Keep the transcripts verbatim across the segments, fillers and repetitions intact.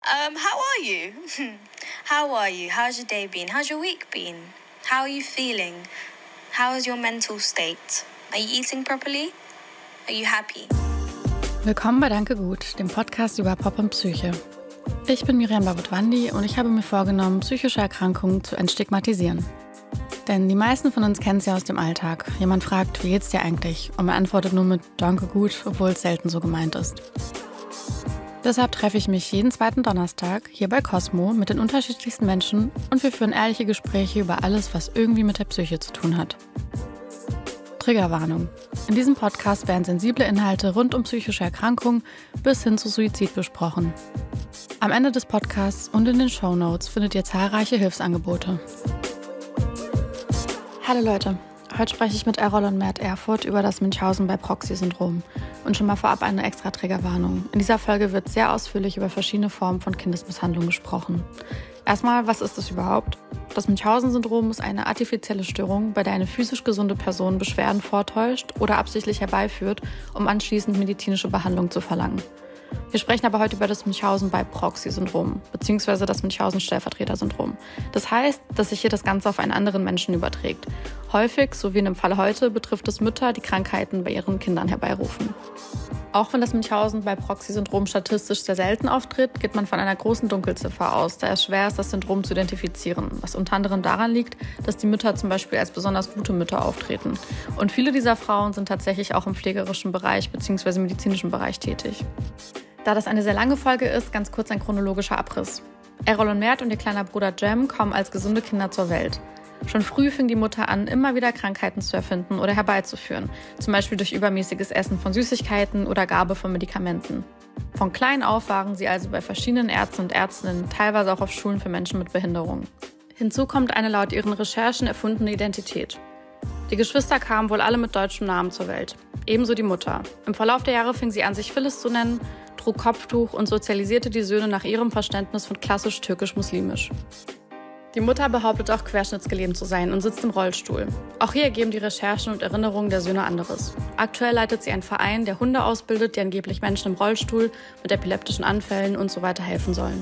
Um, how are you? How are you? How's your day been? How's your week been? How are you feeling? How is your mental state? Are you eating properly? Are you happy? Willkommen bei Danke Gut, dem Podcast über Pop und Psyche. Ich bin Miriam Babutwandi und ich habe mir vorgenommen, psychische Erkrankungen zu entstigmatisieren. Denn die meisten von uns kennen es ja aus dem Alltag. Jemand fragt, wie geht's dir eigentlich? Und man antwortet nur mit Danke gut, obwohl es selten so gemeint ist. Deshalb treffe ich mich jeden zweiten Donnerstag hier bei Cosmo mit den unterschiedlichsten Menschen und wir führen ehrliche Gespräche über alles, was irgendwie mit der Psyche zu tun hat. Triggerwarnung. In diesem Podcast werden sensible Inhalte rund um psychische Erkrankungen bis hin zu Suizid besprochen. Am Ende des Podcasts und in den Shownotes findet ihr zahlreiche Hilfsangebote. Hallo Leute, heute spreche ich mit Errol und Mert Erfurt über das Münchhausen-by-Proxy-Syndrom. Und schon mal vorab eine extra Triggerwarnung. In dieser Folge wird sehr ausführlich über verschiedene Formen von Kindesmisshandlung gesprochen. Erstmal, was ist es überhaupt? Das Münchhausen-Syndrom ist eine artifizielle Störung, bei der eine physisch gesunde Person Beschwerden vortäuscht oder absichtlich herbeiführt, um anschließend medizinische Behandlung zu verlangen. Wir sprechen aber heute über das Münchhausen-by-Proxy-Syndrom, beziehungsweise das Münchhausen-Stellvertreter-Syndrom. Das heißt, dass sich hier das Ganze auf einen anderen Menschen überträgt. Häufig, so wie in dem Fall heute, betrifft es Mütter, die Krankheiten bei ihren Kindern herbeirufen. Auch wenn das Münchhausen-by-Proxy-Syndrom statistisch sehr selten auftritt, geht man von einer großen Dunkelziffer aus, da es schwer ist, das Syndrom zu identifizieren, was unter anderem daran liegt, dass die Mütter zum Beispiel als besonders gute Mütter auftreten. Und viele dieser Frauen sind tatsächlich auch im pflegerischen Bereich bzw. medizinischen Bereich tätig. Da das eine sehr lange Folge ist, ganz kurz ein chronologischer Abriss. Errol und Mert und ihr kleiner Bruder Jem kommen als gesunde Kinder zur Welt. Schon früh fing die Mutter an, immer wieder Krankheiten zu erfinden oder herbeizuführen, zum Beispiel durch übermäßiges Essen von Süßigkeiten oder Gabe von Medikamenten. Von klein auf waren sie also bei verschiedenen Ärzten und Ärztinnen, teilweise auch auf Schulen für Menschen mit Behinderung. Hinzu kommt eine laut ihren Recherchen erfundene Identität. Die Geschwister kamen wohl alle mit deutschem Namen zur Welt, ebenso die Mutter. Im Verlauf der Jahre fing sie an, sich Phyllis zu nennen, trug Kopftuch und sozialisierte die Söhne nach ihrem Verständnis von klassisch türkisch-muslimisch. Die Mutter behauptet auch, querschnittsgelähmt zu sein und sitzt im Rollstuhl. Auch hier ergeben die Recherchen und Erinnerungen der Söhne anderes. Aktuell leitet sie einen Verein, der Hunde ausbildet, die angeblich Menschen im Rollstuhl mit epileptischen Anfällen und so weiter helfen sollen.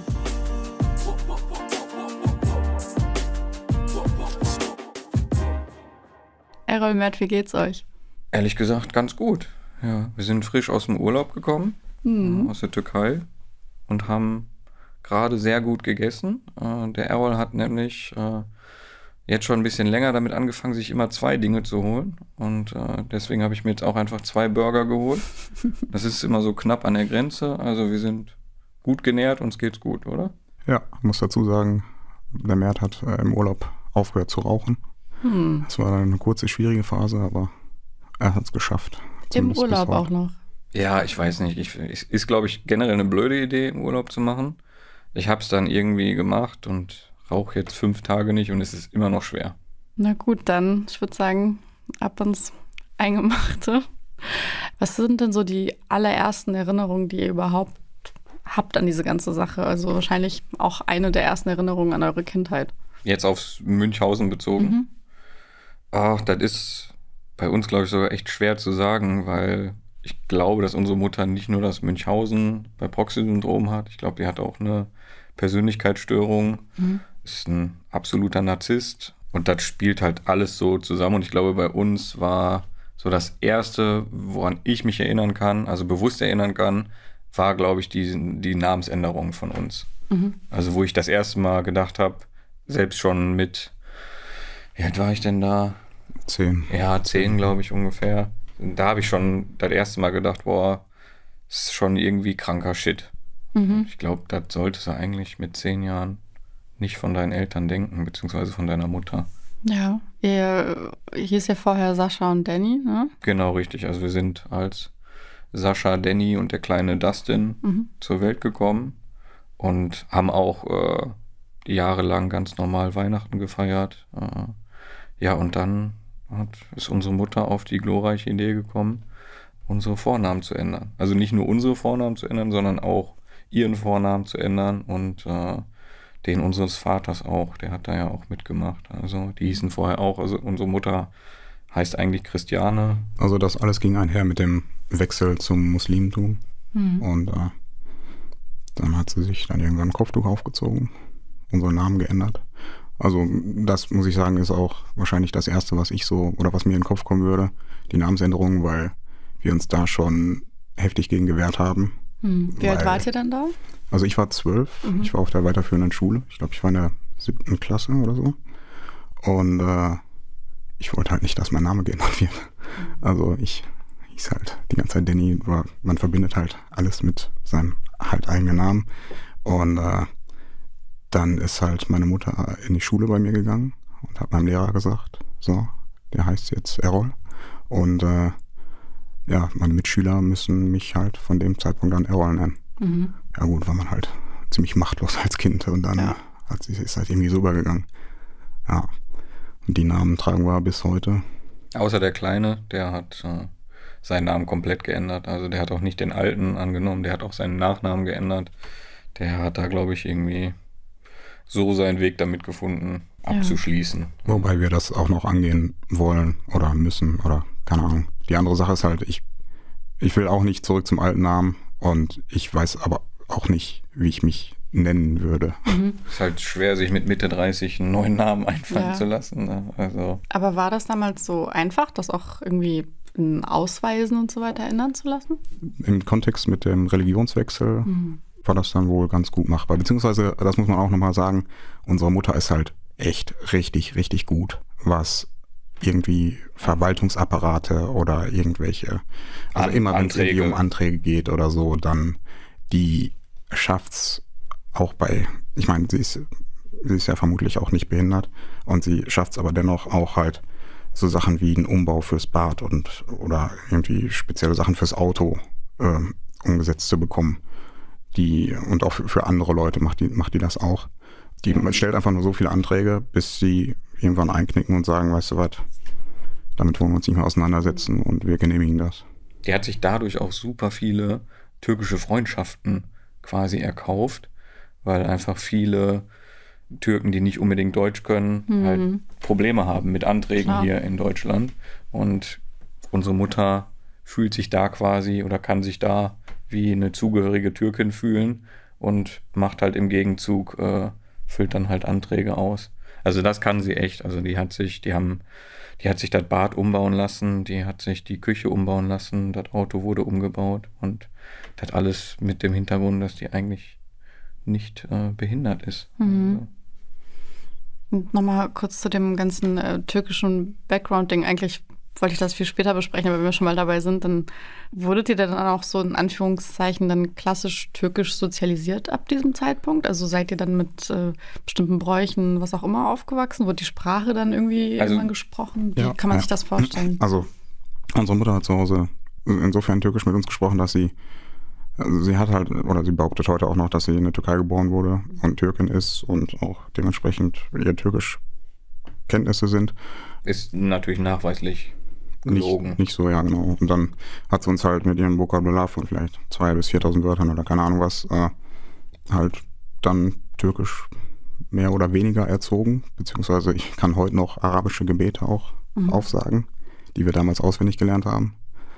Errol, Mert, wie geht's euch? Ehrlich gesagt ganz gut. Ja, wir sind frisch aus dem Urlaub gekommen, mhm. aus der Türkei und haben gerade sehr gut gegessen. Äh, der Errol hat nämlich äh, jetzt schon ein bisschen länger damit angefangen, sich immer zwei Dinge zu holen. Und äh, deswegen habe ich mir jetzt auch einfach zwei Burger geholt. Das ist immer so knapp an der Grenze. Also wir sind gut genährt, uns geht's gut, oder? Ja, ich muss dazu sagen, der Mert hat äh, im Urlaub aufgehört zu rauchen. Hm. Das war eine kurze, schwierige Phase, aber er hat es geschafft. Im Urlaub auch noch? Ja, ich weiß nicht. Ich, ich, ist, glaube ich, generell eine blöde Idee, im Urlaub zu machen. Ich habe es dann irgendwie gemacht und rauche jetzt fünf Tage nicht und es ist immer noch schwer. Na gut, dann, ich würde sagen, ab ins Eingemachte. Was sind denn so die allerersten Erinnerungen, die ihr überhaupt habt an diese ganze Sache? Also wahrscheinlich auch eine der ersten Erinnerungen an eure Kindheit. Jetzt aufs Münchhausen bezogen? Mhm. Ach, das ist bei uns, glaube ich, sogar echt schwer zu sagen, weil ich glaube, dass unsere Mutter nicht nur das Münchhausen-by-Proxy-Syndrom hat. Ich glaube, die hat auch eine Persönlichkeitsstörung, mhm. ist ein absoluter Narzisst und das spielt halt alles so zusammen. Und ich glaube, bei uns war so das Erste, woran ich mich erinnern kann, also bewusst erinnern kann, war, glaube ich, die, die Namensänderung von uns. Mhm. Also wo ich das erste Mal gedacht habe, selbst schon mit, wie alt war ich denn da? Zehn. Ja, zehn, glaube ich, ungefähr. Da habe ich schon das erste Mal gedacht, boah, das ist schon irgendwie kranker Shit. Mhm. Ich glaube, das solltest du eigentlich mit zehn Jahren nicht von deinen Eltern denken, beziehungsweise von deiner Mutter. Ja, ihr hieß ja vorher Sascha und Danny, ne? Genau, richtig. Also wir sind als Sascha, Danny und der kleine Dustin mhm. zur Welt gekommen und haben auch äh, jahrelang ganz normal Weihnachten gefeiert. Äh, ja, und dann hat, ist unsere Mutter auf die glorreiche Idee gekommen, unsere Vornamen zu ändern. Also nicht nur unsere Vornamen zu ändern, sondern auch ihren Vornamen zu ändern und äh, den unseres Vaters auch. Der hat da ja auch mitgemacht. Also die hießen vorher auch, also unsere Mutter heißt eigentlich Christiane. Also das alles ging einher mit dem Wechsel zum Muslimtum. Mhm. Und äh, Dann hat sie sich dann irgendwann ein Kopftuch aufgezogen, unseren Namen geändert. Also das, muss ich sagen, ist auch wahrscheinlich das Erste, was ich so, oder was mir in den Kopf kommen würde, die Namensänderung, weil wir uns da schon heftig gegen gewehrt haben. Hm. Wie weil, alt wart ihr dann da? Also ich war zwölf, mhm. ich war auf der weiterführenden Schule. Ich glaube, ich war in der siebten Klasse oder so. Und äh, ich wollte halt nicht, dass mein Name geändert wird. Also ich hieß halt die ganze Zeit Danny, aber man verbindet halt alles mit seinem halt eigenen Namen. Und äh, dann ist halt meine Mutter in die Schule bei mir gegangen und hat meinem Lehrer gesagt, so, der heißt jetzt Errol. Und äh, ja, meine Mitschüler müssen mich halt von dem Zeitpunkt an Errol nennen. Mhm. Ja gut, war man halt ziemlich machtlos als Kind und dann ja. hat sich, ist halt irgendwie so übergegangen. Ja, und die Namen tragen wir bis heute. Außer der Kleine, der hat äh, seinen Namen komplett geändert. Also der hat auch nicht den alten angenommen, der hat auch seinen Nachnamen geändert. Der hat da, glaube ich, irgendwie so seinen Weg damit gefunden, abzuschließen. Ja. Wobei wir das auch noch angehen wollen oder müssen oder keine Ahnung. Die andere Sache ist halt, ich, ich will auch nicht zurück zum alten Namen und ich weiß aber auch nicht, wie ich mich nennen würde. Mhm. Ist halt schwer, sich mit Mitte dreißig einen neuen Namen einfallen ja. zu lassen. Ne? Also. Aber war das damals so einfach, das auch irgendwie in Ausweisen und so weiter ändern zu lassen? Im Kontext mit dem Religionswechsel mhm. war das dann wohl ganz gut machbar. Beziehungsweise, das muss man auch nochmal sagen, unsere Mutter ist halt echt richtig, richtig gut, was irgendwie Verwaltungsapparate oder irgendwelche, also An- immer wenn es irgendwie um Anträge geht oder so, dann die schafft's auch bei, ich meine, sie ist, sie ist ja vermutlich auch nicht behindert und sie schafft's aber dennoch auch halt so Sachen wie einen Umbau fürs Bad und oder irgendwie spezielle Sachen fürs Auto äh, umgesetzt zu bekommen. Die, und auch für, für andere Leute macht die, macht die das auch. Die man stellt einfach nur so viele Anträge, bis sie irgendwann einknicken und sagen, weißt du was, damit wollen wir uns nicht mehr auseinandersetzen und wir genehmigen das. Die hat sich dadurch auch super viele türkische Freundschaften quasi erkauft, weil einfach viele Türken, die nicht unbedingt Deutsch können, mhm. halt Probleme haben mit Anträgen Klar. hier in Deutschland. Und unsere Mutter fühlt sich da quasi oder kann sich da wie eine zugehörige Türkin fühlen und macht halt im Gegenzug, äh, füllt dann halt Anträge aus. Also das kann sie echt. Also die hat sich, die haben, die hat sich das Bad umbauen lassen, die hat sich die Küche umbauen lassen, das Auto wurde umgebaut und das alles mit dem Hintergrund, dass die eigentlich nicht äh, behindert ist. Mhm. Also. Und nochmal kurz zu dem ganzen äh, türkischen Background-Ding. Eigentlich wollte ich das viel später besprechen, aber wenn wir schon mal dabei sind, dann wurdet ihr dann auch so in Anführungszeichen dann klassisch türkisch sozialisiert ab diesem Zeitpunkt? Also seid ihr dann mit äh, bestimmten Bräuchen, was auch immer, aufgewachsen? Wurde die Sprache dann irgendwie also, irgendwann gesprochen? Wie ja, kann man ja. sich das vorstellen? Also unsere Mutter hat zu Hause insofern türkisch mit uns gesprochen, dass sie, also sie hat halt, oder sie behauptet heute auch noch, dass sie in der Türkei geboren wurde und Türkin ist und auch dementsprechend ihr türkisch Kenntnisse sind. Ist natürlich nachweislich gelogen. Nicht, nicht so, ja, genau. Und dann hat sie uns halt mit ihrem Vokabular von vielleicht zweitausend bis viertausend Wörtern oder keine Ahnung was, äh, halt dann türkisch mehr oder weniger erzogen. Beziehungsweise ich kann heute noch arabische Gebete auch mhm. aufsagen, die wir damals auswendig gelernt haben,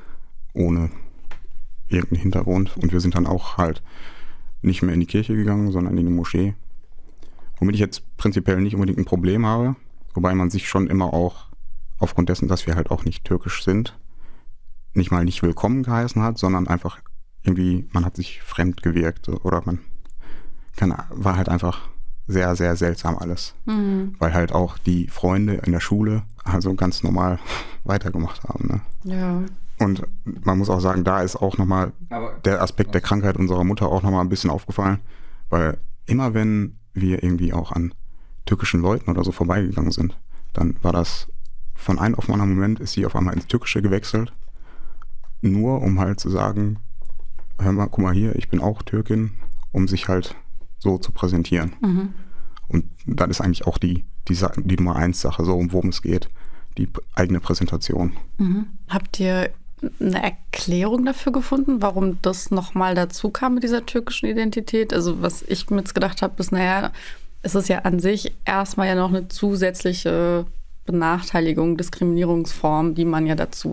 ohne irgendeinen Hintergrund. Und wir sind dann auch halt nicht mehr in die Kirche gegangen, sondern in die Moschee. Womit ich jetzt prinzipiell nicht unbedingt ein Problem habe, wobei man sich schon immer auch aufgrund dessen, dass wir halt auch nicht türkisch sind, nicht mal nicht willkommen geheißen hat, sondern einfach irgendwie, man hat sich fremd gewirkt oder man kann, war halt einfach sehr, sehr seltsam alles. Mhm. Weil halt auch die Freunde in der Schule also ganz normal weitergemacht haben. Ne? Ja. Und man muss auch sagen, da ist auch nochmal der Aspekt der Krankheit unserer Mutter auch nochmal ein bisschen aufgefallen, weil immer wenn wir irgendwie auch an türkischen Leuten oder so vorbeigegangen sind, dann war das von einem auf einen anderen Moment ist sie auf einmal ins Türkische gewechselt, nur um halt zu sagen, hör mal, guck mal hier, ich bin auch Türkin, um sich halt so zu präsentieren. Mhm. Und das ist eigentlich auch die, die, die Nummer eins Sache, so um worum es geht, die eigene Präsentation. Mhm. Habt ihr eine Erklärung dafür gefunden, warum das nochmal dazu kam mit dieser türkischen Identität? Also was ich mir jetzt gedacht habe, ist, naja, es ist ja an sich erstmal ja noch eine zusätzliche Benachteiligung, Diskriminierungsform, die man ja dazu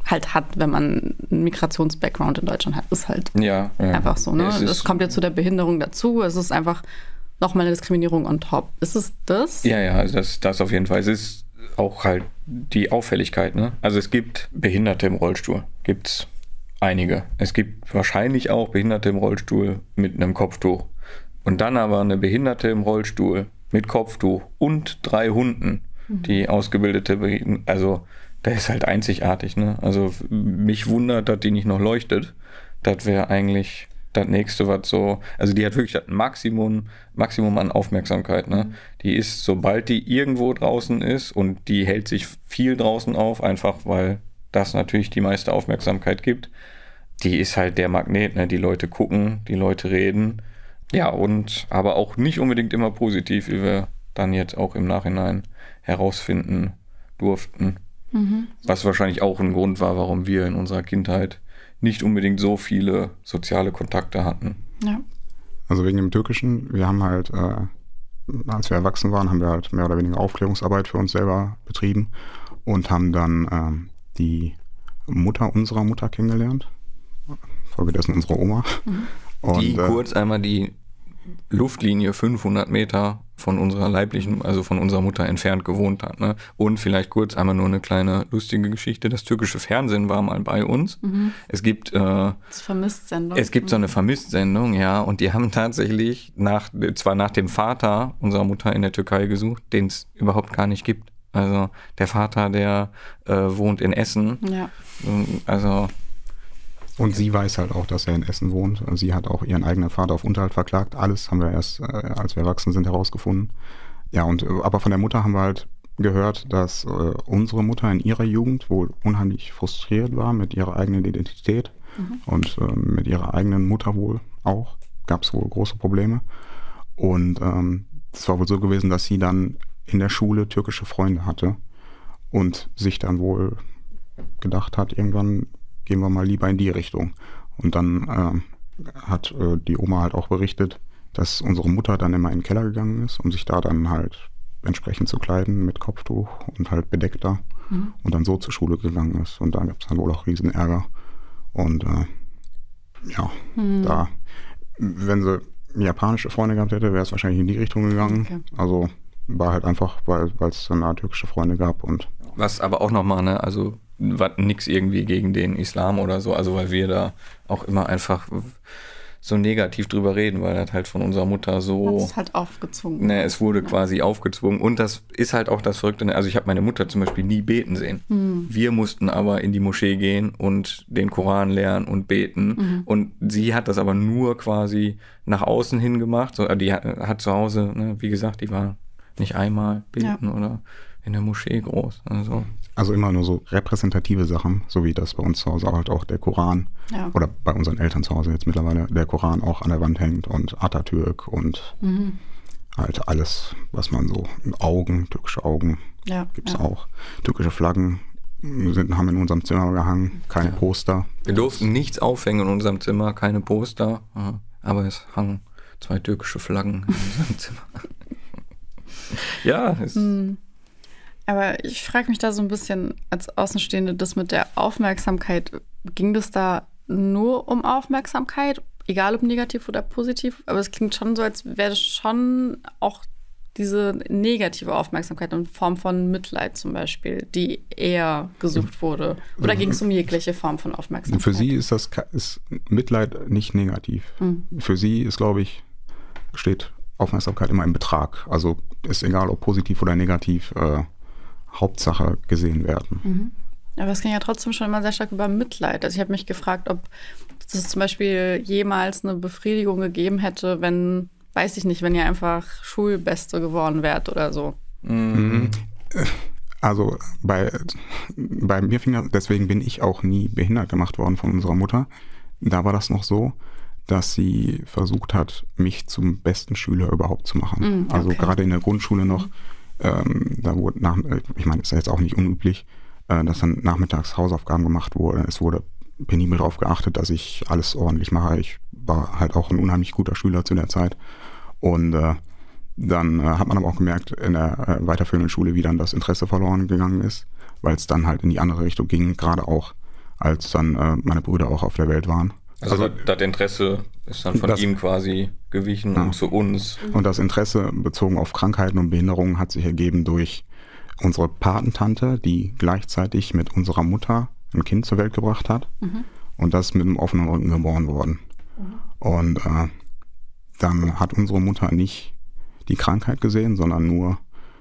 halt hat, wenn man einen Migrations-Background in Deutschland hat. Ist halt ja, ja. einfach so. Ne? Es Es kommt ja zu der Behinderung dazu. Es ist einfach nochmal eine Diskriminierung on top. Ist es das? Ja, ja, also das, das auf jeden Fall. Es ist auch halt die Auffälligkeit. Ne? Also es gibt Behinderte im Rollstuhl. Gibt es einige. Es gibt wahrscheinlich auch Behinderte im Rollstuhl mit einem Kopftuch. Und dann aber eine Behinderte im Rollstuhl mit Kopftuch und drei Hunden, mhm. die ausgebildete Behinderte, also der ist halt einzigartig. Ne? Also mich wundert, dass die nicht noch leuchtet. Das wäre eigentlich das Nächste, was so, also die hat wirklich das Maximum, Maximum an Aufmerksamkeit. Ne? Mhm. Die ist, sobald die irgendwo draußen ist, und die hält sich viel draußen auf, einfach weil das natürlich die meiste Aufmerksamkeit gibt, die ist halt der Magnet. Ne? Die Leute gucken, die Leute reden. Ja, und aber auch nicht unbedingt immer positiv, wie wir dann jetzt auch im Nachhinein herausfinden durften. Mhm. Was wahrscheinlich auch ein Grund war, warum wir in unserer Kindheit nicht unbedingt so viele soziale Kontakte hatten. Ja. Also wegen dem Türkischen, wir haben halt, äh, als wir erwachsen waren, haben wir halt mehr oder weniger Aufklärungsarbeit für uns selber betrieben und haben dann ähm, die Mutter unserer Mutter kennengelernt. Folgedessen unsere Oma. Mhm. Und, die äh, kurz einmal die Luftlinie fünfhundert Meter von unserer leiblichen, also von unserer Mutter entfernt gewohnt hat. Ne? Und vielleicht kurz einmal nur eine kleine lustige Geschichte. Das türkische Fernsehen war mal bei uns. Mhm. Es gibt äh, das Vermisst-Sendung. Es gibt so eine Vermisst-Sendung, ja. Und die haben tatsächlich nach, zwar nach dem Vater unserer Mutter in der Türkei gesucht, den es überhaupt gar nicht gibt. Also der Vater, der äh, wohnt in Essen. Ja. Also Und sie weiß halt auch, dass er in Essen wohnt. Sie hat auch ihren eigenen Vater auf Unterhalt verklagt. Alles haben wir erst, äh, als wir erwachsen sind, herausgefunden. Ja, und äh, aber von der Mutter haben wir halt gehört, dass äh, unsere Mutter in ihrer Jugend wohl unheimlich frustriert war mit ihrer eigenen Identität mhm. und äh, mit ihrer eigenen Mutter wohl auch. Gab es wohl große Probleme. Und ähm, es war wohl so gewesen, dass sie dann in der Schule türkische Freunde hatte und sich dann wohl gedacht hat, irgendwann gehen wir mal lieber in die Richtung. Und dann äh, hat äh, die Oma halt auch berichtet, dass unsere Mutter dann immer in den Keller gegangen ist, um sich da dann halt entsprechend zu kleiden mit Kopftuch und halt bedeckter mhm. und dann so zur Schule gegangen ist. Und da gab es dann wohl auch riesen Ärger. Und äh, ja, mhm. da, wenn sie japanische Freunde gehabt hätte, wäre es wahrscheinlich in die Richtung gegangen. Okay. Also war halt einfach, weil es dann da türkische Freunde gab. Und was aber auch nochmal, ne, also nix irgendwie gegen den Islam oder so, also weil wir da auch immer einfach so negativ drüber reden, weil das halt von unserer Mutter so... Das ist halt aufgezwungen. Ne, es wurde ja. quasi aufgezwungen und das ist halt auch das Verrückte, also ich habe meine Mutter zum Beispiel nie beten sehen. Mhm. Wir mussten aber in die Moschee gehen und den Koran lernen und beten mhm. und sie hat das aber nur quasi nach außen hin gemacht, so, die hat, hat zu Hause, ne, wie gesagt, die war nicht einmal beten ja. oder in der Moschee groß, also... Also immer nur so repräsentative Sachen, so wie das bei uns zu Hause halt auch der Koran ja. oder bei unseren Eltern zu Hause jetzt mittlerweile der Koran auch an der Wand hängt und Atatürk und mhm. halt alles, was man so, Augen, türkische Augen ja, gibt es ja. auch. Türkische Flaggen sind, haben in unserem Zimmer gehangen, keine ja. Poster. Wir durften nichts aufhängen in unserem Zimmer, keine Poster, aber es hangen zwei türkische Flaggen in unserem Zimmer. Ja, es mhm. Aber ich frage mich da so ein bisschen als Außenstehende, das mit der Aufmerksamkeit, ging das da nur um Aufmerksamkeit, egal ob negativ oder positiv? Aber es klingt schon so, als wäre das schon auch diese negative Aufmerksamkeit in Form von Mitleid zum Beispiel, die eher gesucht wurde. Oder ging es um jegliche Form von Aufmerksamkeit? Für sie ist das ist Mitleid nicht negativ. Mhm. Für sie ist, glaube ich, steht Aufmerksamkeit immer im Betrag. Also ist egal, ob positiv oder negativ, äh, Hauptsache gesehen werden. Mhm. Aber es ging ja trotzdem schon immer sehr stark über Mitleid. Also ich habe mich gefragt, ob es zum Beispiel jemals eine Befriedigung gegeben hätte, wenn, weiß ich nicht, wenn ihr einfach Schulbeste geworden wärt oder so. Mhm. Also bei, bei mir fing das, deswegen bin ich auch nie behindert gemacht worden von unserer Mutter. Da war das noch so, dass sie versucht hat, mich zum besten Schüler überhaupt zu machen. Mhm, okay. Also gerade in der Grundschule noch. Ähm, da wurde nach, ich meine, ist ja jetzt auch nicht unüblich, äh, dass dann nachmittags Hausaufgaben gemacht wurde. Es wurde penibel darauf geachtet, dass ich alles ordentlich mache. Ich war halt auch ein unheimlich guter Schüler zu der Zeit. Und äh, dann äh, hat man aber auch gemerkt in der äh, weiterführenden Schule, wie dann das Interesse verloren gegangen ist, weil es dann halt in die andere Richtung ging, gerade auch als dann äh, meine Brüder auch auf der Welt waren. Also, also das Interesse ist dann von das, ihm quasi gewichen ja. und zu uns. Und das Interesse bezogen auf Krankheiten und Behinderungen hat sich ergeben durch unsere Patentante, die gleichzeitig mit unserer Mutter ein Kind zur Welt gebracht hat. Mhm. Und das mit einem offenen Rücken geboren worden. Mhm. Und äh, dann hat unsere Mutter nicht die Krankheit gesehen, sondern nur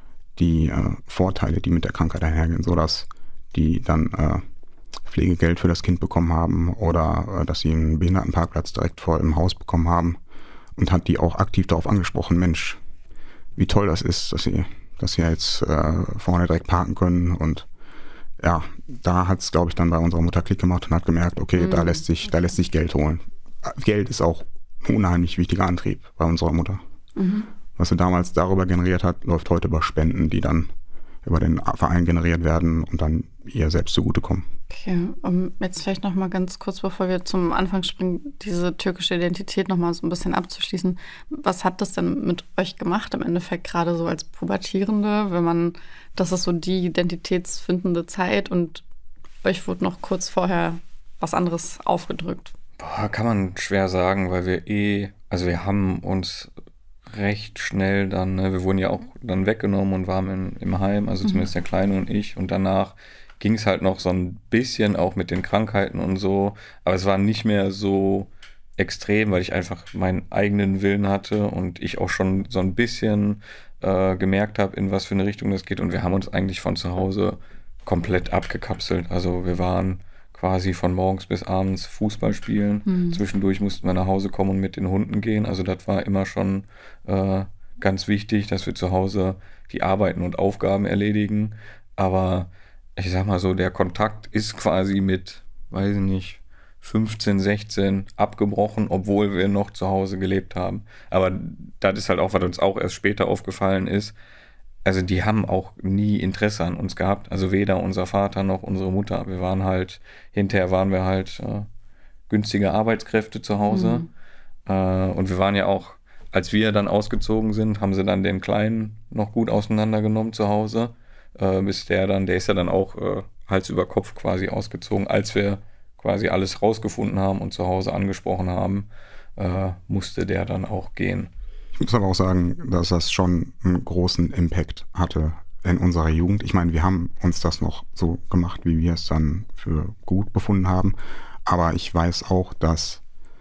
die äh, Vorteile, die mit der Krankheit einhergehen, sodass die dann äh, Pflegegeld für das Kind bekommen haben oder äh, dass sie einen Behindertenparkplatz direkt vor dem Haus bekommen haben und hat die auch aktiv darauf angesprochen, Mensch, wie toll das ist, dass sie, dass sie jetzt äh, vorne direkt parken können. Und ja, da hat es, glaube ich, dann bei unserer Mutter Klick gemacht und hat gemerkt, okay, mhm. da lässt sich, da lässt sich Geld holen. Geld ist auch ein unheimlich wichtiger Antrieb bei unserer Mutter. Mhm. Was sie damals darüber generiert hat, läuft heute über Spenden, die dann über den Verein generiert werden und dann ihr selbst zugutekommen. Okay, um jetzt vielleicht nochmal ganz kurz, bevor wir zum Anfang springen, diese türkische Identität nochmal so ein bisschen abzuschließen. Was hat das denn mit euch gemacht im Endeffekt, gerade so als Pubertierende, wenn man, das ist so die identitätsfindende Zeit und euch wurde noch kurz vorher was anderes aufgedrückt? Boah, kann man schwer sagen, weil wir eh, also wir haben uns recht schnell dann, ne, wir wurden ja auch dann weggenommen und waren im, im Heim, also mhm. zumindest der Kleine und ich, und danach ging es halt noch so ein bisschen auch mit den Krankheiten und so, aber es war nicht mehr so extrem, weil ich einfach meinen eigenen Willen hatte und ich auch schon so ein bisschen äh, gemerkt habe, in was für eine Richtung das geht, und wir haben uns eigentlich von zu Hause komplett abgekapselt, also wir waren quasi von morgens bis abends Fußball spielen. Mhm. Zwischendurch mussten wir nach Hause kommen und mit den Hunden gehen. Also das war immer schon äh, ganz wichtig, dass wir zu Hause die Arbeiten und Aufgaben erledigen. Aber ich sag mal so, der Kontakt ist quasi mit, weiß ich nicht, fünfzehn, sechzehn abgebrochen, obwohl wir noch zu Hause gelebt haben. Aber das ist halt auch, was uns auch erst später aufgefallen ist. Also die haben auch nie Interesse an uns gehabt. Also weder unser Vater noch unsere Mutter. Wir waren halt, hinterher waren wir halt äh, günstige Arbeitskräfte zu Hause. Mhm. Äh, und wir waren ja auch, als wir dann ausgezogen sind, haben sie dann den Kleinen noch gut auseinandergenommen zu Hause. Äh, bis der dann, der ist ja dann auch äh, Hals über Kopf quasi ausgezogen. Als wir quasi alles rausgefunden haben und zu Hause angesprochen haben, äh, musste der dann auch gehen. Ich muss aber auch sagen, dass das schon einen großen Impact hatte in unserer Jugend. Ich meine, wir haben uns das noch so gemacht, wie wir es dann für gut befunden haben. Aber ich weiß auch, dass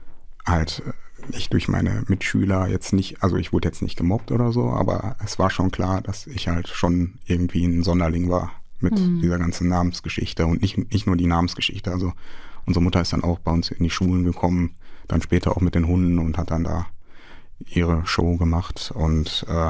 halt ich durch meine Mitschüler jetzt nicht, also ich wurde jetzt nicht gemobbt oder so, aber es war schon klar, dass ich halt schon irgendwie ein Sonderling war mit mhm. dieser ganzen Namensgeschichte und nicht, nicht nur die Namensgeschichte. Also unsere Mutter ist dann auch bei uns in die Schulen gekommen, dann später auch mit den Hunden und hat dann da ihre Show gemacht und äh,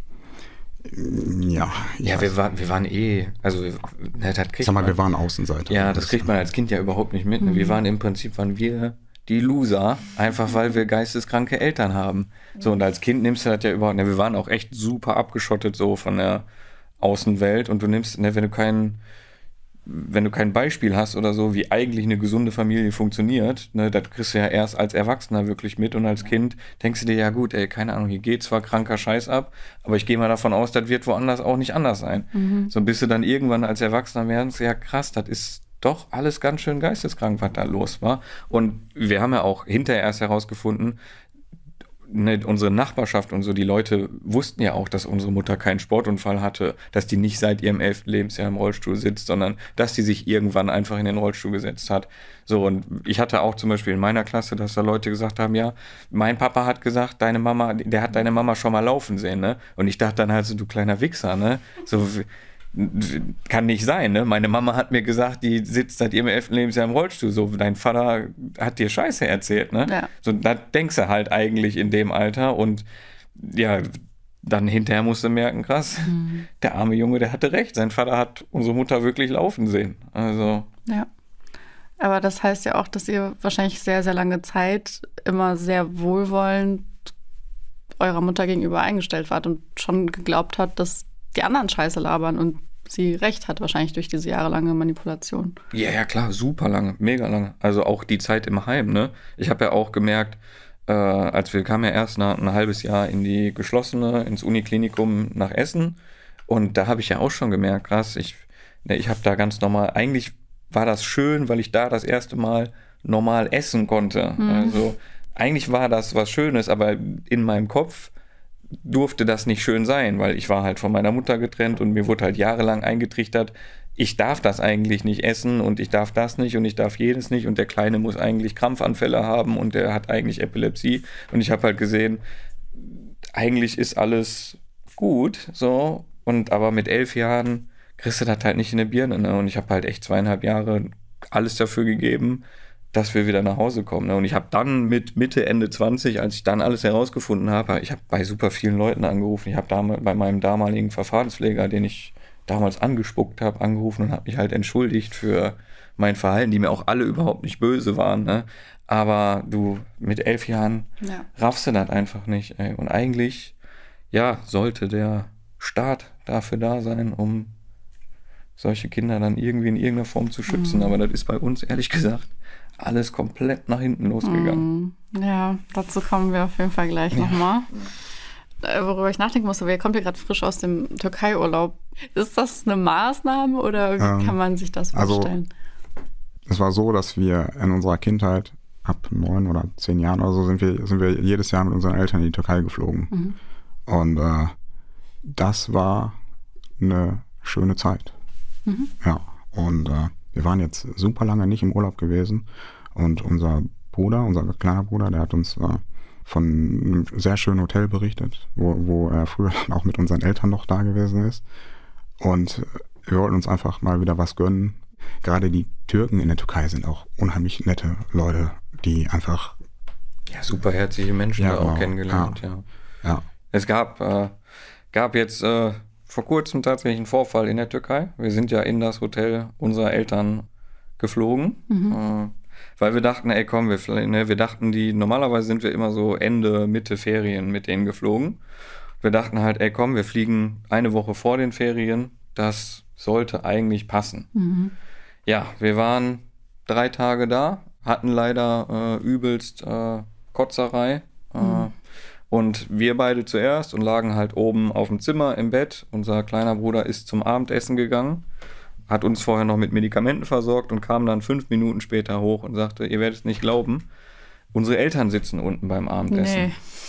ja. Ja, wir, war, wir waren eh, also wir, ne, das kriegt Sag mal, man, wir waren Außenseiter. Ja, das kriegt man als Kind ja überhaupt nicht mit. Ne? Mhm. Wir waren im Prinzip, waren wir die Loser, einfach weil wir geisteskranke Eltern haben. So, und als Kind nimmst du das ja überhaupt, ne, wir waren auch echt super abgeschottet so von der Außenwelt, und du nimmst, ne, wenn du keinen wenn du kein Beispiel hast oder so, wie eigentlich eine gesunde Familie funktioniert, ne, das kriegst du ja erst als Erwachsener wirklich mit, und als Kind denkst du dir, ja gut, ey, keine Ahnung, hier geht zwar kranker Scheiß ab, aber ich gehe mal davon aus, das wird woanders auch nicht anders sein. Mhm. So bist du dann irgendwann als Erwachsener merkst, ja krass, das ist doch alles ganz schön geisteskrank, was da los war. Und wir haben ja auch hinterher erst herausgefunden, ne, unsere Nachbarschaft und so, die Leute wussten ja auch, dass unsere Mutter keinen Sportunfall hatte, dass die nicht seit ihrem elften Lebensjahr im Rollstuhl sitzt, sondern dass die sich irgendwann einfach in den Rollstuhl gesetzt hat. So, und ich hatte auch zum Beispiel in meiner Klasse, dass da Leute gesagt haben, ja, mein Papa hat gesagt, deine Mama, der hat deine Mama schon mal laufen sehen, ne? Und ich dachte dann halt so, du kleiner Wichser, ne? So, kann nicht sein, ne? Meine Mama hat mir gesagt, die sitzt seit ihrem elften Lebensjahr im Rollstuhl. So, dein Vater hat dir Scheiße erzählt, ne? Ja. So, da denkst du halt eigentlich in dem Alter, und ja, dann hinterher musst du merken, krass, mhm. der arme Junge, der hatte recht. Sein Vater hat unsere Mutter wirklich laufen sehen. Also. Ja. Aber das heißt ja auch, dass ihr wahrscheinlich sehr, sehr lange Zeit immer sehr wohlwollend eurer Mutter gegenüber eingestellt wart und schon geglaubt habt, dass die anderen Scheiße labern und sie recht hat, wahrscheinlich durch diese jahrelange Manipulation. Ja, ja, klar, super lange, mega lange. Also auch die Zeit im Heim, ne? Ich habe ja auch gemerkt, äh, als wir kamen ja erst nach ein halbes Jahr in die geschlossene, ins Uniklinikum nach Essen, und da habe ich ja auch schon gemerkt, krass, ich, ne, ich habe da ganz normal, eigentlich war das schön, weil ich da das erste Mal normal essen konnte. Mhm. Also eigentlich war das was Schönes, aber in meinem Kopf durfte das nicht schön sein, weil ich war halt von meiner Mutter getrennt und mir wurde halt jahrelang eingetrichtert, ich darf das eigentlich nicht essen und ich darf das nicht und ich darf jedes nicht und der Kleine muss eigentlich Krampfanfälle haben und der hat eigentlich Epilepsie und ich habe halt gesehen, eigentlich ist alles gut, so, und aber mit elf Jahren kriegst du das halt nicht in der Birne, ne? Und ich habe halt echt zweieinhalb Jahre alles dafür gegeben, dass wir wieder nach Hause kommen, ne? Und ich habe dann mit Mitte, Ende zwanzig, als ich dann alles herausgefunden habe, ich habe bei super vielen Leuten angerufen, ich habe damals bei meinem damaligen Verfahrenspfleger, den ich damals angespuckt habe, angerufen und habe mich halt entschuldigt für mein Verhalten, die mir auch alle überhaupt nicht böse waren, ne? Aber du, mit elf Jahren ja. raffst du das einfach nicht, ey. Und eigentlich, ja, sollte der Staat dafür da sein, um solche Kinder dann irgendwie in irgendeiner Form zu schützen. Mhm. Aber das ist bei uns, ehrlich gesagt, alles komplett nach hinten losgegangen. Mhm. Ja, dazu kommen wir auf jeden Fall gleich ja. nochmal. Worüber ich nachdenken musste, ihr kommt ja gerade frisch aus dem Türkei-Urlaub. Ist das eine Maßnahme oder wie ähm, kann man sich das vorstellen? Also, es war so, dass wir in unserer Kindheit ab neun oder zehn Jahren oder so sind wir, sind wir jedes Jahr mit unseren Eltern in die Türkei geflogen. Mhm. Und äh, das war eine schöne Zeit. Mhm. Ja, und äh, wir waren jetzt super lange nicht im Urlaub gewesen. Und unser Bruder, unser kleiner Bruder, der hat uns äh, von einem sehr schönen Hotel berichtet, wo, wo er früher auch mit unseren Eltern noch da gewesen ist. Und wir wollten uns einfach mal wieder was gönnen. Gerade die Türken in der Türkei sind auch unheimlich nette Leute, die einfach... Ja, superherzige Menschen ja, da auch genau. kennengelernt. Ja. Ja. Ja. Es gab, äh, gab jetzt äh, vor kurzem tatsächlich einen Vorfall in der Türkei. Wir sind ja in das Hotel unserer Eltern geflogen, mhm. äh, weil wir dachten, ey komm, wir, ne, wir dachten, die normalerweise sind wir immer so Ende, Mitte Ferien mit denen geflogen. Wir dachten halt, ey komm, wir fliegen eine Woche vor den Ferien, das sollte eigentlich passen. Mhm. Ja, wir waren drei Tage da, hatten leider äh, übelst äh, Kotzerei. Äh, mhm. Und wir beide zuerst und lagen halt oben auf dem Zimmer im Bett. Unser kleiner Bruder ist zum Abendessen gegangen, hat uns vorher noch mit Medikamenten versorgt und kam dann fünf Minuten später hoch und sagte, ihr werdet es nicht glauben, unsere Eltern sitzen unten beim Abendessen.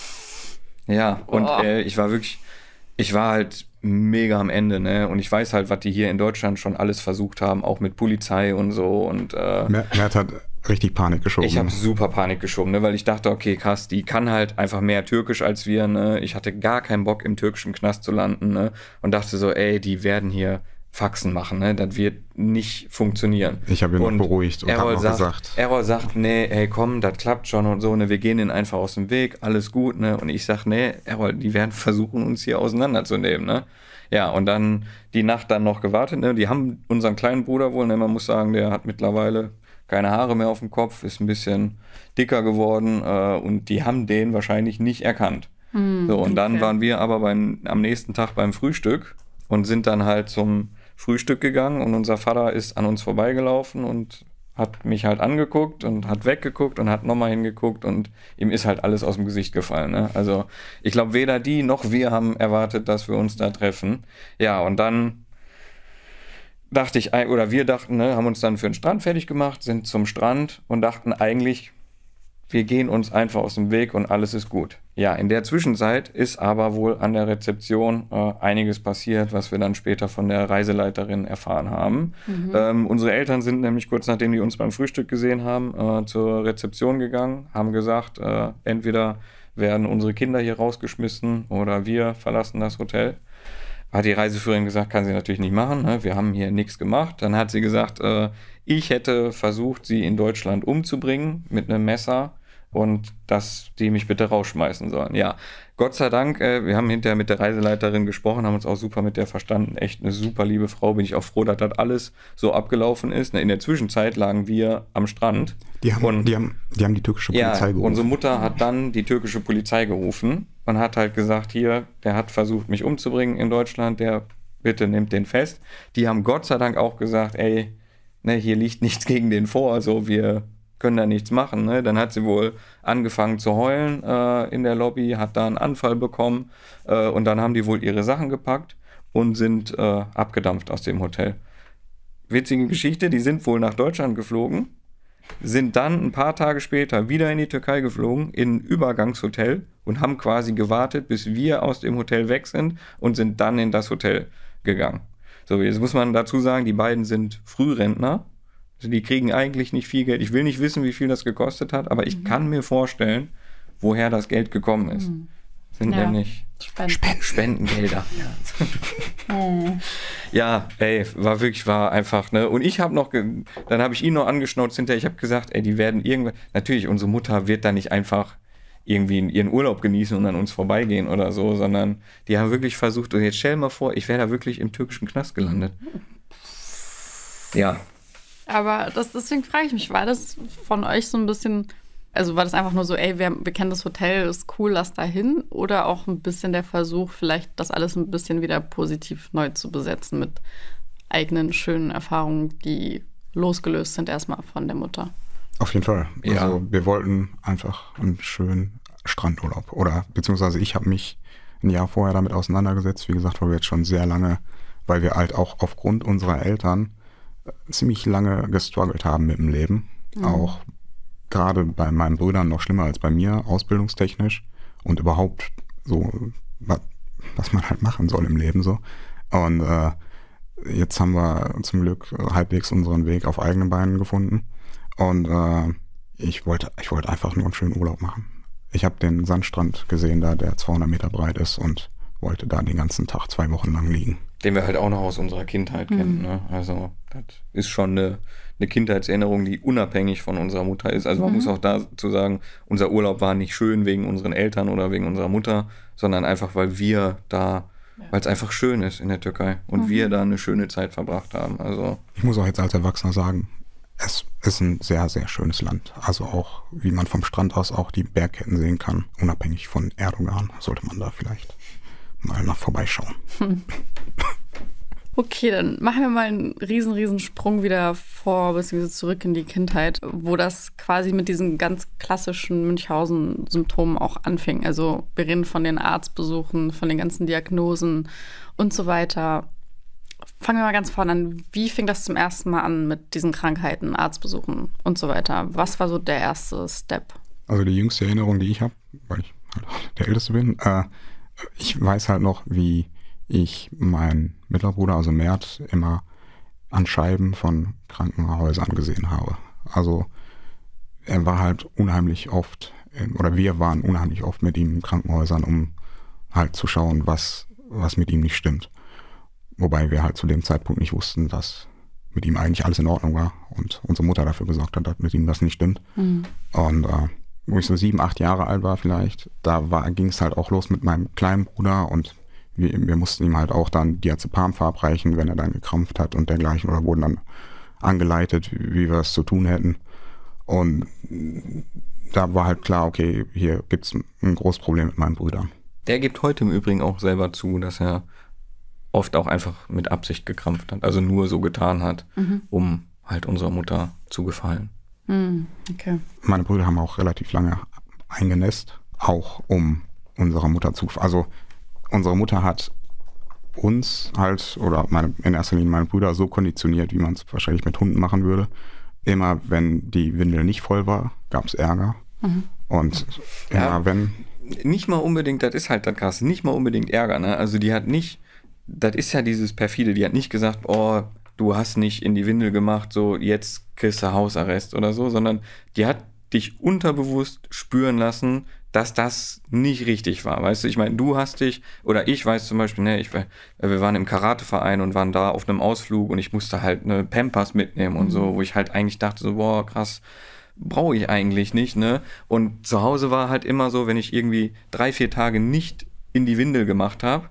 Nee. Ja, und äh, ich war wirklich, ich war halt mega am Ende, ne? Und ich weiß halt, was die hier in Deutschland schon alles versucht haben, auch mit Polizei und so. Und äh, Mert hat richtig Panik geschoben. Ich habe super Panik geschoben, ne? Weil ich dachte, okay, krass, die kann halt einfach mehr Türkisch als wir, ne? Ich hatte gar keinen Bock, im türkischen Knast zu landen, ne? Und dachte so, ey, die werden hier Faxen machen, ne? Das wird nicht funktionieren. Ich habe ihn noch beruhigt und habe noch sagt, gesagt. Errol sagt, nee, hey, komm, das klappt schon und so, ne? Wir gehen ihnen einfach aus dem Weg, alles gut, ne? Und ich sag, nee, Errol, die werden versuchen, uns hier auseinanderzunehmen, ne? Ja, und dann die Nacht dann noch gewartet, ne? Die haben unseren kleinen Bruder wohl, ne? Man muss sagen, der hat mittlerweile keine Haare mehr auf dem Kopf, ist ein bisschen dicker geworden äh, und die haben den wahrscheinlich nicht erkannt. Hm, so, und okay. Dann waren wir aber beim, am nächsten Tag beim Frühstück und sind dann halt zum Frühstück gegangen und unser Vater ist an uns vorbeigelaufen und hat mich halt angeguckt und hat weggeguckt und hat nochmal hingeguckt und ihm ist halt alles aus dem Gesicht gefallen, ne? Also ich glaube, weder die noch wir haben erwartet, dass wir uns da treffen. Ja, und dann dachte ich, oder wir dachten, ne, haben uns dann für den Strand fertig gemacht, sind zum Strand und dachten eigentlich, wir gehen uns einfach aus dem Weg und alles ist gut. Ja, in der Zwischenzeit ist aber wohl an der Rezeption äh, einiges passiert, was wir dann später von der Reiseleiterin erfahren haben. Mhm. Ähm, unsere Eltern sind nämlich kurz nachdem die uns beim Frühstück gesehen haben, äh, zur Rezeption gegangen, haben gesagt, äh, entweder werden unsere Kinder hier rausgeschmissen oder wir verlassen das Hotel. Hat die Reiseführerin gesagt, kann sie natürlich nicht machen, ne? Wir haben hier nichts gemacht. Dann hat sie gesagt, äh, ich hätte versucht, sie in Deutschland umzubringen mit einem Messer und dass die mich bitte rausschmeißen sollen. Ja, Gott sei Dank, äh, wir haben hinterher mit der Reiseleiterin gesprochen, haben uns auch super mit der verstanden. Echt eine super liebe Frau, bin ich auch froh, dass das alles so abgelaufen ist. In der Zwischenzeit lagen wir am Strand. Die haben, und, die haben, die, haben die türkische Polizei ja, gerufen. Unsere Mutter hat dann die türkische Polizei gerufen und hat halt gesagt, hier, der hat versucht, mich umzubringen in Deutschland, der bitte nimmt den fest. Die haben Gott sei Dank auch gesagt, ey, ne, hier liegt nichts gegen den vor, also wir können da nichts machen. Ne? Dann hat sie wohl angefangen zu heulen äh, in der Lobby, hat da einen Anfall bekommen äh, und dann haben die wohl ihre Sachen gepackt und sind äh, abgedampft aus dem Hotel. witzige Geschichte, die sind wohl nach Deutschland geflogen, sind dann ein paar Tage später wieder in die Türkei geflogen, in ein Übergangshotel und haben quasi gewartet, bis wir aus dem Hotel weg sind und sind dann in das Hotel gegangen. So, jetzt muss man dazu sagen, die beiden sind Frührentner. Also die kriegen eigentlich nicht viel Geld. Ich will nicht wissen, wie viel das gekostet hat, aber ich mhm. kann mir vorstellen, woher das Geld gekommen ist. Mhm. Sind ja. nämlich Spenden. Spendengelder. Ja. oh. ja, ey, war wirklich, war einfach, ne? Und ich habe noch, ge- dann habe ich ihn noch angeschnauzt hinterher. Ich habe gesagt, ey, die werden irgendwann, natürlich, unsere Mutter wird da nicht einfach irgendwie ihren Urlaub genießen und an uns vorbeigehen oder so, sondern die haben wirklich versucht, und jetzt stell dir mal vor, ich wäre da wirklich im türkischen Knast gelandet. Ja. Aber das, deswegen frage ich mich, war das von euch so ein bisschen, also war das einfach nur so, ey, wir, wir kennen das Hotel, ist cool, lass da hin? Oder auch ein bisschen der Versuch, vielleicht das alles ein bisschen wieder positiv neu zu besetzen mit eigenen schönen Erfahrungen, die losgelöst sind erstmal von der Mutter? Auf jeden Fall. Ja. Also wir wollten einfach einen schönen Strandurlaub. Oder beziehungsweise ich habe mich ein Jahr vorher damit auseinandergesetzt, wie gesagt, weil wir jetzt schon sehr lange, weil wir halt auch aufgrund unserer Eltern ziemlich lange gestruggelt haben mit dem Leben. Mhm. Auch gerade bei meinen Brüdern noch schlimmer als bei mir, ausbildungstechnisch und überhaupt so, was, was man halt machen soll im Leben so. Und äh, jetzt haben wir zum Glück halbwegs unseren Weg auf eigenen Beinen gefunden. Und äh, ich wollte ich wollte einfach nur einen schönen Urlaub machen. Ich habe den Sandstrand gesehen, da der zweihundert Meter breit ist und wollte da den ganzen Tag zwei Wochen lang liegen. Den wir halt auch noch aus unserer Kindheit mhm. kennen. Ne? Also das ist schon eine, eine Kindheitserinnerung, die unabhängig von unserer Mutter ist. Also man mhm. muss auch dazu sagen, unser Urlaub war nicht schön wegen unseren Eltern oder wegen unserer Mutter, sondern einfach, weil wir da, ja. weil es einfach schön ist in der Türkei und mhm. wir da eine schöne Zeit verbracht haben. Also ich muss auch jetzt als Erwachsener sagen, es ist ein sehr, sehr schönes Land. Also auch, wie man vom Strand aus auch die Bergketten sehen kann, unabhängig von Erdogan, sollte man da vielleicht mal nach vorbeischauen. Hm. Okay, dann machen wir mal einen riesen, riesen Sprung wieder vor, beziehungsweise zurück in die Kindheit, wo das quasi mit diesen ganz klassischen Münchhausen-Symptomen auch anfing. Also wir reden von den Arztbesuchen, von den ganzen Diagnosen und so weiter. Fangen wir mal ganz vorne an. Wie fing das zum ersten Mal an mit diesen Krankheiten, Arztbesuchen und so weiter? Was war so der erste Step? Also die jüngste Erinnerung, die ich habe, weil ich halt der Älteste bin, äh, ich weiß halt noch, wie ich meinen mittlerer Bruder, also Mert, immer an Scheiben von Krankenhäusern gesehen habe. Also er war halt unheimlich oft, oder wir waren unheimlich oft mit ihm in Krankenhäusern, um halt zu schauen, was, was mit ihm nicht stimmt. Wobei wir halt zu dem Zeitpunkt nicht wussten, dass mit ihm eigentlich alles in Ordnung war und unsere Mutter dafür gesorgt hat, dass mit ihm das nicht stimmt. Mhm. Und äh, wo ich so sieben, acht Jahre alt war vielleicht, da ging es halt auch los mit meinem kleinen Bruder und wir, wir mussten ihm halt auch dann Diazepam verabreichen, wenn er dann gekrampft hat und dergleichen, oder wurden dann angeleitet, wie, wie wir es zu tun hätten. Und da war halt klar, okay, hier gibt es ein großes Problem mit meinem Bruder. Der gibt heute im Übrigen auch selber zu, dass er oft auch einfach mit Absicht gekrampft hat, also nur so getan hat, mhm. um halt unserer Mutter zu gefallen. Mhm. Okay. Meine Brüder haben auch relativ lange eingenässt, auch um unserer Mutter zu, also unsere Mutter hat uns halt, oder meine, in erster Linie meine Brüder, so konditioniert, wie man es wahrscheinlich mit Hunden machen würde. Immer wenn die Windel nicht voll war, gab es Ärger. Mhm. Und immer ja, wenn... Nicht mal unbedingt, das ist halt das Krasse, nicht mal unbedingt Ärger, ne? Also die hat nicht, das ist ja dieses Perfide, die hat nicht gesagt, oh, du hast nicht in die Windel gemacht, so jetzt kriegst du Hausarrest oder so, sondern die hat dich unterbewusst spüren lassen, dass das nicht richtig war, weißt du, ich meine, du hast dich, oder ich weiß zum Beispiel, ne, ich, wir waren im Karateverein und waren da auf einem Ausflug und ich musste halt eine Pampers mitnehmen und so, wo ich halt eigentlich dachte so, boah, krass, brauche ich eigentlich nicht, ne, und zu Hause war halt immer so, wenn ich irgendwie drei, vier Tage nicht in die Windel gemacht habe,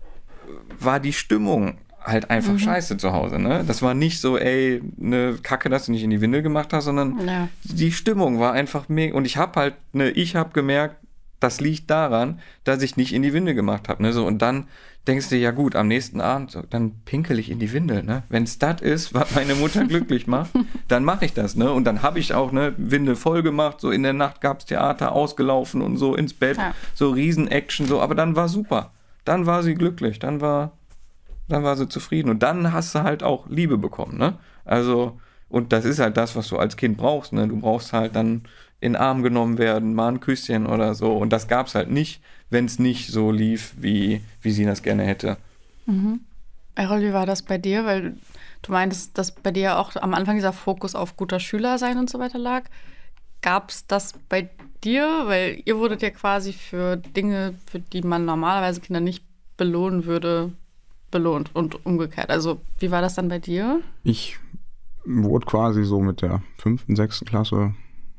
war die Stimmung halt einfach mhm. scheiße zu Hause, ne? Das war nicht so, ey, ne Kacke, dass du nicht in die Windel gemacht hast, sondern ja. die Stimmung war einfach mega. Und ich habe halt, ne, ich habe gemerkt, das liegt daran, dass ich nicht in die Windel gemacht habe, ne? So, und dann denkst du, ja gut, am nächsten Abend, so, dann pinkel ich in die Windel, ne? Wenn es das ist, was meine Mutter glücklich macht, dann mache ich das, ne? Und dann habe ich auch, ne, Windel voll gemacht, so in der Nacht gab's Theater, ausgelaufen und so ins Bett, ja. so Riesen-Action, so, aber dann war super. Dann war sie glücklich, dann war dann war sie zufrieden. Und dann hast du halt auch Liebe bekommen, ne? Also, und das ist halt das, was du als Kind brauchst, ne? Du brauchst halt dann in den Arm genommen werden, mal ein Küsschen oder so. Und das gab's halt nicht, wenn es nicht so lief, wie, wie sie das gerne hätte. Mhm. Errol, wie war das bei dir? Weil du meintest, dass bei dir auch am Anfang dieser Fokus auf guter Schüler sein und so weiter lag. Gab es das bei dir? Weil ihr wurdet ja quasi für Dinge, für die man normalerweise Kinder nicht belohnen würde, belohnt und umgekehrt. Also wie war das dann bei dir? Ich wurde quasi so mit der fünften, sechsten Klasse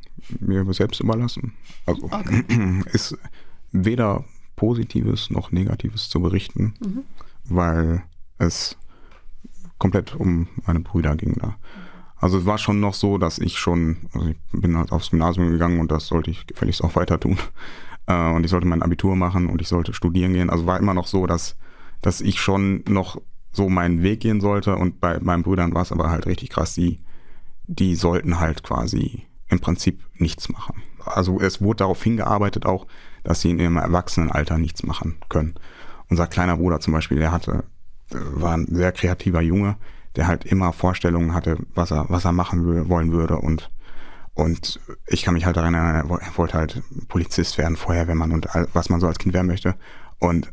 mir selbst überlassen. Also okay. Ist weder Positives noch Negatives zu berichten, mhm. weil es komplett um meine Brüder ging da. Also es war schon noch so, dass ich schon, also ich bin halt aufs Gymnasium gegangen und das sollte ich gefälligst auch weiter tun. Äh, und ich sollte mein Abitur machen und ich sollte studieren gehen. Also war immer noch so, dass, dass ich schon noch so meinen Weg gehen sollte. Und bei meinen Brüdern war es aber halt richtig krass. Die, die sollten halt quasi im Prinzip nichts machen. Also es wurde darauf hingearbeitet auch, dass sie in ihrem Erwachsenenalter nichts machen können. Unser kleiner Bruder zum Beispiel, der hatte, war ein sehr kreativer Junge, der halt immer Vorstellungen hatte, was er, was er machen will, wollen würde. Und, und ich kann mich halt daran erinnern, er wollte halt Polizist werden, Feuerwehrmann und was man so als Kind werden möchte. Und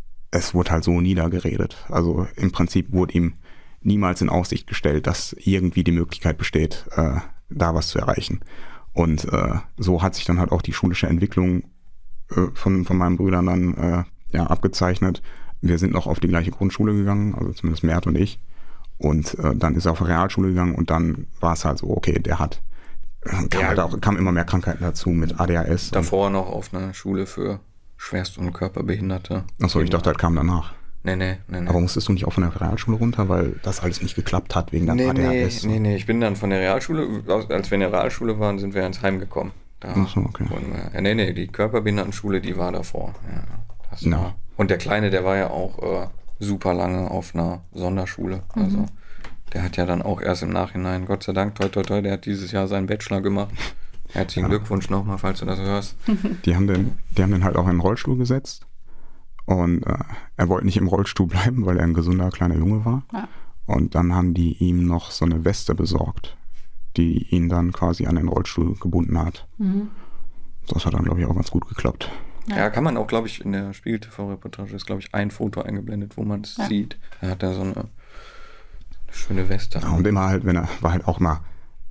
es wurde halt so niedergeredet. Also im Prinzip wurde ihm niemals in Aussicht gestellt, dass irgendwie die Möglichkeit besteht, äh, da was zu erreichen. Und äh, so hat sich dann halt auch die schulische Entwicklung äh, von, von meinen Brüdern dann äh, ja, abgezeichnet. Wir sind noch auf die gleiche Grundschule gegangen, also zumindest Mert und ich. Und äh, dann ist er auf die Realschule gegangen und dann war es halt so, okay, der hat, kam, ja, halt auch, kam immer mehr Krankheiten dazu mit A D H S. Davor noch auf einer Schule für Schwerst- und Körperbehinderte. Achso, ich dachte, das kam danach. Nee, nee, nee, nee. Aber musstest du nicht auch von der Realschule runter, weil das alles nicht geklappt hat wegen der nee, A D H S? Nee, nee, nee, ich bin dann von der Realschule, als wir in der Realschule waren, sind wir ins Heim gekommen. Da Achso, okay. Wir, ja, nee, nee, die Körperbehindertenschule, die war davor. Ja, das no. war. Und der Kleine, der war ja auch äh, super lange auf einer Sonderschule. Mhm. Also der hat ja dann auch erst im Nachhinein, Gott sei Dank, toi toi toi, der hat dieses Jahr seinen Bachelor gemacht. Herzlichen ja. Glückwunsch nochmal, falls du das hörst. Die haben den, die haben den halt auch in den Rollstuhl gesetzt. Und äh, er wollte nicht im Rollstuhl bleiben, weil er ein gesunder kleiner Junge war. Ja. Und dann haben die ihm noch so eine Weste besorgt, die ihn dann quasi an den Rollstuhl gebunden hat. Mhm. Das hat dann, glaube ich, auch ganz gut geklappt. Ja, ja, kann man auch, glaube ich, in der Spiegel-T V-Reportage ist, glaube ich, ein Foto eingeblendet, wo man es ja. sieht. Da hat er so eine, eine schöne Weste. Ja, und immer halt, wenn er, war halt auch mal,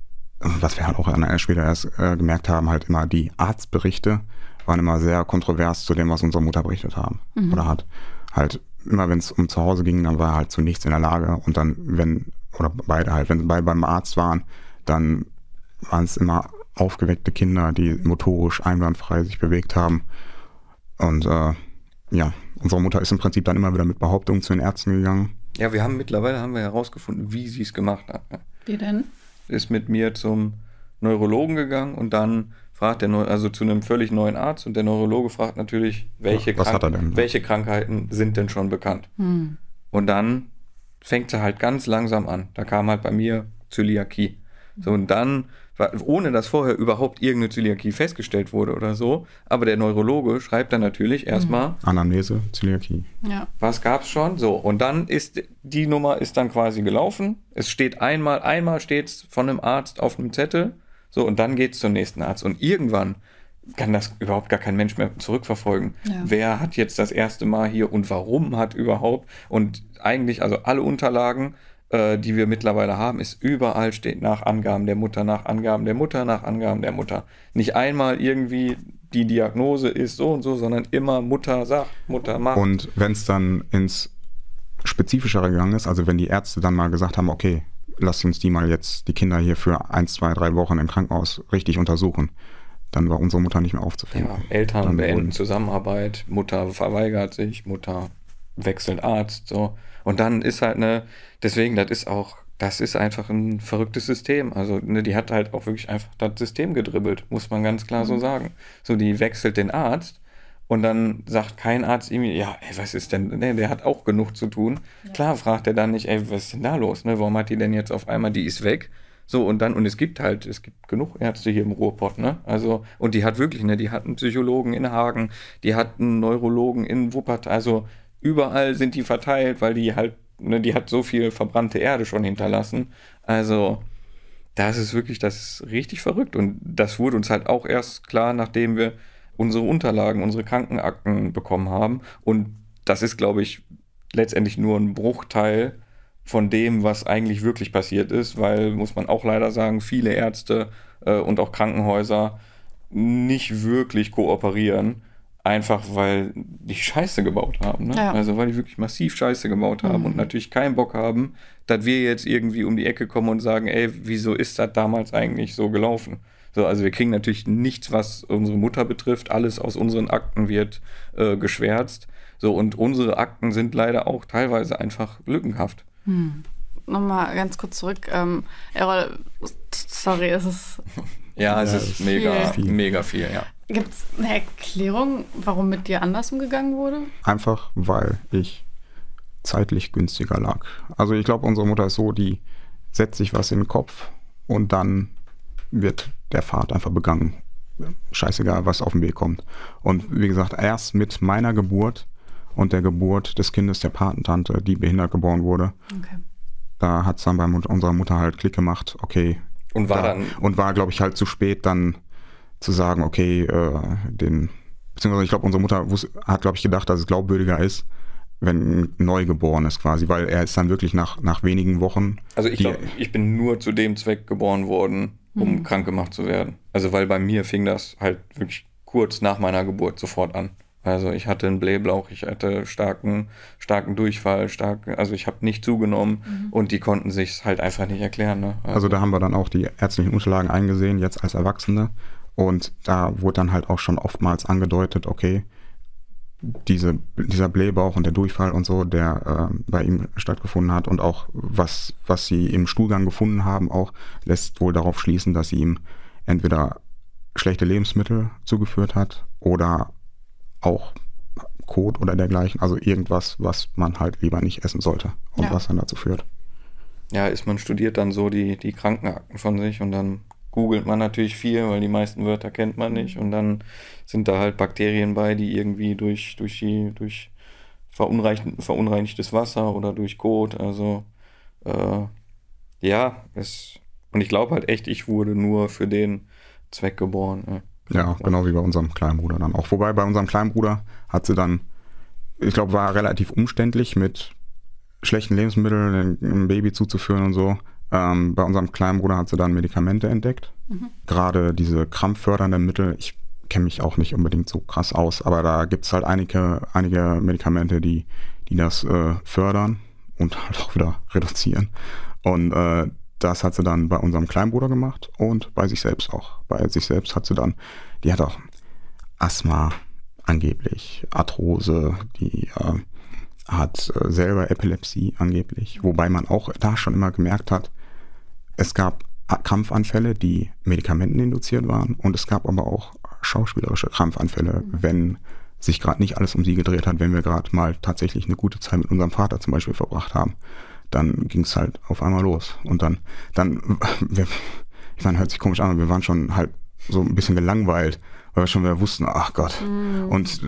was wir halt auch später erst äh, gemerkt haben, halt immer die Arztberichte waren immer sehr kontrovers zu dem, was unsere Mutter berichtet haben mhm. oder hat. Halt immer, wenn es um zu Hause ging, dann war er halt zu nichts in der Lage. Und dann, wenn, oder beide halt, wenn beide beim Arzt waren, dann waren es immer aufgeweckte Kinder, die motorisch einwandfrei sich bewegt haben. Und äh, ja, unsere Mutter ist im Prinzip dann immer wieder mit Behauptungen zu den Ärzten gegangen. Ja, wir haben mittlerweile haben wir herausgefunden, wie sie es gemacht hat. Wie denn? Ist mit mir zum Neurologen gegangen und dann fragt der Neu- also zu einem völlig neuen Arzt und der Neurologe fragt natürlich, welche, Was Krank- hat er denn? welche Krankheiten sind denn schon bekannt? Hm. Und dann fängt sie halt ganz langsam an. Da kam halt bei mir Zöliakie. So, und dann, ohne dass vorher überhaupt irgendeine Zöliakie festgestellt wurde oder so, aber der Neurologe schreibt dann natürlich erstmal Anamnese, Zöliakie. Ja. Was gab's schon? So, und dann ist die Nummer ist dann quasi gelaufen. Es steht einmal, einmal steht's von einem Arzt auf einem Zettel. So, und dann geht's zum nächsten Arzt. Und irgendwann kann das überhaupt gar kein Mensch mehr zurückverfolgen. Ja. Wer hat jetzt das erste Mal hier und warum hat überhaupt? Und eigentlich, also alle Unterlagen, äh, die wir mittlerweile haben, ist überall steht nach Angaben der Mutter, nach Angaben der Mutter, nach Angaben der Mutter. Nicht einmal irgendwie die Diagnose ist so und so, sondern immer Mutter sagt, Mutter macht. Und wenn es dann ins Spezifischere gegangen ist, also wenn die Ärzte dann mal gesagt haben, okay, lass uns die mal jetzt, die Kinder hier für ein, zwei, drei Wochen im Krankenhaus richtig untersuchen, dann war unsere Mutter nicht mehr aufzufinden. Ja, Eltern dann beenden wurden. Zusammenarbeit, Mutter verweigert sich, Mutter wechselt Arzt, so. Und dann ist halt eine, deswegen, das ist auch, das ist einfach ein verrücktes System. Also, ne, die hat halt auch wirklich einfach das System gedribbelt, muss man ganz klar mhm. so sagen. So, die wechselt den Arzt und dann sagt kein Arzt ihm, ja, ey, was ist denn, ne, der hat auch genug zu tun. Ja. Klar fragt er dann nicht, ey, was ist denn da los, ne, warum hat die denn jetzt auf einmal, die ist weg. So, und dann, und es gibt halt, es gibt genug Ärzte hier im Ruhrpott, ne, also, und die hat wirklich, ne, die hat einen Psychologen in Hagen, die hat einen Neurologen in Wuppertal, also überall sind die verteilt, weil die halt ne, die hat so viel verbrannte Erde schon hinterlassen. Also das ist wirklich, das ist richtig verrückt. Und das wurde uns halt auch erst klar, nachdem wir unsere Unterlagen, unsere Krankenakten bekommen haben. Und das ist, glaube ich, letztendlich nur ein Bruchteil von dem, was eigentlich wirklich passiert ist, weil, muss man auch leider sagen, viele Ärzte äh, und auch Krankenhäuser nicht wirklich kooperieren, einfach weil die Scheiße gebaut haben. Ne? Ja. Also weil die wirklich massiv Scheiße gebaut haben mhm. und natürlich keinen Bock haben, dass wir jetzt irgendwie um die Ecke kommen und sagen, ey, wieso ist das damals eigentlich so gelaufen? So, also wir kriegen natürlich nichts, was unsere Mutter betrifft. Alles aus unseren Akten wird äh, geschwärzt. So, und unsere Akten sind leider auch teilweise einfach lückenhaft. Hm. Nochmal ganz kurz zurück. Ähm, Errol, sorry, es ist... ja, es ja, ist mega viel. viel, mega viel, ja. Gibt es eine Erklärung, warum mit dir anders umgegangen wurde? Einfach, weil ich zeitlich günstiger lag. Also ich glaube, unsere Mutter ist so, die setzt sich was in den Kopf und dann wird der Pfad einfach begangen. Scheißegal, was auf den Weg kommt. Und wie gesagt, erst mit meiner Geburt und der Geburt des Kindes der Patentante, die behindert geboren wurde, Okay. da hat es dann bei unserer Mutter halt Klick gemacht, okay. Und war da, dann... Und war, glaube ich, halt zu spät dann zu sagen, okay, äh, den, beziehungsweise ich glaube, unsere Mutter wus- hat, glaube ich, gedacht, dass es glaubwürdiger ist, wenn ein Neugeborenes quasi, weil er ist dann wirklich nach, nach wenigen Wochen... Also ich die- glaube, ich bin nur zu dem Zweck geboren worden, um Mhm. krank gemacht zu werden. Also weil bei mir fing das halt wirklich kurz nach meiner Geburt sofort an. Also ich hatte einen Blähbauch, ich hatte starken, starken Durchfall, starken, also ich habe nicht zugenommen mhm. und die konnten sich halt einfach nicht erklären. Ne? Also, Also da haben wir dann auch die ärztlichen Unterlagen eingesehen, jetzt als Erwachsene. Und da wurde dann halt auch schon oftmals angedeutet, okay, diese, dieser Blähbauch und der Durchfall und so, der äh, bei ihm stattgefunden hat und auch was, was sie im Stuhlgang gefunden haben, auch lässt wohl darauf schließen, dass sie ihm entweder schlechte Lebensmittel zugeführt hat oder auch Kot oder dergleichen. Also irgendwas, was man halt lieber nicht essen sollte und Ja. was dann dazu führt. ja, ist man studiert dann so die, die Krankenakten von sich und dann googelt man natürlich viel, weil die meisten Wörter kennt man nicht und dann sind da halt Bakterien bei, die irgendwie durch, durch, die, durch verunreinigt, verunreinigtes Wasser oder durch Kot, also äh, ja, es, und ich glaube halt echt, ich wurde nur für den Zweck geboren. Ja. Ja, genau wie bei unserem kleinen Bruder dann auch. Wobei bei unserem kleinen Bruder hat sie dann, ich glaube, war relativ umständlich mit schlechten Lebensmitteln einem Baby zuzuführen und so. Ähm, bei unserem kleinen Bruder hat sie dann Medikamente entdeckt. Mhm. Gerade diese krampffördernden Mittel, ich kenne mich auch nicht unbedingt so krass aus, aber da gibt es halt einige, einige Medikamente, die, die das äh, fördern und halt auch wieder reduzieren. Und äh, das hat sie dann bei unserem kleinen Bruder gemacht und bei sich selbst auch. Bei sich selbst hat sie dann, die hat auch Asthma angeblich, Arthrose, die äh, hat äh, selber Epilepsie angeblich, wobei man auch da schon immer gemerkt hat, es gab Krampfanfälle, die medikamenteninduziert waren und es gab aber auch schauspielerische Krampfanfälle, mhm. wenn sich gerade nicht alles um sie gedreht hat, wenn wir gerade mal tatsächlich eine gute Zeit mit unserem Vater zum Beispiel verbracht haben. Dann ging es halt auf einmal los. Und dann, dann, wir, ich meine, hört sich komisch an, aber wir waren schon halt so ein bisschen gelangweilt, weil wir schon wieder wussten, ach Gott. Mm. Und,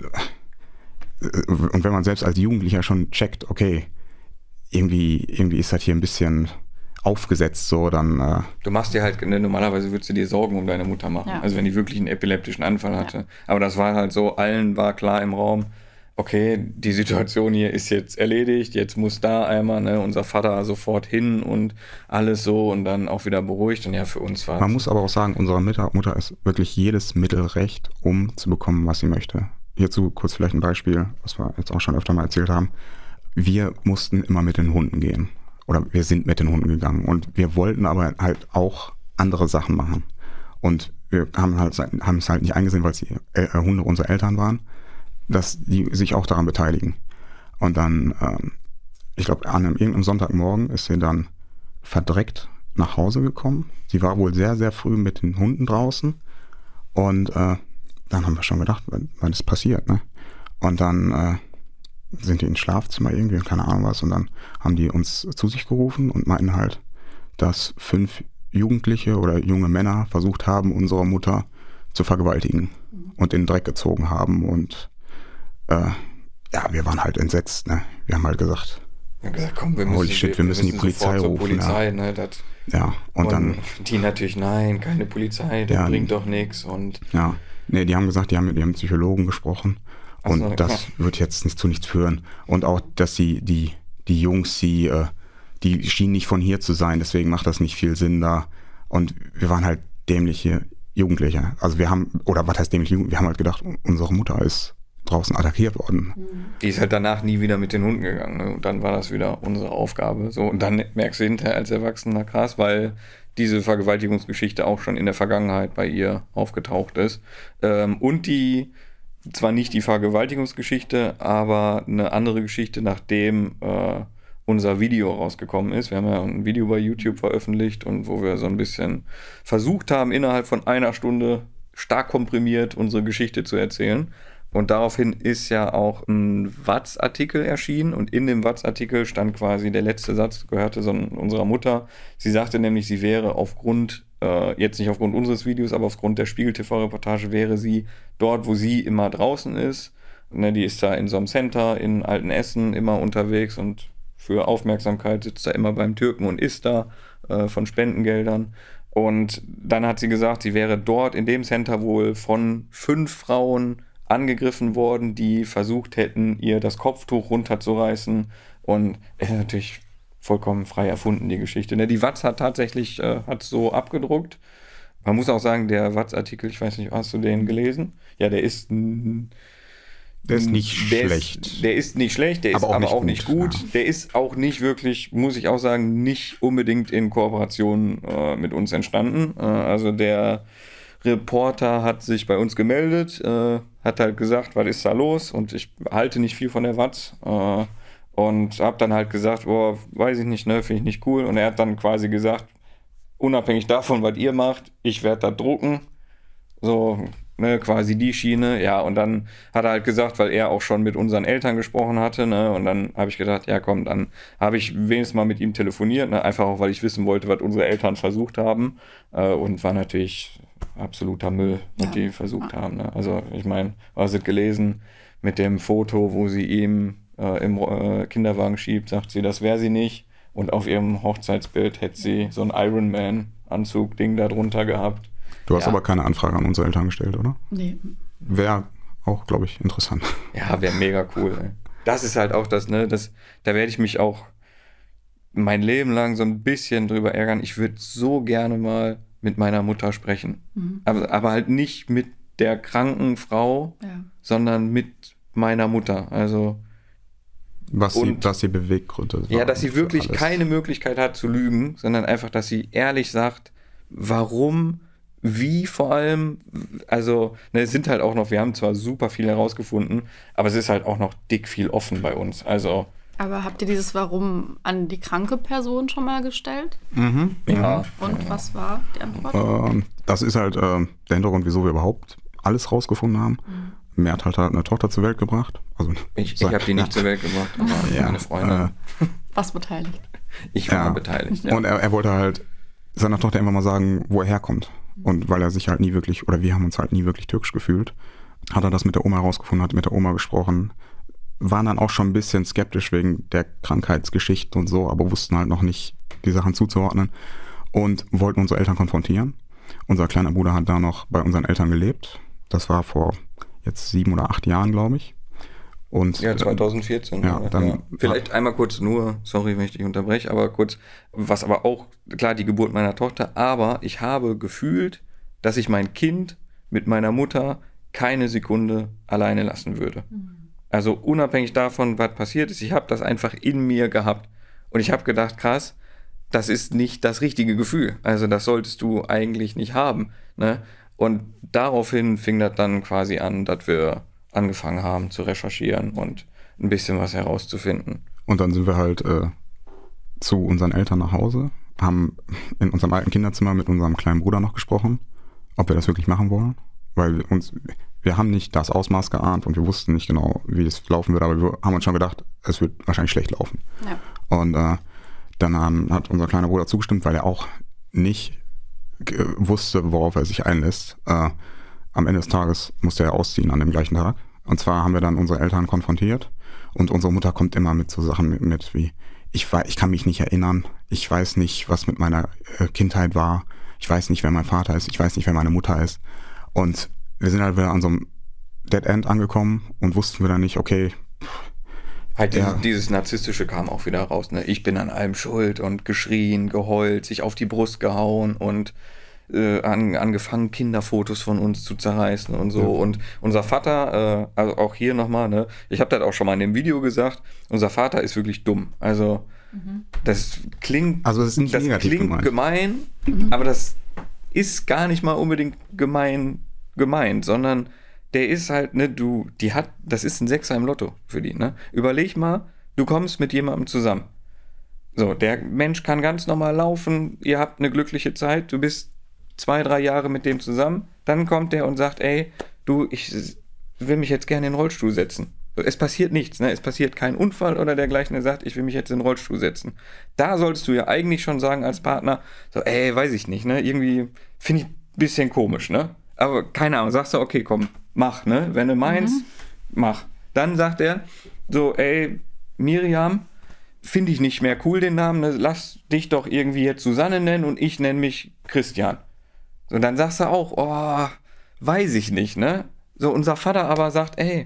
und wenn man selbst als Jugendlicher schon checkt, okay, irgendwie, irgendwie ist das hier ein bisschen aufgesetzt, so, dann... Äh, du machst dir halt, ne, normalerweise würdest du dir Sorgen um deine Mutter machen, ja. also wenn die wirklich einen epileptischen Anfall hatte. Ja. Aber das war halt so, allen war klar im Raum, okay, die Situation hier ist jetzt erledigt, jetzt muss da einmal ne, unser Vater sofort hin und alles so und dann auch wieder beruhigt und ja, für uns war Man muss aber auch sagen, unsere Mutter ist wirklich jedes Mittel recht, um zu bekommen, was sie möchte. Hierzu kurz vielleicht ein Beispiel, was wir jetzt auch schon öfter mal erzählt haben. Wir mussten immer mit den Hunden gehen oder wir sind mit den Hunden gegangen und wir wollten aber halt auch andere Sachen machen und wir haben, halt, haben es halt nicht eingesehen, weil es die äh, Hunde unserer Eltern waren, dass die sich auch daran beteiligen. Und dann, ähm, ich glaube, an einem, irgendeinem Sonntagmorgen ist sie dann verdreckt nach Hause gekommen. Sie war wohl sehr, sehr früh mit den Hunden draußen. Und äh, dann haben wir schon gedacht, wann ist passiert, ne? Und dann äh, sind die ins Schlafzimmer irgendwie, keine Ahnung was. Und dann haben die uns zu sich gerufen und meinten halt, dass fünf Jugendliche oder junge Männer versucht haben, unsere Mutter zu vergewaltigen und in den Dreck gezogen haben und Äh, ja, wir waren halt entsetzt, ne? Wir haben halt gesagt, Wir haben gesagt, komm, wir müssen, Holy shit, wir müssen die Polizei zur rufen. Polizei, Ja, ne, das, ja und, und dann... die natürlich, nein, keine Polizei, das Ja, bringt doch nichts. Und ja, nee, die haben gesagt, die haben mit ihrem Psychologen gesprochen Ach und so, das klar. wird jetzt nicht zu nichts führen. Und auch, dass sie, die, die Jungs, die, äh, die schienen nicht von hier zu sein, deswegen macht das nicht viel Sinn da. Und wir waren halt dämliche Jugendliche. Also wir haben, oder was heißt dämliche Jugendliche? Wir haben halt gedacht, unsere Mutter ist draußen attackiert worden. Die ist halt danach nie wieder mit den Hunden gegangen. Ne? Und dann war das wieder unsere Aufgabe. So, und dann merkst du hinterher als Erwachsener krass, weil diese Vergewaltigungsgeschichte auch schon in der Vergangenheit bei ihr aufgetaucht ist. Ähm, und die, zwar nicht die Vergewaltigungsgeschichte, aber eine andere Geschichte, nachdem äh, unser Video rausgekommen ist. Wir haben ja ein Video bei YouTube veröffentlicht und wo wir so ein bisschen versucht haben, innerhalb von einer Stunde stark komprimiert unsere Geschichte zu erzählen. Und daraufhin ist ja auch ein Watz-Artikel erschienen und in dem Watz-Artikel stand quasi der letzte Satz, gehörte so unserer Mutter. Sie sagte nämlich, sie wäre aufgrund, äh, jetzt nicht aufgrund unseres Videos, aber aufgrund der Spiegel-T V-Reportage wäre sie dort, wo sie immer draußen ist. Ne, die ist da in so einem Center in Altenessen immer unterwegs und für Aufmerksamkeit sitzt da immer beim Türken und isst da äh, von Spendengeldern. Und dann hat sie gesagt, sie wäre dort in dem Center wohl von fünf Frauen angegriffen worden, die versucht hätten, ihr das Kopftuch runterzureißen. Und es ist natürlich vollkommen frei erfunden, die Geschichte. Ne? Die Watz hat tatsächlich äh, hat so abgedruckt. Man muss auch sagen, der Watz-Artikel, ich weiß nicht, hast du den gelesen? Ja, der ist n- Der ist nicht der schlecht. Ist, der ist nicht schlecht, der Aber ist auch aber nicht auch nicht gut, gut. ja. Der ist auch nicht wirklich, muss ich auch sagen, nicht unbedingt in Kooperation äh, mit uns entstanden. Äh, also der Reporter hat sich bei uns gemeldet, äh, hat halt gesagt, was ist da los? Und ich halte nicht viel von der Watz. Äh, und habe dann halt gesagt, boah, weiß ich nicht, ne, finde ich nicht cool. Und er hat dann quasi gesagt, unabhängig davon, was ihr macht, ich werde da drucken. So, ne, quasi die Schiene. Ja, und dann hat er halt gesagt, weil er auch schon mit unseren Eltern gesprochen hatte, ne, und dann habe ich gedacht, ja komm, dann habe ich wenigstens mal mit ihm telefoniert, ne, einfach auch, weil ich wissen wollte, was unsere Eltern versucht haben. Äh, und war natürlich absoluter Müll, was Ja. die versucht haben. Ne? Also ich meine, hast du gelesen mit dem Foto, wo sie ihm äh, im äh, Kinderwagen schiebt, sagt sie, das wäre sie nicht. Und auf ihrem Hochzeitsbild hätte sie so ein Iron Man-Anzug-Ding da drunter gehabt. Du hast Ja. aber keine Anfrage an unsere Eltern gestellt, oder? Nee. Wäre auch, glaube ich, interessant. Ja, wäre mega cool. Ey. Das ist halt auch das, ne, das, da werde ich mich auch mein Leben lang so ein bisschen drüber ärgern. Ich würde so gerne mal mit meiner Mutter sprechen. Mhm. Aber, aber halt nicht mit der kranken Frau, Ja. sondern mit meiner Mutter. Also, Was sie, Und- was sie Beweggründe ja, waren dass sie für wirklich alles. keine Möglichkeit hat zu lügen, sondern einfach, dass sie ehrlich sagt, warum, wie vor allem, also, ne, es sind halt auch noch, wir haben zwar super viel herausgefunden, aber es ist halt auch noch dick viel offen bei uns. Also, Aber habt ihr dieses Warum an die kranke Person schon mal gestellt? Mhm. ja. Und was war die Antwort? Ähm, das ist halt ähm, der Hintergrund, wieso wir überhaupt alles rausgefunden haben. Mhm. Mert hat halt eine Tochter zur Welt gebracht. Also, Ich, ich sein- habe die nicht ja. zur Welt gebracht, aber Ja, meine Freundin. äh, Was beteiligt? Ich war ja. beteiligt. Ja. Und er, er wollte halt seiner Tochter immer mal sagen, wo er herkommt. Und weil er sich halt nie wirklich, oder wir haben uns halt nie wirklich türkisch gefühlt, hat er das mit der Oma herausgefunden, hat mit der Oma gesprochen, waren dann auch schon ein bisschen skeptisch wegen der Krankheitsgeschichten und so, aber wussten halt noch nicht, die Sachen zuzuordnen und wollten unsere Eltern konfrontieren. Unser kleiner Bruder hat da noch bei unseren Eltern gelebt. Das war vor jetzt sieben oder acht Jahren, glaube ich. Und Ja, zwanzig vierzehn. Ja, dann- ja. Vielleicht einmal kurz nur, sorry, wenn ich dich unterbreche, aber kurz, was aber auch, klar, die Geburt meiner Tochter, aber ich habe gefühlt, dass ich mein Kind mit meiner Mutter keine Sekunde alleine lassen würde. Also unabhängig davon, was passiert ist, ich habe das einfach in mir gehabt. Und ich habe gedacht, krass, das ist nicht das richtige Gefühl. Also das solltest du eigentlich nicht haben. Ne? Und daraufhin fing das dann quasi an, dass wir angefangen haben zu recherchieren und ein bisschen was herauszufinden. Und dann sind wir halt äh, zu unseren Eltern nach Hause, haben in unserem alten Kinderzimmer mit unserem kleinen Bruder noch gesprochen, ob wir das wirklich machen wollen. Weil wir uns, wir haben nicht das Ausmaß geahnt und wir wussten nicht genau, wie es laufen wird, aber wir haben uns schon gedacht, es wird wahrscheinlich schlecht laufen. Ja. Und äh, dann haben, hat unser kleiner Bruder zugestimmt, weil er auch nicht äh, wusste, worauf er sich einlässt. Äh, am Ende des Tages musste er ausziehen an dem gleichen Tag. Und zwar haben wir dann unsere Eltern konfrontiert Und unsere Mutter kommt immer mit so Sachen mit, mit wie, ich, weiß, ich kann mich nicht erinnern, ich weiß nicht, was mit meiner äh, Kindheit war, ich weiß nicht, wer mein Vater ist, ich weiß nicht, wer meine Mutter ist. Und wir sind halt wieder an so einem Dead End angekommen und wussten wieder nicht, okay. Halt ja. dieses, dieses Narzisstische kam auch wieder raus, ne? Ich bin an allem schuld und geschrien, geheult, sich auf die Brust gehauen und äh, an, angefangen, Kinderfotos von uns zu zerreißen und so. Ja. Und unser Vater, äh, also auch hier nochmal, ne? Ich habe das auch schon mal in dem Video gesagt, unser Vater ist wirklich dumm. Also mhm. das klingt, also das ist nicht das negativ klingt gemein, Mhm. aber das ist gar nicht mal unbedingt gemein gemeint, sondern der ist halt, ne, du, die hat, das ist ein Sechser im Lotto für die, ne? Überleg mal, du kommst mit jemandem zusammen. So, der Mensch kann ganz normal laufen, ihr habt eine glückliche Zeit, du bist zwei, drei Jahre mit dem zusammen, dann kommt der und sagt, ey, du, ich will mich jetzt gerne in den Rollstuhl setzen. Es passiert nichts, ne? Es passiert kein Unfall oder dergleichen, der sagt, ich will mich jetzt in den Rollstuhl setzen. Da solltest du ja eigentlich schon sagen als Partner, so, ey, weiß ich nicht, ne? Irgendwie finde ich ein bisschen komisch, ne? Aber keine Ahnung, sagst du, okay, komm, mach, ne? Wenn du meinst, mhm. mach. Dann sagt er so, ey, Miriam, finde ich nicht mehr cool den Namen, ne? Lass dich doch irgendwie jetzt Susanne nennen und ich nenne mich Christian. So, dann sagst du auch, oh, weiß ich nicht, ne? So, unser Vater aber sagt, ey,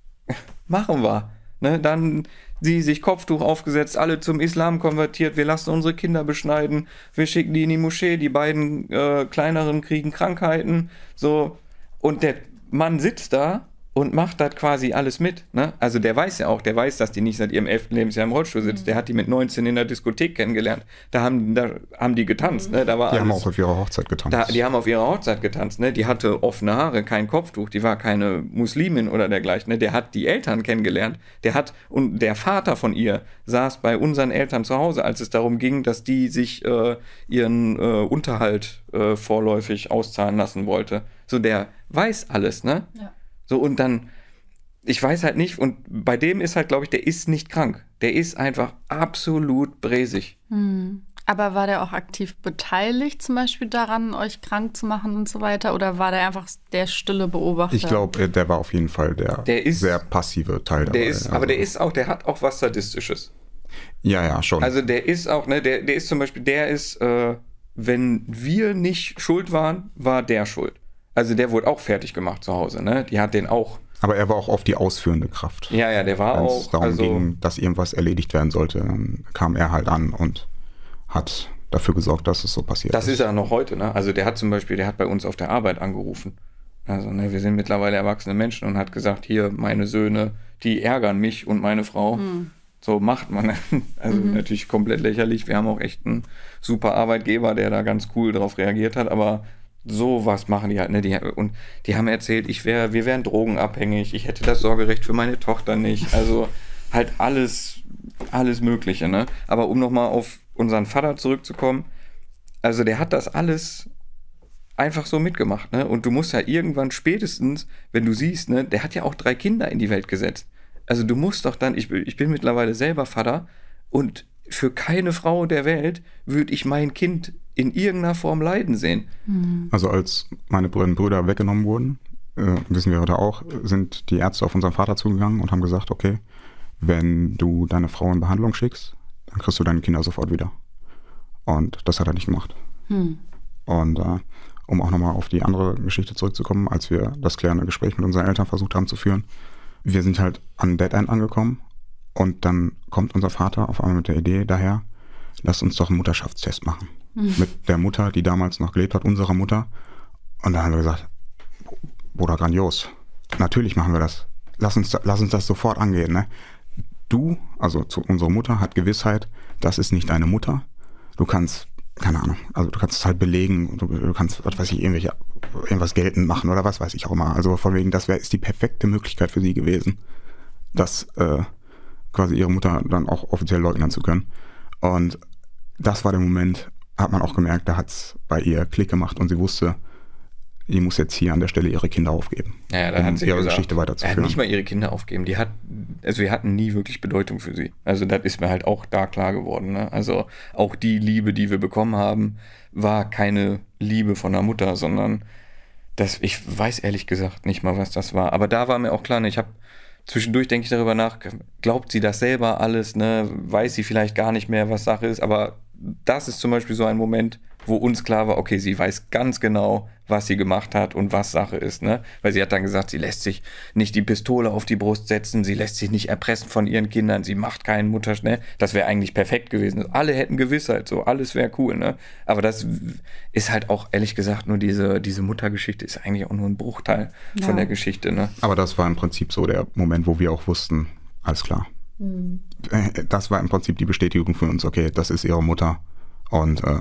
machen wir, ne? Dann sie sich Kopftuch aufgesetzt, alle zum Islam konvertiert, wir lassen unsere Kinder beschneiden, wir schicken die in die Moschee, die beiden äh, kleineren kriegen Krankheiten, so, und der Mann sitzt da und macht das quasi alles mit, ne? Also der weiß ja auch, der weiß, dass die nicht seit ihrem elften Lebensjahr im Rollstuhl sitzt, mhm. der hat die mit neunzehn in der Diskothek kennengelernt, da haben, da haben die getanzt, ne? Da war die alles, haben auch auf ihrer Hochzeit getanzt. Da, die haben auf ihrer Hochzeit getanzt, ne? Die hatte offene Haare, kein Kopftuch, die war keine Muslimin oder dergleichen, ne? Der hat die Eltern kennengelernt, der hat, und der Vater von ihr saß bei unseren Eltern zu Hause, als es darum ging, dass die sich äh, ihren äh, Unterhalt äh, vorläufig auszahlen lassen wollte. So, der weiß alles, ne? Ja. So, und dann, ich weiß halt nicht, und bei dem ist halt, glaube ich, der ist nicht krank. Der ist einfach absolut bräsig. Hm. Aber war der auch aktiv beteiligt, zum Beispiel daran, euch krank zu machen und so weiter? Oder war der einfach der stille Beobachter? Ich glaube, der war auf jeden Fall der, der ist, sehr passive Teil dabei. Der ist, also. Aber der ist auch, der hat auch was Sadistisches. Ja, ja, schon. Also der ist auch, ne, der, der ist zum Beispiel, der ist, äh, wenn wir nicht schuld waren, war der schuld. Also der wurde auch fertig gemacht zu Hause, ne? Die hat den auch. Aber er war auch oft die ausführende Kraft. Ja, ja, der war Wenn's auch. Wenn es darum also, ging, dass irgendwas erledigt werden sollte, dann kam er halt an und hat dafür gesorgt, dass es so passiert das ist. Das ist er noch heute, ne? Also der hat zum Beispiel, der hat bei uns auf der Arbeit angerufen. Also, ne, wir sind mittlerweile erwachsene Menschen und hat gesagt, hier, meine Söhne, die ärgern mich und meine Frau. Hm. So macht man. Also mhm. natürlich komplett lächerlich. Wir haben auch echt einen super Arbeitgeber, der da ganz cool drauf reagiert hat, aber sowas machen die halt, ne? Die, und die haben erzählt, ich wär, wir wären drogenabhängig, ich hätte das Sorgerecht für meine Tochter nicht. Also halt alles, alles Mögliche, ne? Aber um nochmal auf unseren Vater zurückzukommen, also der hat das alles einfach so mitgemacht, ne? Und du musst ja irgendwann spätestens, wenn du siehst, ne, der hat ja auch drei Kinder in die Welt gesetzt. Also du musst doch dann, ich, ich bin mittlerweile selber Vater und für keine Frau der Welt würde ich mein Kind in irgendeiner Form leiden sehen. Also als meine beiden Brüder weggenommen wurden, äh, wissen wir heute auch, sind die Ärzte auf unseren Vater zugegangen und haben gesagt, okay, wenn du deine Frau in Behandlung schickst, dann kriegst du deine Kinder sofort wieder. Und das hat er nicht gemacht. Hm. Und äh, um auch nochmal auf die andere Geschichte zurückzukommen, als wir das klärende Gespräch mit unseren Eltern versucht haben zu führen, wir sind halt an Dead End angekommen und dann kommt unser Vater auf einmal mit der Idee daher, lass uns doch einen Mutterschaftstest machen. Mhm. Mit der Mutter, die damals noch gelebt hat, unserer Mutter. Und dann haben wir gesagt, Bruder, grandios. Natürlich machen wir das. Lass uns, lass uns das sofort angehen. Ne? Du, also zu, unsere Mutter, hat Gewissheit, das ist nicht deine Mutter. Du kannst, keine Ahnung, also du kannst es halt belegen, du, du kannst, was weiß ich, irgendwelche, irgendwas geltend machen oder was weiß ich auch immer. Also von wegen, das wäre ist die perfekte Möglichkeit für sie gewesen, das äh, quasi ihre Mutter dann auch offiziell leugnen zu können. Und das war der Moment, hat man auch gemerkt, da hat es bei ihr Klick gemacht und sie wusste, die muss jetzt hier an der Stelle ihre Kinder aufgeben, ja, ja, da um hat sie ihre gesagt, Geschichte weiterzuführen. Er hat nicht mal ihre Kinder aufgeben. Die hat, also wir hatten nie wirklich Bedeutung für sie. Also das ist mir halt auch da klar geworden. Ne? Also auch die Liebe, die wir bekommen haben, war keine Liebe von der Mutter, sondern das, ich weiß ehrlich gesagt nicht mal, was das war. Aber da war mir auch klar, ne, ich habe zwischendurch denke ich darüber nach, glaubt sie das selber alles, ne? Weiß sie vielleicht gar nicht mehr, was Sache ist, aber das ist zum Beispiel so ein Moment, wo uns klar war, okay, sie weiß ganz genau, was sie gemacht hat und was Sache ist, ne? Weil sie hat dann gesagt, sie lässt sich nicht die Pistole auf die Brust setzen, sie lässt sich nicht erpressen von ihren Kindern, sie macht keinen Mutterschnell. Das wäre eigentlich perfekt gewesen. Alle hätten Gewissheit, so, alles wäre cool, ne? Aber das ist halt auch, ehrlich gesagt, nur diese, diese Muttergeschichte ist eigentlich auch nur ein Bruchteil ja. von der Geschichte, ne? Aber das war im Prinzip so der Moment, wo wir auch wussten, alles klar. Mhm. Das war im Prinzip die Bestätigung für uns, okay, das ist ihre Mutter und äh,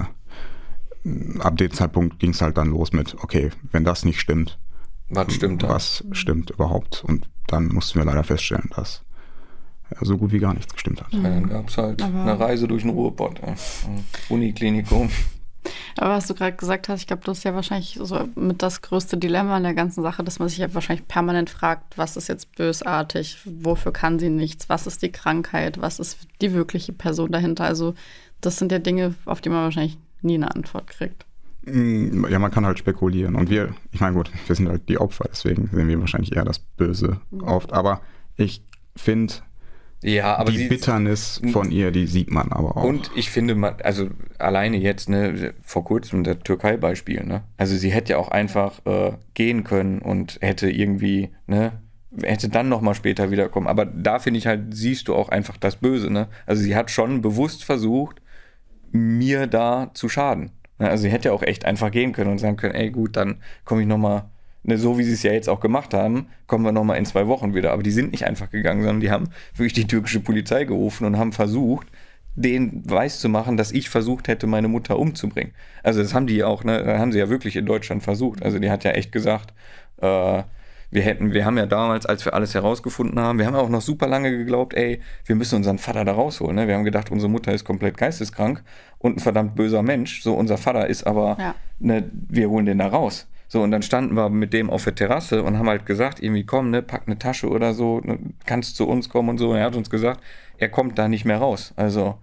ab dem Zeitpunkt ging es halt dann los mit, okay, wenn das nicht stimmt, was stimmt da? Was stimmt überhaupt? Und dann mussten wir leider feststellen, dass ja, so gut wie gar nichts gestimmt hat. Ja, dann gab es halt aber eine Reise durch den Ruhrpott, ja. Uniklinikum. Aber was du gerade gesagt hast, ich glaube, das ist ja wahrscheinlich so mit das größte Dilemma in der ganzen Sache, dass man sich ja wahrscheinlich permanent fragt, was ist jetzt bösartig, wofür kann sie nichts, was ist die Krankheit, was ist die wirkliche Person dahinter. Also das sind ja Dinge, auf die man wahrscheinlich nie eine Antwort kriegt. Ja, man kann halt spekulieren. Und wir, ich meine, gut, wir sind halt die Opfer, deswegen sehen wir wahrscheinlich eher das Böse mhm. oft. Aber ich finde, ja, aber die sie, Bitternis von ihr, die sieht man aber auch. Und ich finde, man, also alleine jetzt, ne, vor kurzem das Türkei-Beispiel, ne? Also sie hätte ja auch einfach äh, gehen können und hätte irgendwie, ne, hätte dann nochmal später wiederkommen. Aber da finde ich halt, siehst du auch einfach das Böse, ne? Also sie hat schon bewusst versucht, mir da zu schaden. Also sie hätte ja auch echt einfach gehen können und sagen können, ey gut, dann komme ich nochmal, ne, so wie sie es ja jetzt auch gemacht haben, kommen wir nochmal in zwei Wochen wieder. Aber die sind nicht einfach gegangen, sondern die haben wirklich die türkische Polizei gerufen und haben versucht, denen weiß zu machen, dass ich versucht hätte, meine Mutter umzubringen. Also das haben die auch, ne, das haben sie ja wirklich in Deutschland versucht. Also die hat ja echt gesagt, äh, Wir hätten, wir haben ja damals, als wir alles herausgefunden haben, wir haben auch noch super lange geglaubt, ey, wir müssen unseren Vater da rausholen. Ne? Wir haben gedacht, unsere Mutter ist komplett geisteskrank und ein verdammt böser Mensch. So, unser Vater ist aber, ja. ne, wir holen den da raus. So, und dann standen wir mit dem auf der Terrasse und haben halt gesagt, irgendwie komm, ne, pack eine Tasche oder so, ne, kannst zu uns kommen und so. Und er hat uns gesagt, er kommt da nicht mehr raus. Also,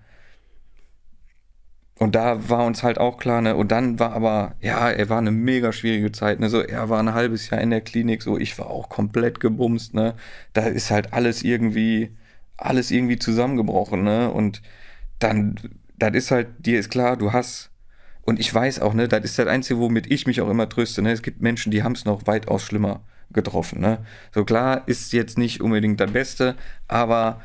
und da war uns halt auch klar, ne, und dann war aber, ja, er war eine mega schwierige Zeit, ne, so, er war ein halbes Jahr in der Klinik, so, ich war auch komplett gebumst, ne, da ist halt alles irgendwie, alles irgendwie zusammengebrochen, ne, und dann, das ist halt, dir ist klar, du hast, und ich weiß auch, ne, das ist das Einzige, womit ich mich auch immer tröste, ne, es gibt Menschen, die haben es noch weitaus schlimmer getroffen, ne, so klar, ist jetzt nicht unbedingt das Beste, aber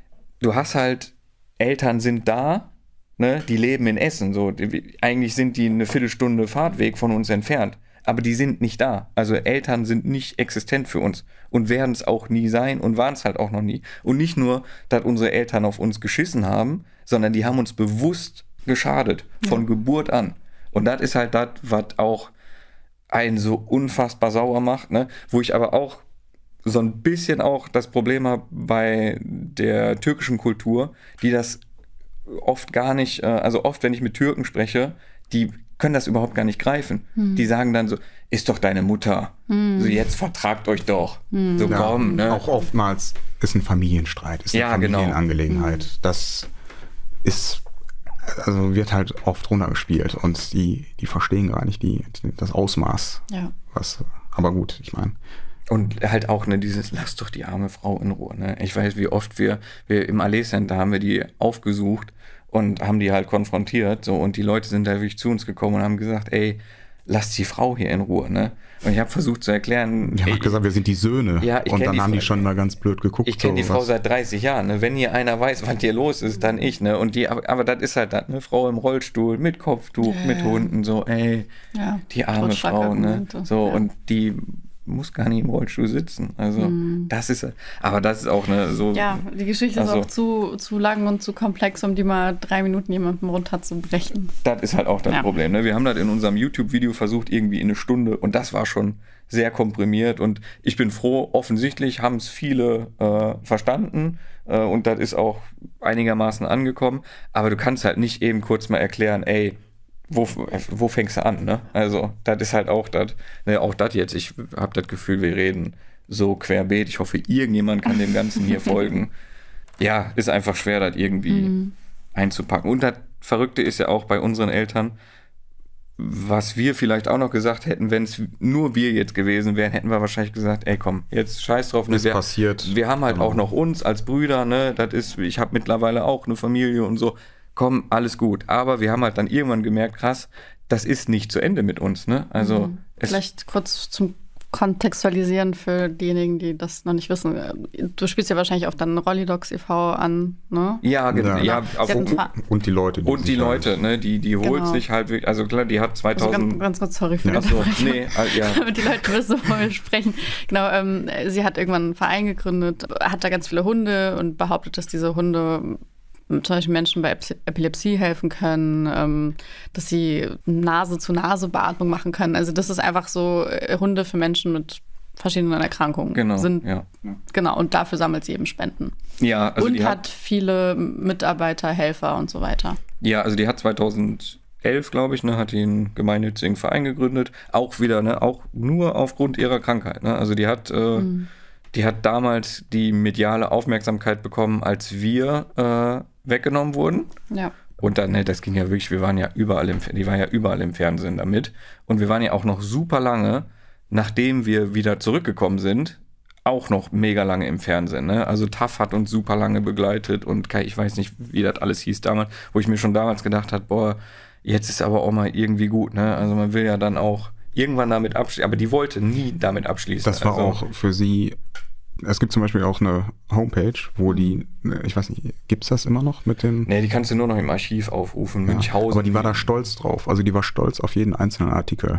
du hast halt, Eltern sind da, ne, die leben in Essen, so, die, eigentlich sind die eine Viertelstunde Fahrtweg von uns entfernt, aber die sind nicht da. Also Eltern sind nicht existent für uns und werden es auch nie sein und waren es halt auch noch nie. Und nicht nur, dass unsere Eltern auf uns geschissen haben, sondern die haben uns bewusst geschadet, von ja. Geburt an. Und das ist halt das, was auch einen so unfassbar sauer macht, ne, wo ich aber auch so ein bisschen auch das Problem habe bei der türkischen Kultur, die das oft gar nicht, also oft, wenn ich mit Türken spreche, die können das überhaupt gar nicht greifen. Hm. Die sagen dann so, ist doch deine Mutter. Hm. So, jetzt vertragt euch doch. Hm. So, ja, komm, ne? Auch oftmals ist ein Familienstreit, ist eine ja, Familienangelegenheit. Genau. Das ist, also wird halt oft runtergespielt und die, die verstehen gar nicht die, das Ausmaß. Ja. Was, aber gut, ich meine. Und halt auch, ne, dieses, lass doch die arme Frau in Ruhe, ne. Ich weiß, wie oft wir, wir im Allee Center haben wir die aufgesucht und haben die halt konfrontiert, so, und die Leute sind da wirklich zu uns gekommen und haben gesagt, ey, lass die Frau hier in Ruhe, ne. Und ich habe versucht zu erklären. Die haben ey, gesagt, wir sind die Söhne. Ja, ich und dann die haben Frau, die schon mal ganz blöd geguckt. Ich kenne so, die Frau was. seit dreißig Jahren, ne. Wenn hier einer weiß, was hier los ist, dann ich, ne. Und die, aber, aber das ist halt das, ne, Frau im Rollstuhl, mit Kopftuch, ja, mit Hunden, so, ey, ja, die arme Frau, ne. So, ja. Und die muss gar nicht im Rollstuhl sitzen. Also mm. das ist, aber das ist auch eine so. Ja, die Geschichte also, ist auch zu, zu lang und zu komplex, um die mal drei Minuten jemandem runterzubrechen. Das ist halt auch das ja. Problem. Ne? Wir haben das in unserem YouTube-Video versucht, irgendwie in eine Stunde, und das war schon sehr komprimiert, und ich bin froh, offensichtlich haben es viele äh, verstanden äh, und das ist auch einigermaßen angekommen, aber du kannst halt nicht eben kurz mal erklären, ey, Wo, wo fängst du an, ne? Also, das ist halt auch das, ne, auch das jetzt. Ich habe das Gefühl, wir reden so querbeet. Ich hoffe, irgendjemand kann dem Ganzen hier folgen. Ja, ist einfach schwer, das irgendwie mhm. einzupacken. Und das Verrückte ist ja auch bei unseren Eltern, was wir vielleicht auch noch gesagt hätten, wenn es nur wir jetzt gewesen wären, hätten wir wahrscheinlich gesagt, ey komm, jetzt scheiß drauf. Ne? Ist wir, passiert. Wir haben halt Genau. auch noch uns als Brüder, ne, das ist, ich habe mittlerweile auch eine Familie und so, komm, alles gut. Aber wir haben halt dann irgendwann gemerkt, krass, das ist nicht zu Ende mit uns, ne? Also Mhm. es, Vielleicht kurz zum Kontextualisieren für diejenigen, die das noch nicht wissen. Du spielst ja wahrscheinlich auch dann Rolli Dogs e V an, ne? ja, genau, Ja. ja, auf, Sie hatten und, Ver- Und die Leute. Die und die sich Leute, halt- ne, die, die holt Genau. sich halt wirklich, also klar, die hat Also zweitausend, ganz, ganz kurz, sorry für Ja. die achso, Unterbrechung. nee, äh, ja. Damit die Leute wissen, wovon wir sprechen. Genau, ähm, sie hat irgendwann einen Verein gegründet, hat da ganz viele Hunde und behauptet, dass diese Hunde zum Beispiel Menschen bei Ep- Epilepsie helfen können, ähm, dass sie Nase-zu-Nase-Beatmung machen können. Also das ist einfach so äh, Hunde für Menschen mit verschiedenen Erkrankungen Genau, sind. ja. Genau, und dafür sammelt sie eben Spenden. Ja, also und die hat viele Mitarbeiter, Helfer und so weiter. Ja, also die hat zweitausendelf, glaube ich, ne, hat die einen gemeinnützigen Verein gegründet. Auch wieder, ne, auch nur aufgrund ihrer Krankheit. Ne? Also die hat, äh, Mhm. die hat damals die mediale Aufmerksamkeit bekommen, als wir äh, weggenommen wurden. Ja. Und dann, ne, das ging ja wirklich, wir waren ja überall im, die war ja überall im Fernsehen damit. Und wir waren ja auch noch super lange, nachdem wir wieder zurückgekommen sind, auch noch mega lange im Fernsehen. Ne? Also T A F hat uns super lange begleitet und Kai, ich weiß nicht, wie das alles hieß damals, wo ich mir schon damals gedacht habe, boah, jetzt ist aber auch mal irgendwie gut. Ne? Also man will ja dann auch irgendwann damit abschließen, aber die wollte nie damit abschließen. Das war also, auch für sie. Es gibt zum Beispiel auch eine Homepage, wo die, ich weiß nicht, gibt's das immer noch mit dem? Nee, die kannst du nur noch im Archiv aufrufen, Ja, Münchhausen. aber die war da stolz drauf. Also die war stolz auf jeden einzelnen Artikel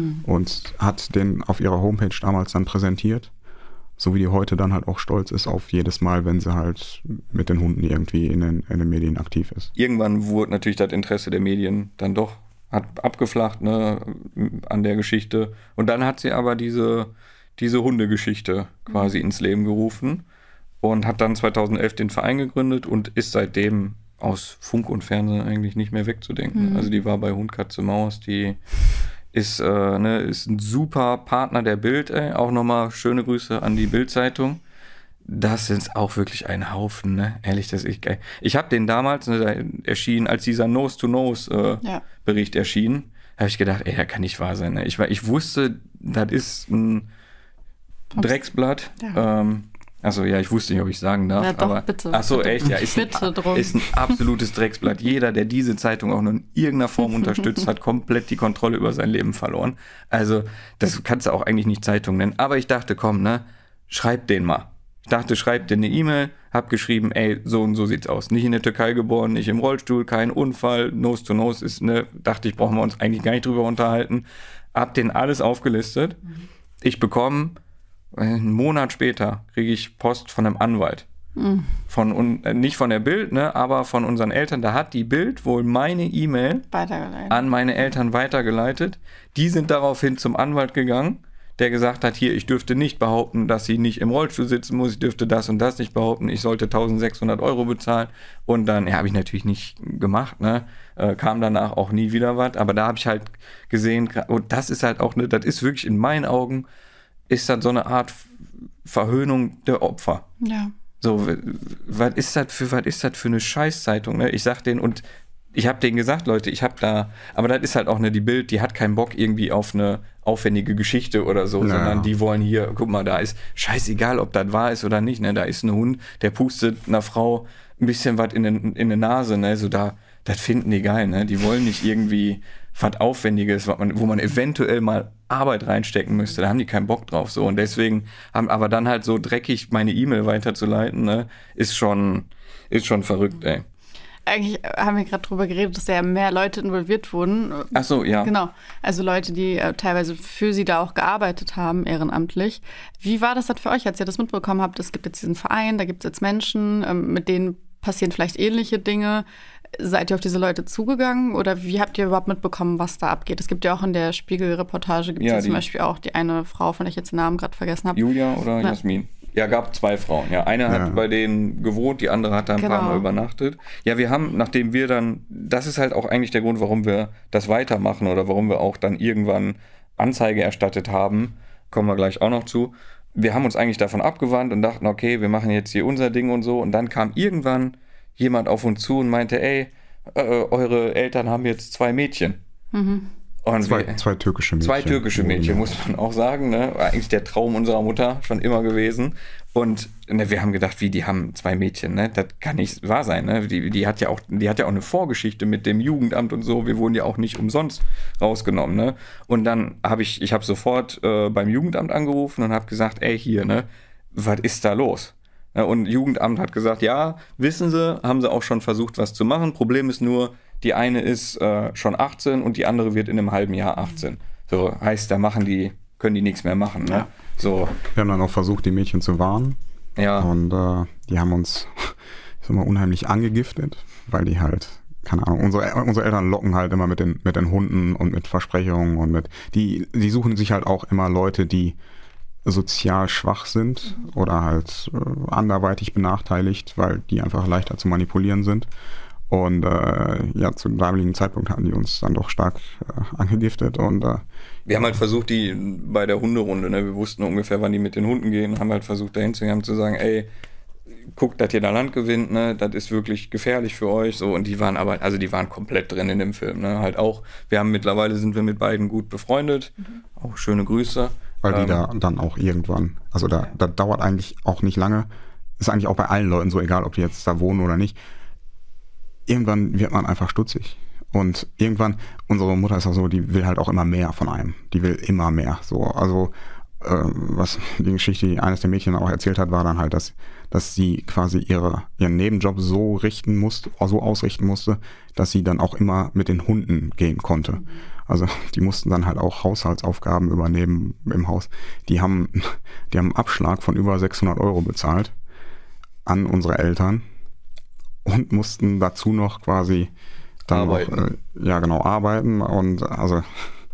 und hat den auf ihrer Homepage damals dann präsentiert. So wie die heute dann halt auch stolz ist auf jedes Mal, wenn sie halt mit den Hunden irgendwie in den, in den Medien aktiv ist. Irgendwann wurde natürlich das Interesse der Medien dann doch hat abgeflacht, ne, an der Geschichte. Und dann hat sie aber diese, diese Hundegeschichte quasi ins Leben gerufen und hat dann zweitausendelf den Verein gegründet und ist seitdem aus Funk und Fernsehen eigentlich nicht mehr wegzudenken. Mhm. Also die war bei Hund, Katze, Maus, die ist, äh, ne, ist ein super Partner der Bild, ey. Auch nochmal schöne Grüße an die Bild-Zeitung. Das ist auch wirklich ein Haufen, ne? Ehrlich, das ist geil. Ich habe den damals, ne, da erschien, als dieser Nose-to-Nose-Bericht Ja. erschien, habe ich gedacht, ey, das kann nicht wahr sein. Ne? Ich, war- ich wusste, das ist ein Drecksblatt. Ja. Ähm, also ja, ich wusste nicht, ob ich sagen darf. Ja, doch, aber, bitte. Ach so, Bitte. echt, ja. Ist, Bitte ein, drum. ist ein absolutes Drecksblatt. Jeder, der diese Zeitung auch nur in irgendeiner Form unterstützt, hat komplett die Kontrolle über sein Leben verloren. Also das kannst du auch eigentlich nicht Zeitung nennen. Aber ich dachte, komm, ne, schreib den mal. Ich dachte, schreib dir eine E-Mail, hab geschrieben, ey, so und so sieht's aus. Nicht in der Türkei geboren, nicht im Rollstuhl, kein Unfall, Nose to Nose ist, ne, dachte ich, brauchen wir uns eigentlich gar nicht drüber unterhalten. Hab den alles aufgelistet. Ich bekomme, einen Monat später, kriege ich Post von einem Anwalt. Von, un- äh, nicht von der Bild, ne, aber von unseren Eltern. Da hat die Bild wohl meine E-Mail Weitergeleitet. an meine Eltern weitergeleitet. Die sind daraufhin zum Anwalt gegangen, der gesagt hat, hier, ich dürfte nicht behaupten, dass sie nicht im Rollstuhl sitzen muss, ich dürfte das und das nicht behaupten, ich sollte eintausendsechshundert Euro bezahlen. Und dann, ja, habe ich natürlich nicht gemacht, ne, äh, kam danach auch nie wieder was, aber da habe ich halt gesehen, und das ist halt auch, ne, das ist wirklich in meinen Augen, ist das so eine Art Verhöhnung der Opfer. Ja. So, w- was ist das für, was ist das für eine Scheißzeitung, ne? Ich sag denen, und ich habe denen gesagt, Leute, ich habe da, aber das ist halt auch, ne, die Bild, die hat keinen Bock irgendwie auf eine aufwendige Geschichte oder so, Ja. sondern die wollen hier, guck mal, da ist scheißegal, ob das wahr ist oder nicht, ne, da ist ein Hund, der pustet einer Frau ein bisschen was in den, in die Nase, ne, so da, das finden die geil, ne, die wollen nicht irgendwie was Aufwendiges, was man, wo man eventuell mal Arbeit reinstecken müsste, da haben die keinen Bock drauf, so, und deswegen haben, aber dann halt so dreckig meine E-Mail weiterzuleiten, ne, ist schon, ist schon verrückt, ey. Eigentlich haben wir gerade drüber geredet, dass da ja mehr Leute involviert wurden. Ach so, ja. Genau. Also Leute, die äh, teilweise für sie da auch gearbeitet haben, ehrenamtlich. Wie war das dann für euch, als ihr das mitbekommen habt? Es gibt jetzt diesen Verein, da gibt es jetzt Menschen, ähm, mit denen passieren vielleicht ähnliche Dinge. Seid ihr auf diese Leute zugegangen oder wie habt ihr überhaupt mitbekommen, was da abgeht? Es gibt ja auch in der Spiegel-Reportage, gibt es Ja, ja, die- zum Beispiel auch die eine Frau, von der ich jetzt den Namen gerade vergessen habe. Julia oder Ja. Jasmin? Ja, gab zwei Frauen. Ja, eine hat Ja. bei denen gewohnt, die andere hat da ein paar Genau. Mal übernachtet. Ja, wir haben, nachdem wir dann, das ist halt auch eigentlich der Grund, warum wir das weitermachen oder warum wir auch dann irgendwann Anzeige erstattet haben, kommen wir gleich auch noch zu. Wir haben uns eigentlich davon abgewandt und dachten, okay, wir machen jetzt hier unser Ding und so. Und dann kam irgendwann jemand auf uns zu und meinte, ey, äh, eure Eltern haben jetzt zwei Mädchen. Und zwei, wir, zwei türkische Mädchen. Zwei türkische Mädchen, muss man auch sagen. Ne? War eigentlich der Traum unserer Mutter schon immer gewesen. Und ne, wir haben gedacht, wie, die haben zwei Mädchen, ne? Das kann nicht wahr sein. Ne? Die, die, hat ja auch, die hat ja auch eine Vorgeschichte mit dem Jugendamt und so. Wir wurden ja auch nicht umsonst rausgenommen. Ne? Und dann habe ich, ich habe sofort äh, beim Jugendamt angerufen und habe gesagt, ey, hier, ne, was ist da los? Ja, und Jugendamt hat gesagt, ja, wissen Sie, haben sie auch schon versucht, was zu machen. Problem ist nur, die eine ist äh, schon achtzehn und die andere wird in einem halben Jahr achtzehn. So heißt, da machen die, können die nichts mehr machen. Ne? Ja. So. Wir haben dann auch versucht, die Mädchen zu warnen. Ja. Und äh, die haben uns ich sag mal, unheimlich angegiftet, weil die halt, keine Ahnung, unsere, unsere Eltern locken halt immer mit den, mit den Hunden und mit Versprechungen und mit, die, die suchen sich halt auch immer Leute, die sozial schwach sind oder halt äh, anderweitig benachteiligt, weil die einfach leichter zu manipulieren sind. Und äh, ja, zu dem damaligen Zeitpunkt hatten die uns dann doch stark äh, angegiftet. Und äh, wir haben halt versucht, die bei der Hunderunde, ne, wir wussten ungefähr, wann die mit den Hunden gehen, haben halt versucht, dahin zu gehen, zu sagen, ey, guckt, dass ihr da Land gewinnt, ne, das ist wirklich gefährlich für euch. So, und die waren aber, also die waren komplett drin in dem Film, ne, halt auch. Wir haben mittlerweile sind wir mit beiden gut befreundet. Mhm. Auch schöne Grüße. Weil die ähm, da dann auch irgendwann, also da, da dauert eigentlich auch nicht lange, ist eigentlich auch bei allen Leuten so, egal ob die jetzt da wohnen oder nicht. Irgendwann wird man einfach stutzig. Und irgendwann, unsere Mutter ist auch so, die will halt auch immer mehr von einem. Die will immer mehr. So, also äh, was die Geschichte, die eines der Mädchen auch erzählt hat, war dann halt, dass, dass sie quasi ihre, ihren Nebenjob so richten musste, so ausrichten musste, dass sie dann auch immer mit den Hunden gehen konnte. Also die mussten dann halt auch Haushaltsaufgaben übernehmen im Haus. Die haben, die haben einen Abschlag von über sechshundert Euro bezahlt an unsere Eltern. Und mussten dazu noch quasi dann noch, äh, ja genau, arbeiten. Und also,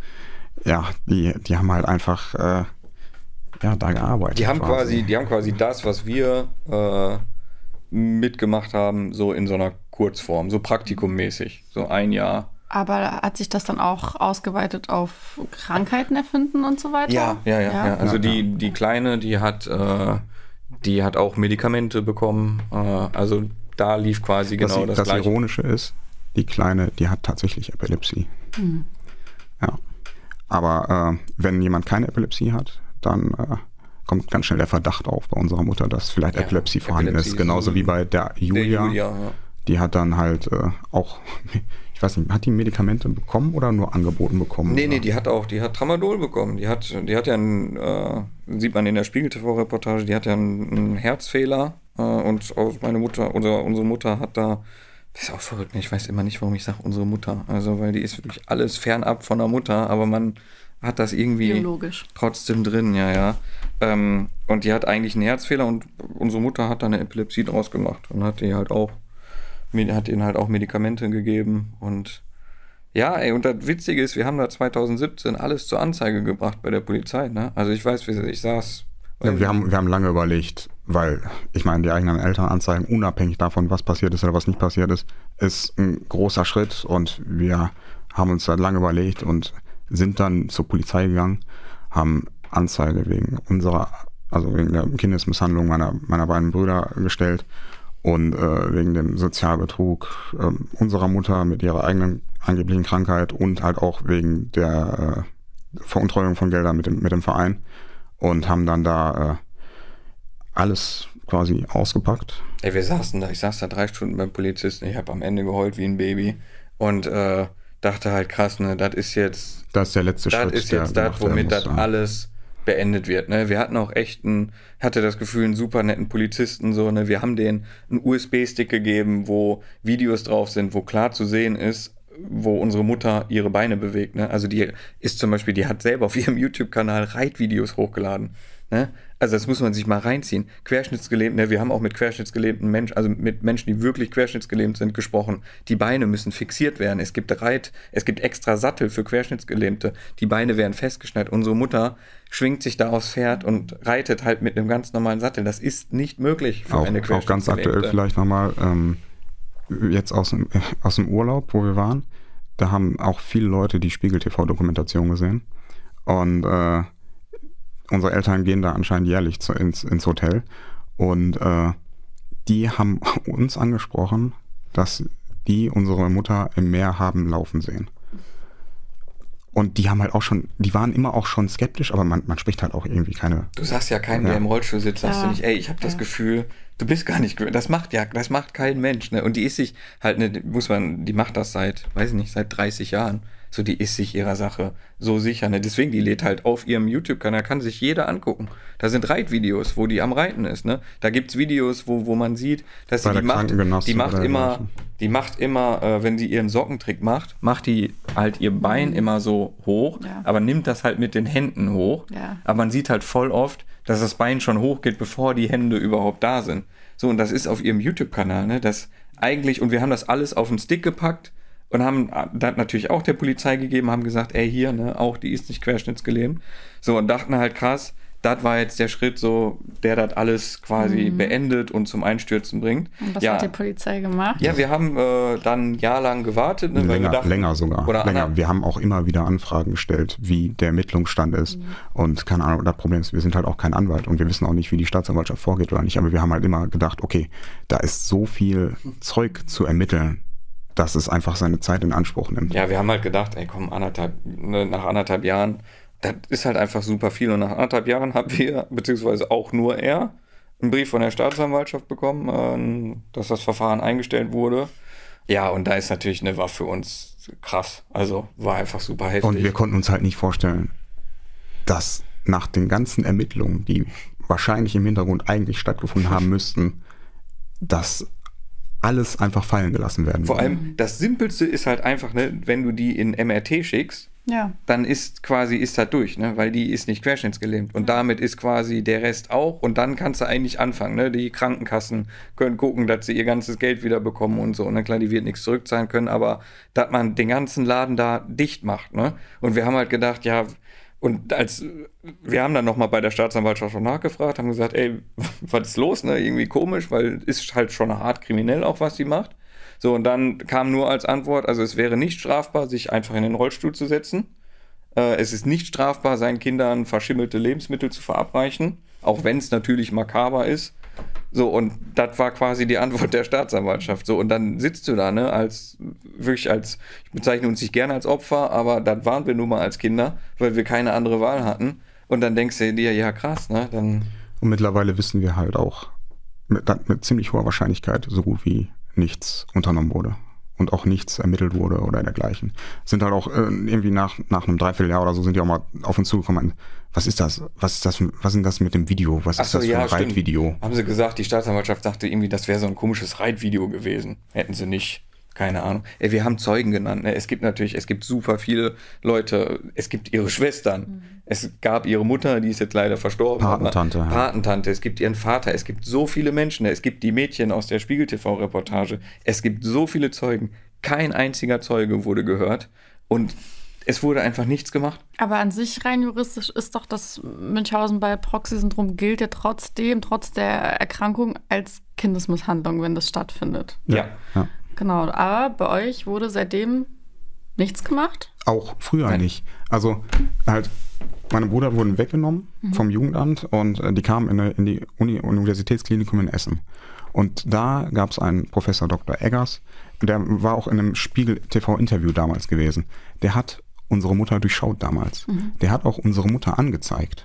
ja, die, die haben halt einfach äh, ja, da gearbeitet. Die haben quasi, quasi die haben quasi das, was wir äh, mitgemacht haben, so in so einer Kurzform, so praktikummäßig, so ein Jahr. Aber hat sich das dann auch ausgeweitet auf Krankheiten erfinden und so weiter? Ja, ja, ja. ja. ja. Also ja, die, ja. die Kleine, die hat, äh, die hat auch Medikamente bekommen. Äh, also da lief quasi genau das, das, das Gleiche. Das Ironische ist, die Kleine, die hat tatsächlich Epilepsie. Mhm. Ja. Aber äh, wenn jemand keine Epilepsie hat, dann äh, kommt ganz schnell der Verdacht auf bei unserer Mutter, dass vielleicht ja, Epilepsie vorhanden Epilepsie ist. Genauso ist wie bei der Julia. Der Julia ja. Die hat dann halt äh, auch, ich weiß nicht, hat die Medikamente bekommen oder nur angeboten bekommen? Nee, oder? nee, die hat auch, die hat Tramadol bekommen. Die hat, die hat ja einen, äh, sieht man in der Spiegel-T V-Reportage, die hat ja einen, einen Herzfehler. Und meine Mutter, oder unsere Mutter hat da, das ist auch verrückt, ich weiß immer nicht, warum ich sage unsere Mutter, also weil die ist wirklich alles fernab von der Mutter, aber man hat das irgendwie biologisch trotzdem drin, ja, ja. Ähm, und die hat eigentlich einen Herzfehler und unsere Mutter hat da eine Epilepsie draus gemacht und hat die halt auch, hat ihnen halt auch Medikamente gegeben und ja, ey, und das Witzige ist, wir haben da zwanzig siebzehn alles zur Anzeige gebracht bei der Polizei, ne? Also ich weiß, ich saß Ja, wir, haben, wir haben lange überlegt, weil ich meine, die eigenen Eltern anzeigen, unabhängig davon, was passiert ist oder was nicht passiert ist, ist ein großer Schritt und wir haben uns da lange überlegt und sind dann zur Polizei gegangen, haben Anzeige wegen unserer, also wegen der Kindesmisshandlung meiner, meiner beiden Brüder gestellt und äh, wegen dem Sozialbetrug äh, unserer Mutter mit ihrer eigenen angeblichen Krankheit und halt auch wegen der äh, Veruntreuung von Geldern mit dem, mit dem Verein. Und haben dann da äh, alles quasi ausgepackt. Ey, wir saßen da, ich saß da drei Stunden beim Polizisten, ich habe am Ende geheult wie ein Baby und äh, dachte halt krass, ne, das ist jetzt... Das ist der letzte das Schritt. Das ist jetzt das, womit das alles beendet wird, ne. Wir hatten auch echt einen, hatte das Gefühl, einen super netten Polizisten, so, ne. Wir haben denen einen U S B-Stick gegeben, wo Videos drauf sind, wo klar zu sehen ist, wo unsere Mutter ihre Beine bewegt, ne? Also die ist zum Beispiel, die hat selber auf ihrem YouTube-Kanal Reitvideos hochgeladen, ne? Also das muss man sich mal reinziehen. Querschnittsgelähmt, ne? Wir haben auch mit querschnittsgelähmten Menschen, also mit Menschen, die wirklich querschnittsgelähmt sind, gesprochen. Die Beine müssen fixiert werden. Es gibt Reit, es gibt extra Sattel für Querschnittsgelähmte. Die Beine werden festgeschnallt. Unsere Mutter schwingt sich da aufs Pferd und reitet halt mit einem ganz normalen Sattel. Das ist nicht möglich für auch, eine Querschnittsgelähmte. Auch ganz aktuell vielleicht nochmal, ähm, jetzt aus dem, aus dem Urlaub, wo wir waren, da haben auch viele Leute die Spiegel-T V-Dokumentation gesehen. Und äh, unsere Eltern gehen da anscheinend jährlich zu, ins, ins Hotel. Und äh, die haben uns angesprochen, dass die unsere Mutter im Meer haben laufen sehen. Und die haben halt auch schon, die waren immer auch schon skeptisch, aber man, man spricht halt auch irgendwie keine... Du sagst ja keinem, ja. der im Rollstuhl sitzt, sagst ja. du nicht, ey, ich habe das ja. Gefühl, du bist gar nicht, das macht ja, das macht kein Mensch, ne? Und die ist sich halt, ne, muss man, die macht das seit, weiß ich nicht, seit dreißig Jahren. So, die ist sich ihrer Sache so sicher, ne? Deswegen, die lädt halt auf ihrem YouTube-Kanal, kann sich jeder angucken. Da sind Reitvideos, wo die am Reiten ist, ne? Da gibt's Videos, wo, wo man sieht, dass sie die macht, die macht immer, die macht immer, äh, wenn sie ihren Sockentrick macht, macht die halt ihr Bein immer so hoch, ja. aber nimmt das halt mit den Händen hoch. Ja. Aber man sieht halt voll oft, dass das Bein schon hochgeht, bevor die Hände überhaupt da sind. So, und das ist auf ihrem YouTube-Kanal, ne? Das eigentlich, und wir haben das alles auf den Stick gepackt, und haben das natürlich auch der Polizei gegeben, haben gesagt, ey, hier, ne, auch die ist nicht querschnittsgelähmt. So, und dachten halt, krass, das war jetzt der Schritt, so, der das alles quasi mhm. beendet und zum Einstürzen bringt. Und was ja. hat die Polizei gemacht? Ja, wir haben äh, dann ein Jahr lang gewartet. Ne, länger, weil wir dachten, länger sogar. Oder länger. Wir haben auch immer wieder Anfragen gestellt, wie der Ermittlungsstand ist. Mhm. Und keine Ahnung, das Problem ist, wir sind halt auch kein Anwalt und wir wissen auch nicht, wie die Staatsanwaltschaft vorgeht oder nicht. Aber wir haben halt immer gedacht, okay, da ist so viel Zeug zu ermitteln, dass es einfach seine Zeit in Anspruch nimmt. Ja, wir haben halt gedacht, ey komm, anderthalb, ne, nach anderthalb Jahren, das ist halt einfach super viel. Und nach anderthalb Jahren haben wir, beziehungsweise auch nur er, einen Brief von der Staatsanwaltschaft bekommen, äh, dass das Verfahren eingestellt wurde. Ja, und da ist natürlich, ne, war für uns krass. Also war einfach super heftig. Und wir konnten uns halt nicht vorstellen, dass nach den ganzen Ermittlungen, die wahrscheinlich im Hintergrund eigentlich stattgefunden haben müssten, dass alles einfach fallen gelassen werden. Vor allem, das Simpelste ist halt einfach, ne, wenn du die in M R T schickst, ja. dann ist quasi, ist das durch, ne, weil die ist nicht querschnittsgelähmt. Und damit ist quasi der Rest auch. Und dann kannst du eigentlich anfangen, ne, die Krankenkassen können gucken, dass sie ihr ganzes Geld wieder bekommen und so. Und dann klar, die wird nichts zurückzahlen können, aber dass man den ganzen Laden da dicht macht, ne. Und wir haben halt gedacht, ja, und als wir haben dann nochmal bei der Staatsanwaltschaft schon nachgefragt, haben gesagt, ey, was ist los, ne? Irgendwie komisch, weil ist halt schon hart kriminell auch, was sie macht. So, und dann kam nur als Antwort, also es wäre nicht strafbar, sich einfach in den Rollstuhl zu setzen. Äh, es ist nicht strafbar, seinen Kindern verschimmelte Lebensmittel zu verabreichen, auch wenn es natürlich makaber ist. So, und das war quasi die Antwort der Staatsanwaltschaft. So, und dann sitzt du da, ne, als, wirklich als, ich bezeichne uns nicht gerne als Opfer, aber dann waren wir nun mal als Kinder, weil wir keine andere Wahl hatten. Und dann denkst du dir, ja krass, ne, dann... Und mittlerweile wissen wir halt auch mit, mit ziemlich hoher Wahrscheinlichkeit so gut wie nichts unternommen wurde. Und auch nichts ermittelt wurde oder dergleichen. Sind halt auch äh, irgendwie nach, nach einem Dreivierteljahr oder so sind die auch mal auf uns zugekommen. Was ist das? Was ist das? Was ist denn das mit dem Video? Was ist so, das für ja, ein Reitvideo? Haben sie gesagt, die Staatsanwaltschaft dachte irgendwie, das wäre so ein komisches Reitvideo gewesen. Hätten sie nicht. Keine Ahnung. Ey, wir haben Zeugen genannt. Ne? Es gibt natürlich, es gibt super viele Leute. Es gibt ihre Schwestern. Mhm. Es gab ihre Mutter, die ist jetzt leider verstorben. Patentante. Ja. Patentante. Es gibt ihren Vater. Es gibt so viele Menschen. Es gibt die Mädchen aus der Spiegel-T V-Reportage. Es gibt so viele Zeugen. Kein einziger Zeuge wurde gehört. Und es wurde einfach nichts gemacht. Aber an sich rein juristisch ist doch das Münchhausen bei Proxy-Syndrom gilt ja trotzdem, trotz der Erkrankung, als Kindesmisshandlung, wenn das stattfindet. Ja. ja. Genau, aber bei euch wurde seitdem nichts gemacht? Auch früher Nein. nicht. Also halt, meine Brüder wurden weggenommen mhm. vom Jugendamt und äh, die kamen in, in die Uni- Universitätsklinikum in Essen. Und da gab es einen Professor Doktor Eggers, der war auch in einem Spiegel-T V-Interview damals gewesen. Der hat unsere Mutter durchschaut damals. Mhm. Der hat auch unsere Mutter angezeigt.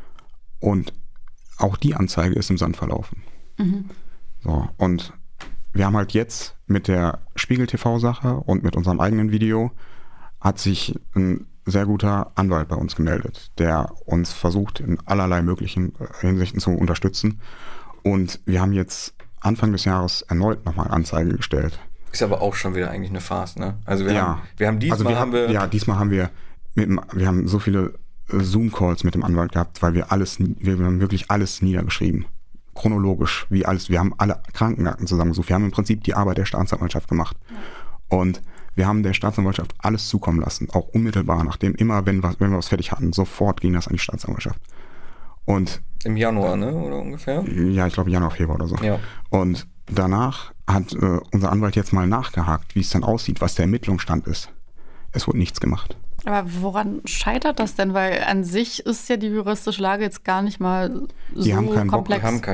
Und auch die Anzeige ist im Sand verlaufen. Mhm. So, und wir haben halt jetzt mit der Spiegel-T V-Sache und mit unserem eigenen Video hat sich ein sehr guter Anwalt bei uns gemeldet, der uns versucht, in allerlei möglichen Hinsichten zu unterstützen. Und wir haben jetzt Anfang des Jahres erneut nochmal Anzeige gestellt. Ist aber auch schon wieder eigentlich eine Farce, ne? Also wir, ja. haben, wir haben diesmal also wir haben wir... Ja, diesmal haben wir, mit, wir haben so viele Zoom-Calls mit dem Anwalt gehabt, weil wir alles, wir haben wirklich alles niedergeschrieben. Chronologisch, wie alles, wir haben alle Krankenakten zusammengesucht. Wir haben im Prinzip die Arbeit der Staatsanwaltschaft gemacht. Ja. Und wir haben der Staatsanwaltschaft alles zukommen lassen, auch unmittelbar, nachdem immer, wenn, was, wenn wir was fertig hatten, sofort ging das an die Staatsanwaltschaft. Und im Januar, ne, oder ungefähr? Ja, ich glaube Januar, Februar oder so. Ja. Und danach hat äh, unser Anwalt jetzt mal nachgehakt, wie es dann aussieht, was der Ermittlungsstand ist. Es wurde nichts gemacht. Aber woran scheitert das denn? Weil an sich ist ja die juristische Lage jetzt gar nicht mal so die haben keinen komplex. Bock. Die haben keinen Bock.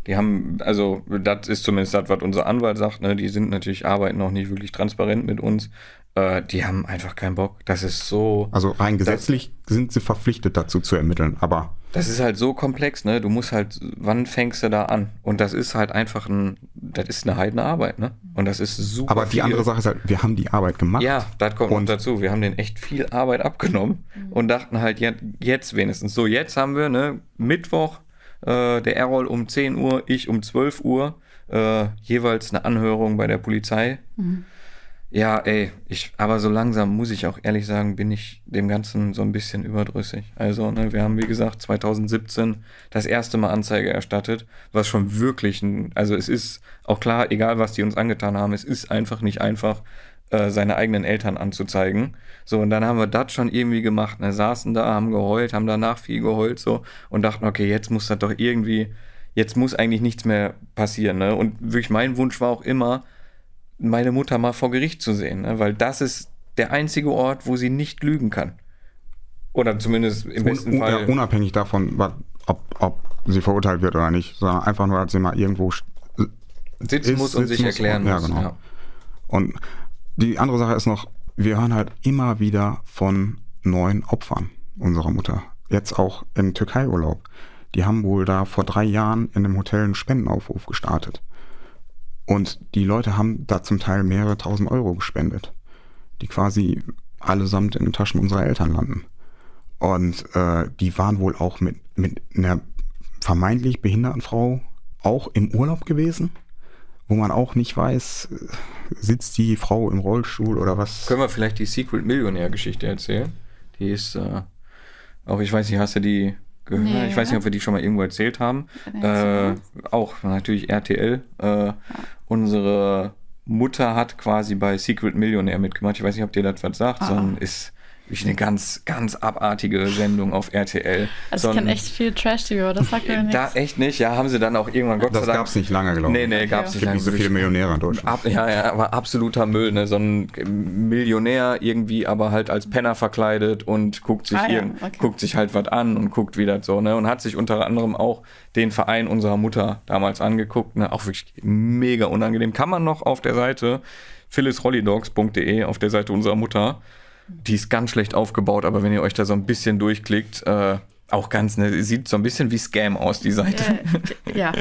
Die haben, also das ist zumindest das, was unser Anwalt sagt, ne? Die sind natürlich, arbeiten noch nicht wirklich transparent mit uns. Äh, die haben einfach keinen Bock. Das ist so... Also rein gesetzlich das, sind sie verpflichtet dazu zu ermitteln, aber... Das ist halt so komplex, ne? Du musst halt, wann fängst du da an? Und das ist halt einfach ein, das ist eine heidene Arbeit, ne? Und das ist super. Aber die viel. andere Sache ist halt, wir haben die Arbeit gemacht. Ja, das kommt und dazu. Wir haben denen echt viel Arbeit abgenommen mhm. und dachten halt, ja, jetzt wenigstens. So, jetzt haben wir, ne, Mittwoch, äh, der Errol um zehn Uhr, ich um zwölf Uhr, äh, jeweils eine Anhörung bei der Polizei. Mhm. Ja, ey, ich, aber so langsam muss ich auch ehrlich sagen, bin ich dem Ganzen so ein bisschen überdrüssig. Also, ne, wir haben, wie gesagt, zwanzig siebzehn das erste Mal Anzeige erstattet, was schon wirklich ein, also es ist auch klar, egal was die uns angetan haben, es ist einfach nicht einfach, äh, seine eigenen Eltern anzuzeigen. So, und dann haben wir das schon irgendwie gemacht, ne, saßen da, haben geheult, haben danach viel geheult, so, und dachten, okay, jetzt muss das doch irgendwie, jetzt muss eigentlich nichts mehr passieren, ne, und wirklich mein Wunsch war auch immer, meine Mutter mal vor Gericht zu sehen, ne? Weil das ist der einzige Ort, wo sie nicht lügen kann. Oder zumindest im besten Un- Fall... Unabhängig davon, ob, ob sie verurteilt wird oder nicht, sondern einfach nur, dass sie mal irgendwo sitzen muss und sich erklären muss. Ja, genau. Ja. Und die andere Sache ist noch, wir hören halt immer wieder von neuen Opfern unserer Mutter. Jetzt auch im Türkei-Urlaub. Die haben wohl da vor drei Jahren in einem Hotel einen Spendenaufruf gestartet. Und die Leute haben da zum Teil mehrere tausend Euro gespendet, die quasi allesamt in den Taschen unserer Eltern landen. Und äh, die waren wohl auch mit, mit einer vermeintlich behinderten Frau auch im Urlaub gewesen, wo man auch nicht weiß, sitzt die Frau im Rollstuhl oder was. Können wir vielleicht die Secret Millionär-Geschichte erzählen? Die ist, äh, auch ich weiß nicht, hast du die gehört? Nee, ich weiß nicht, ob wir die schon mal irgendwo erzählt haben. Äh, auch natürlich R T L. Äh, ja. Unsere Mutter hat quasi bei Secret Millionär mitgemacht. Ich weiß nicht, ob dir das was sagt, ah. sondern ist wirklich eine ganz, ganz abartige Sendung auf R T L. Also so ich kenne echt viel Trash-T V, das sagt mir nichts. Da echt nicht, ja, haben sie dann auch irgendwann, Gott das sei Dank... Das gab es nicht lange, glaube ich. Nee, nee, gab es nicht lange. Es gibt nicht so viele Millionäre in Deutschland. Ab, ja, ja, aber absoluter Müll, ne, so ein Millionär irgendwie, aber halt als Penner verkleidet und guckt sich, ah, ja. okay. guckt sich halt was an und guckt wieder so, ne, und hat sich unter anderem auch den Verein unserer Mutter damals angeguckt, ne, auch wirklich mega unangenehm. Kann man noch auf der Seite phyllis rollidogs punkt de, auf der Seite unserer Mutter. Die ist ganz schlecht aufgebaut, aber wenn ihr euch da so ein bisschen durchklickt, äh, auch ganz, ne, sieht so ein bisschen wie Scam aus, die Seite. Äh, ja.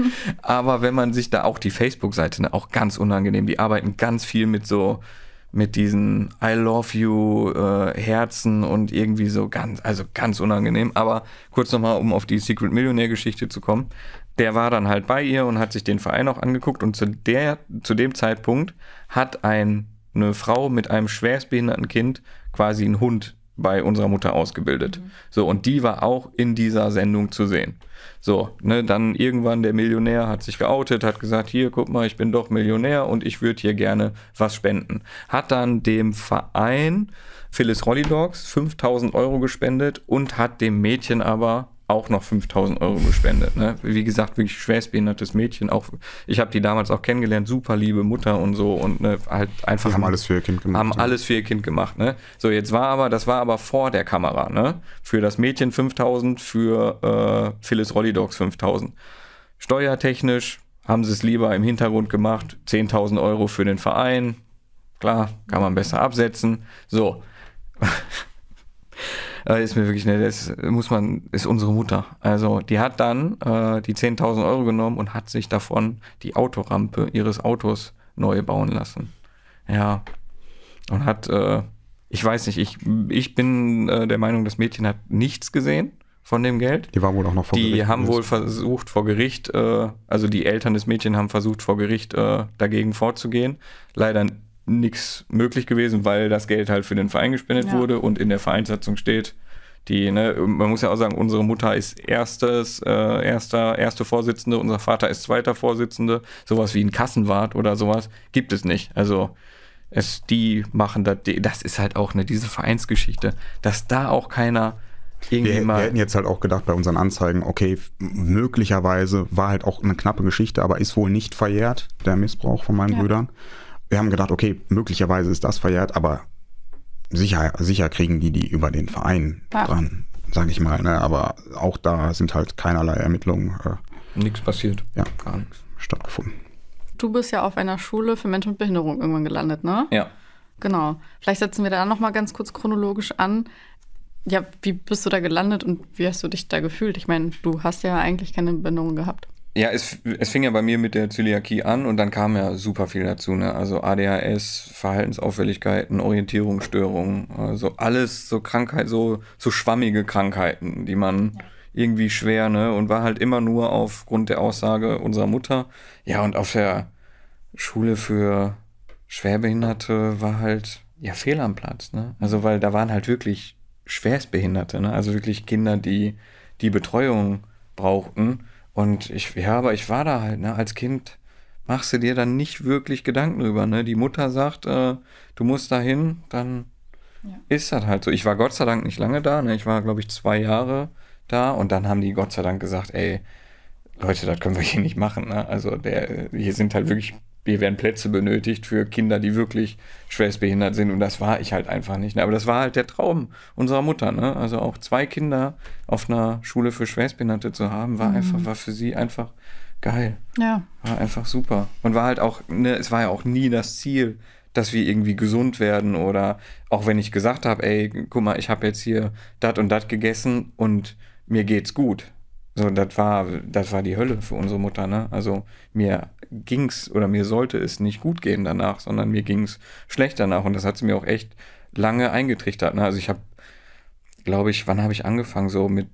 Aber wenn man sich da auch die Facebook-Seite, ne, auch ganz unangenehm, die arbeiten ganz viel mit so, mit diesen I love you äh, Herzen und irgendwie so ganz, also ganz unangenehm. Aber kurz nochmal, um auf die Secret Millionär-Geschichte zu kommen. Der war dann halt bei ihr und hat sich den Verein auch angeguckt und zu der, zu dem Zeitpunkt hat ein eine Frau mit einem schwerstbehinderten Kind quasi einen Hund bei unserer Mutter ausgebildet. Mhm. So, und die war auch in dieser Sendung zu sehen. So, ne, dann irgendwann der Millionär hat sich geoutet, hat gesagt, hier, guck mal, ich bin doch Millionär und ich würde hier gerne was spenden. Hat dann dem Verein Phyllis Rollidogs fünftausend Euro gespendet und hat dem Mädchen aber auch noch fünftausend Euro gespendet. Ne? Wie gesagt, wirklich schwerstbehindertes Mädchen. Auch, ich habe die damals auch kennengelernt, super liebe Mutter und so und ne, halt einfach. Die haben alles für ihr Kind gemacht. Haben ja. alles für ihr Kind gemacht. Ne? So, jetzt war aber, das war aber vor der Kamera. Ne? Für das Mädchen fünftausend, für äh, Phyllis Rollidogs fünftausend. Steuertechnisch haben sie es lieber im Hintergrund gemacht. zehntausend Euro für den Verein. Klar, kann man besser absetzen. So. Ist mir wirklich, ne, das muss man, ist unsere Mutter. Also, die hat dann äh, die zehntausend Euro genommen und hat sich davon die Autorampe ihres Autos neu bauen lassen. Ja. Und hat, äh, ich weiß nicht, ich, ich bin äh, der Meinung, das Mädchen hat nichts gesehen von dem Geld. Die war wohl auch noch vor die Gericht. Die haben wohl versucht, vor Gericht, äh, also die Eltern des Mädchens haben versucht, vor Gericht äh, dagegen vorzugehen. Leider nichts möglich gewesen, weil das Geld halt für den Verein gespendet ja. wurde und in der Vereinssatzung steht, die, ne, man muss ja auch sagen, unsere Mutter ist erstes, äh, erster, erste Vorsitzende, unser Vater ist zweiter Vorsitzende, sowas wie ein Kassenwart oder sowas gibt es nicht. Also es, die machen das, das ist halt auch, ne, diese Vereinsgeschichte, dass da auch keiner irgendwie wir, mal... Wir hätten jetzt halt auch gedacht bei unseren Anzeigen, okay, möglicherweise war halt auch eine knappe Geschichte, aber ist wohl nicht verjährt, der Missbrauch von meinen ja. Brüdern. Wir haben gedacht, okay, möglicherweise ist das verjährt, aber sicher, sicher kriegen die die über den Verein ja. dran, sage ich mal. Ne? Aber auch da sind halt keinerlei Ermittlungen äh, Nichts passiert. Ja, gar nichts stattgefunden. Du bist ja auf einer Schule für Menschen mit Behinderung irgendwann gelandet, ne? Ja. Genau. Vielleicht setzen wir da noch mal ganz kurz chronologisch an. Ja, wie bist du da gelandet und wie hast du dich da gefühlt? Ich meine, du hast ja eigentlich keine Behinderung gehabt. Ja, es, es fing ja bei mir mit der Zöliakie an und dann kam ja super viel dazu, ne? Also A D H S, Verhaltensauffälligkeiten, Orientierungsstörungen, also alles so Krankheit, so, so schwammige Krankheiten, die man ja. irgendwie schwer, ne? Und war halt immer nur aufgrund der Aussage unserer Mutter. Ja, und auf der Schule für Schwerbehinderte war halt, ja, fehl am Platz, ne? Also, weil da waren halt wirklich Schwerstbehinderte, ne? Also wirklich Kinder, die die Betreuung brauchten. Und ich, ja, aber ich war da halt, ne? Als Kind machst du dir dann nicht wirklich Gedanken drüber, ne? Die Mutter sagt, äh, du musst da hin, dann ja. ist das halt so. Ich war Gott sei Dank nicht lange da, ne? Ich war, glaube ich, zwei Jahre da und dann haben die Gott sei Dank gesagt, ey, Leute, das können wir hier nicht machen, ne? Also der, hier sind halt wirklich, hier werden Plätze benötigt für Kinder, die wirklich schwerstbehindert sind und das war ich halt einfach nicht. Ne? Aber das war halt der Traum unserer Mutter, ne? Also auch zwei Kinder auf einer Schule für Schwerstbehinderte zu haben, war mhm. einfach, war für sie einfach geil. Ja. War einfach super. Und war halt auch, ne, es war ja auch nie das Ziel, dass wir irgendwie gesund werden oder auch wenn ich gesagt habe, ey, guck mal, ich habe jetzt hier dat und dat gegessen und mir geht's gut. So, das war, das war die Hölle für unsere Mutter, ne? Also mir ging's oder mir sollte es nicht gut gehen danach, sondern mir ging's schlecht danach und das hat sie mir auch echt lange eingetrichtert, ne? Also ich habe, glaube ich, wann habe ich angefangen? So mit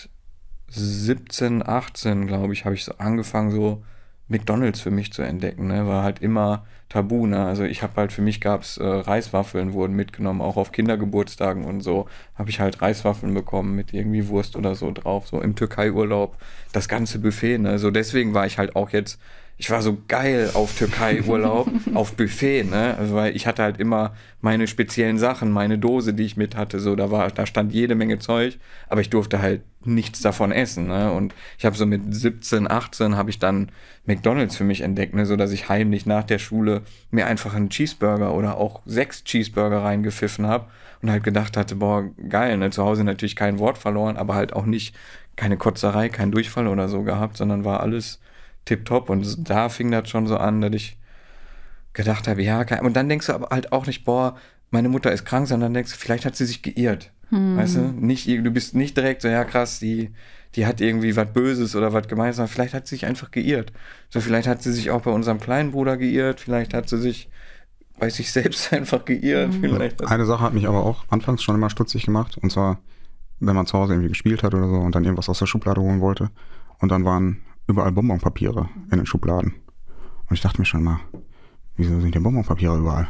siebzehn, achtzehn, glaube ich, habe ich so angefangen, so McDonald's für mich zu entdecken, ne? War halt immer tabu, ne? Also ich habe halt, für mich gab's äh, Reiswaffeln, wurden mitgenommen, auch auf Kindergeburtstagen und so, habe ich halt Reiswaffeln bekommen mit irgendwie Wurst oder so drauf, so im Türkei-Urlaub, das ganze Buffet, ne? So deswegen war ich halt auch jetzt, ich war so geil auf Türkei-Urlaub, auf Buffet, ne? Also weil ich hatte halt immer meine speziellen Sachen, meine Dose, die ich mit hatte, so da war, da stand jede Menge Zeug, aber ich durfte halt nichts davon essen, ne? Und ich habe so mit siebzehn, achtzehn habe ich dann McDonald's für mich entdeckt, ne? So dass ich heimlich nach der Schule mir einfach einen Cheeseburger oder auch sechs Cheeseburger reingepfiffen habe und halt gedacht hatte, boah, geil, ne? Zu Hause natürlich kein Wort verloren, aber halt auch nicht, keine Kotzerei, kein Durchfall oder so gehabt, sondern war alles tipptopp und da fing das schon so an, dass ich gedacht habe, ja, kein, und dann denkst du aber halt auch nicht, boah, meine Mutter ist krank, sondern denkst du, vielleicht hat sie sich geirrt. Hm. Weißt du, nicht, du bist nicht direkt so, ja krass, die, die hat irgendwie was Böses oder was Gemeines, sondern vielleicht hat sie sich einfach geirrt. So, vielleicht hat sie sich auch bei unserem kleinen Bruder geirrt, vielleicht hat sie sich bei sich selbst einfach geirrt. Hm. Vielleicht. Eine Sache hat mich aber auch anfangs schon immer stutzig gemacht, und zwar, wenn man zu Hause irgendwie gespielt hat oder so und dann irgendwas aus der Schublade holen wollte und dann waren überall Bonbonpapiere in den Schubladen. Und ich dachte mir schon mal, wieso sind hier Bonbonpapiere überall?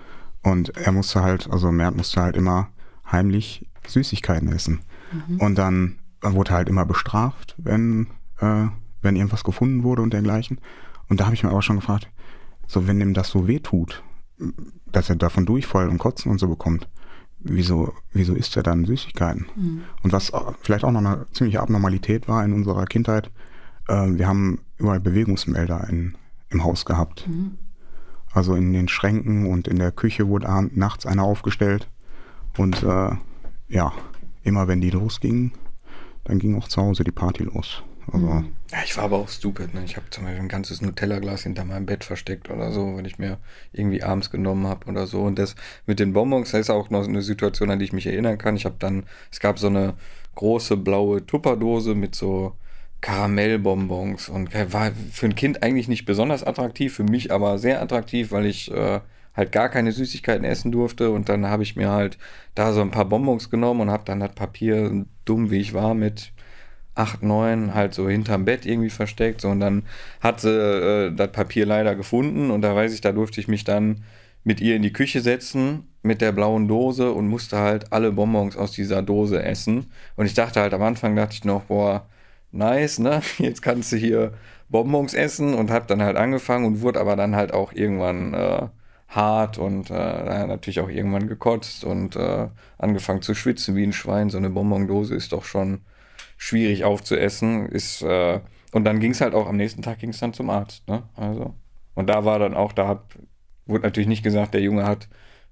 Und er musste halt, also Mert musste halt immer heimlich Süßigkeiten essen. Mhm. Und dann wurde er halt immer bestraft, wenn, äh, wenn irgendwas gefunden wurde und dergleichen. Und da habe ich mir aber schon gefragt, so wenn ihm das so weh tut, dass er davon Durchfall und Kotzen und so bekommt, wieso, wieso isst er dann Süßigkeiten? Mhm. Und was vielleicht auch noch eine ziemliche Abnormalität war in unserer Kindheit, äh, wir haben überall Bewegungsmelder in, im Haus gehabt. Mhm. Also in den Schränken und in der Küche wurde abends, nachts einer aufgestellt. Und äh, ja, immer wenn die losgingen, dann ging auch zu Hause die Party los. Also, ja, ich war aber auch stupid, ne? Ich habe zum Beispiel ein ganzes Nutella-Glas hinter meinem Bett versteckt oder so, wenn ich mir irgendwie abends genommen habe oder so. Und das mit den Bonbons, das ist auch noch eine Situation, an die ich mich erinnern kann. Ich habe dann, es gab so eine große blaue Tupperdose mit so Karamellbonbons und war für ein Kind eigentlich nicht besonders attraktiv, für mich aber sehr attraktiv, weil ich äh, halt gar keine Süßigkeiten essen durfte und dann habe ich mir halt da so ein paar Bonbons genommen und habe dann das Papier, dumm wie ich war, mit acht, neun halt so hinterm Bett irgendwie versteckt, so, und dann hat sie äh, das Papier leider gefunden und da weiß ich, da durfte ich mich dann mit ihr in die Küche setzen mit der blauen Dose und musste halt alle Bonbons aus dieser Dose essen und ich dachte halt am Anfang, dachte ich noch, boah, nice, ne, jetzt kannst du hier Bonbons essen und hab dann halt angefangen und wurde aber dann halt auch irgendwann äh, hart und äh, natürlich auch irgendwann gekotzt und äh, angefangen zu schwitzen wie ein Schwein. So eine Bonbondose ist doch schon schwierig aufzuessen. Ist, äh, und dann ging es halt auch, am nächsten Tag ging es dann zum Arzt. Ne? Also, und da war dann auch, da hat, wurde natürlich nicht gesagt, der Junge hat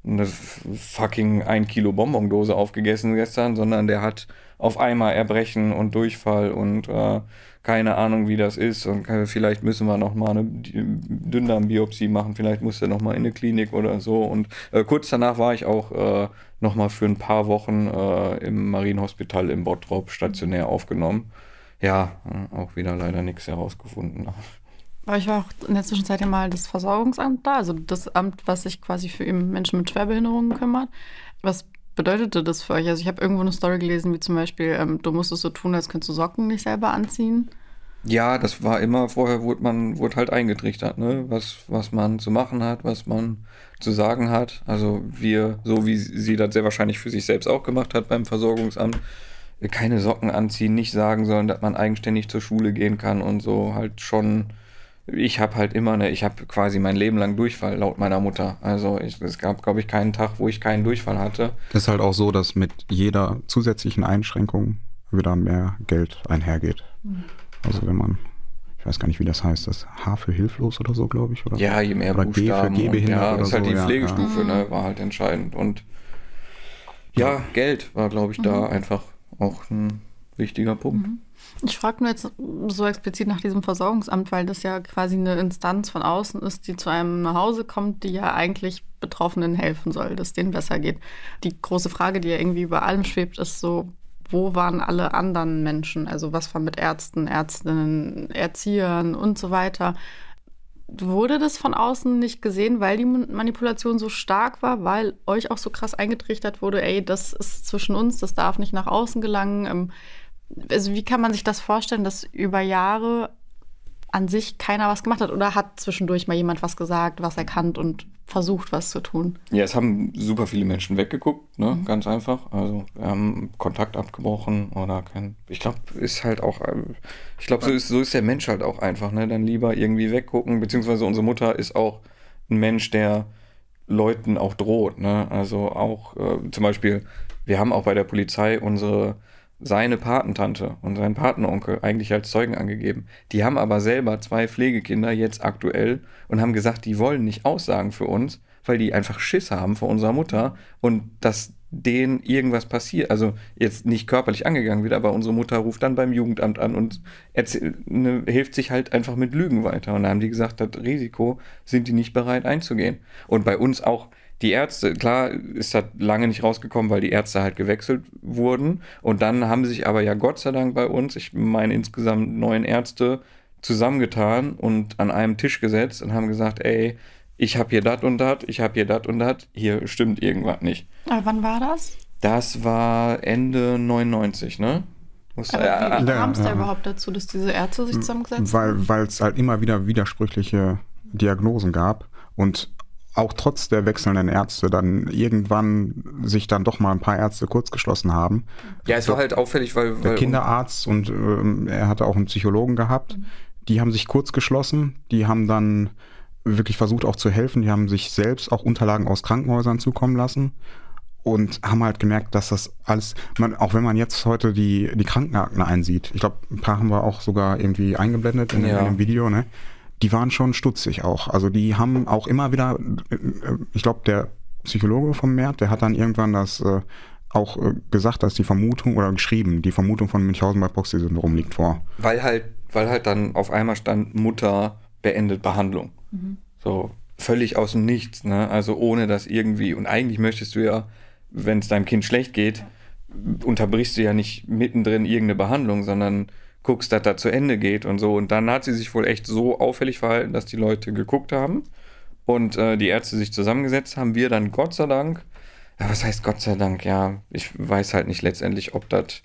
eine fucking ein Kilo Bonbondose aufgegessen gestern, sondern der hat auf einmal Erbrechen und Durchfall und äh, keine Ahnung, wie das ist. Und vielleicht müssen wir noch mal eine Dünndarmbiopsie machen, vielleicht muss er noch mal in eine Klinik oder so. Und äh, kurz danach war ich auch äh, noch mal für ein paar Wochen äh, im Marienhospital in Bottrop stationär aufgenommen. Ja, äh, auch wieder leider nichts herausgefunden. Aber ich war auch in der Zwischenzeit ja mal das Versorgungsamt da, also das Amt, was sich quasi für eben Menschen mit Schwerbehinderungen kümmert. Was bedeutete das für euch? Also ich habe irgendwo eine Story gelesen, wie zum Beispiel, ähm, du musst es so tun, als könntest du Socken nicht selber anziehen. Ja, das war immer, vorher wurde man wurde halt eingetrichtert, ne? Was, was man zu machen hat, was man zu sagen hat. Also wir, so wie sie das sehr wahrscheinlich für sich selbst auch gemacht hat beim Versorgungsamt, keine Socken anziehen, nicht sagen sollen, dass man eigenständig zur Schule gehen kann und so halt schon. Ich habe halt immer eine, ich habe quasi mein Leben lang Durchfall, laut meiner Mutter. Also ich, es gab, glaube ich, keinen Tag, wo ich keinen Durchfall hatte. Es ist halt auch so, dass mit jeder zusätzlichen Einschränkung wieder mehr Geld einhergeht. Mhm. Also wenn man, ich weiß gar nicht, wie das heißt, das H für hilflos oder so, glaube ich. Oder? Ja, je mehr oder Buchstaben. G für Gehbehindert ja, oder das ist halt so, die ja, Pflegestufe, ja. ne, war halt entscheidend. Und ja, Geld war, glaube ich, da mhm. einfach auch ein wichtiger Punkt. Mhm. Ich frage nur jetzt so explizit nach diesem Versorgungsamt, weil das ja quasi eine Instanz von außen ist, die zu einem nach Hause kommt, die ja eigentlich Betroffenen helfen soll, dass es denen besser geht. Die große Frage, die ja irgendwie über allem schwebt, ist so, wo waren alle anderen Menschen? Also was war mit Ärzten, Ärztinnen, Erziehern und so weiter? Wurde das von außen nicht gesehen, weil die Manipulation so stark war, weil euch auch so krass eingetrichtert wurde, ey, das ist zwischen uns, das darf nicht nach außen gelangen? Also wie kann man sich das vorstellen, dass über Jahre an sich keiner was gemacht hat? Oder hat zwischendurch mal jemand was gesagt, was erkannt und versucht, was zu tun? Ja, es haben super viele Menschen weggeguckt, ne? Mhm. Ganz einfach. Also wir haben Kontakt abgebrochen oder kein. Ich glaube, ist halt auch. Ich glaube, so ist, so ist der Mensch halt auch einfach, ne? Dann lieber irgendwie weggucken. Beziehungsweise unsere Mutter ist auch ein Mensch, der Leuten auch droht, ne? Also auch äh, zum Beispiel, wir haben auch bei der Polizei unsere seine Patentante und seinen Patenonkel eigentlich als Zeugen angegeben. Die haben aber selber zwei Pflegekinder jetzt aktuell und haben gesagt, die wollen nicht aussagen für uns, weil die einfach Schiss haben vor unserer Mutter und dass denen irgendwas passiert. Also jetzt nicht körperlich angegangen wird, aber unsere Mutter ruft dann beim Jugendamt an und erzähl, ne, hilft sich halt einfach mit Lügen weiter. Und da haben die gesagt, das Risiko sind die nicht bereit einzugehen. Und bei uns auch die Ärzte, klar ist das lange nicht rausgekommen, weil die Ärzte halt gewechselt wurden. Und dann haben sich aber ja Gott sei Dank bei uns, ich meine insgesamt neun Ärzte, zusammengetan und an einem Tisch gesetzt und haben gesagt, ey, ich habe hier das und das, ich habe hier das und das, hier stimmt irgendwas nicht. Aber wann war das? Das war Ende neunundneunzig, ne? Muss, Aber äh, wie ja, kam es da ja. überhaupt dazu, dass diese Ärzte sich zusammengesetzt haben? Weil es halt immer wieder widersprüchliche Diagnosen gab und auch trotz der wechselnden Ärzte dann irgendwann sich dann doch mal ein paar Ärzte kurzgeschlossen haben. Ja, es war halt auffällig, weil... Der weil Kinderarzt und ähm, er hatte auch einen Psychologen gehabt. Mhm. Die haben sich kurzgeschlossen. Die haben dann wirklich versucht auch zu helfen. Die haben sich selbst auch Unterlagen aus Krankenhäusern zukommen lassen und haben halt gemerkt, dass das alles, man, auch wenn man jetzt heute die, die Krankenakten einsieht, ich glaube, ein paar haben wir auch sogar irgendwie eingeblendet in, ja. in dem Video, ne? Die waren schon stutzig auch. Also die haben auch immer wieder, ich glaube, der Psychologe vom Mert, der hat dann irgendwann das äh, auch äh, gesagt, dass die Vermutung, oder geschrieben, die Vermutung von Münchhausen bei Proxy-Syndrom liegt vor. Weil halt, weil halt dann auf einmal stand, Mutter beendet Behandlung. Mhm. So völlig aus dem Nichts, ne? Also ohne dass irgendwie, und eigentlich möchtest du ja, wenn es deinem Kind schlecht geht, unterbrichst du ja nicht mittendrin irgendeine Behandlung, sondern guckst, dass das zu Ende geht und so. Und dann hat sie sich wohl echt so auffällig verhalten, dass die Leute geguckt haben und äh, die Ärzte sich zusammengesetzt haben. Wir dann Gott sei Dank, ja, was heißt Gott sei Dank? Ja, ich weiß halt nicht letztendlich, ob das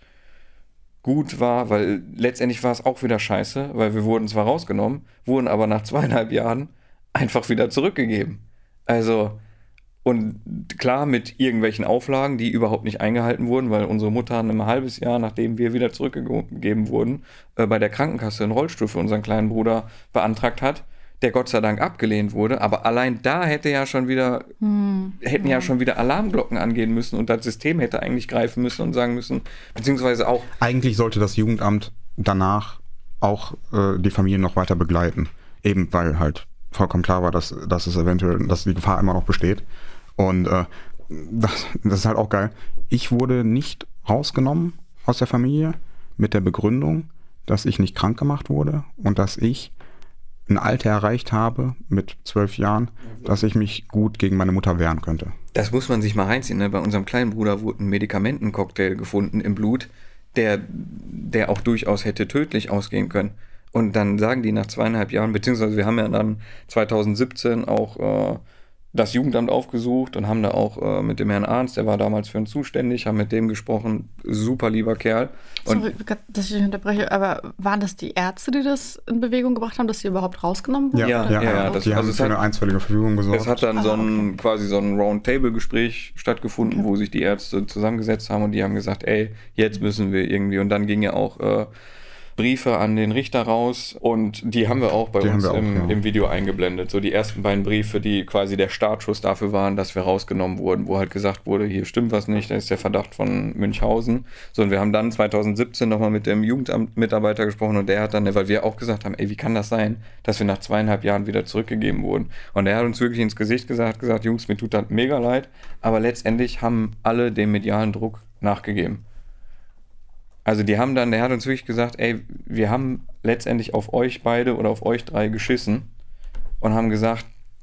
gut war, weil letztendlich war es auch wieder scheiße, weil wir wurden zwar rausgenommen, wurden aber nach zweieinhalb Jahren einfach wieder zurückgegeben. Also, und klar mit irgendwelchen Auflagen, die überhaupt nicht eingehalten wurden, weil unsere Mutter ein halbes Jahr, nachdem wir wieder zurückgegeben wurden, äh, bei der Krankenkasse einen Rollstuhl für unseren kleinen Bruder beantragt hat, der Gott sei Dank abgelehnt wurde. Aber allein da hätte ja schon wieder, hm, hätten ja. ja schon wieder Alarmglocken angehen müssen und das System hätte eigentlich greifen müssen und sagen müssen, beziehungsweise auch... Eigentlich sollte das Jugendamt danach auch äh, die Familien noch weiter begleiten. Eben weil halt vollkommen klar war, dass, dass es eventuell, dass die Gefahr immer noch besteht. Und äh, das, das ist halt auch geil. Ich wurde nicht rausgenommen aus der Familie mit der Begründung, dass ich nicht krank gemacht wurde und dass ich ein Alter erreicht habe mit zwölf Jahren, dass ich mich gut gegen meine Mutter wehren könnte. Das muss man sich mal reinziehen. Ne? Bei unserem kleinen Bruder wurde ein Medikamentencocktail gefunden im Blut, der, der auch durchaus hätte tödlich ausgehen können. Und dann sagen die nach zweieinhalb Jahren, beziehungsweise wir haben ja dann zwanzig siebzehn auch äh, das Jugendamt aufgesucht und haben da auch äh, mit dem Herrn Arndt, der war damals für uns zuständig, haben mit dem gesprochen, super lieber Kerl. Und Sorry, dass ich unterbreche, aber waren das die Ärzte, die das in Bewegung gebracht haben, dass sie überhaupt rausgenommen wurden? Ja, ja, ja, ja das, die also haben für hat, eine einstweilige Verfügung gesorgt. Es hat dann ah, so ein okay. quasi so ein Roundtable-Gespräch stattgefunden, okay. wo sich die Ärzte zusammengesetzt haben und die haben gesagt, ey, jetzt müssen wir irgendwie, und dann ging ja auch äh, Briefe an den Richter raus und die haben wir auch bei die uns auch, im, ja. im Video eingeblendet. So die ersten beiden Briefe, die quasi der Startschuss dafür waren, dass wir rausgenommen wurden, wo halt gesagt wurde, hier stimmt was nicht, da ist der Verdacht von Münchhausen. So, und wir haben dann zwanzig siebzehn nochmal mit dem Jugendamt-Mitarbeiter gesprochen und der hat dann, weil wir auch gesagt haben, ey, wie kann das sein, dass wir nach zweieinhalb Jahren wieder zurückgegeben wurden? Und er hat uns wirklich ins Gesicht gesagt, gesagt, Jungs, mir tut das mega leid, aber letztendlich haben alle dem medialen Druck nachgegeben. Also die haben dann, der hat uns wirklich gesagt, ey, wir haben letztendlich auf euch beide oder auf euch drei geschissen und haben gesagt,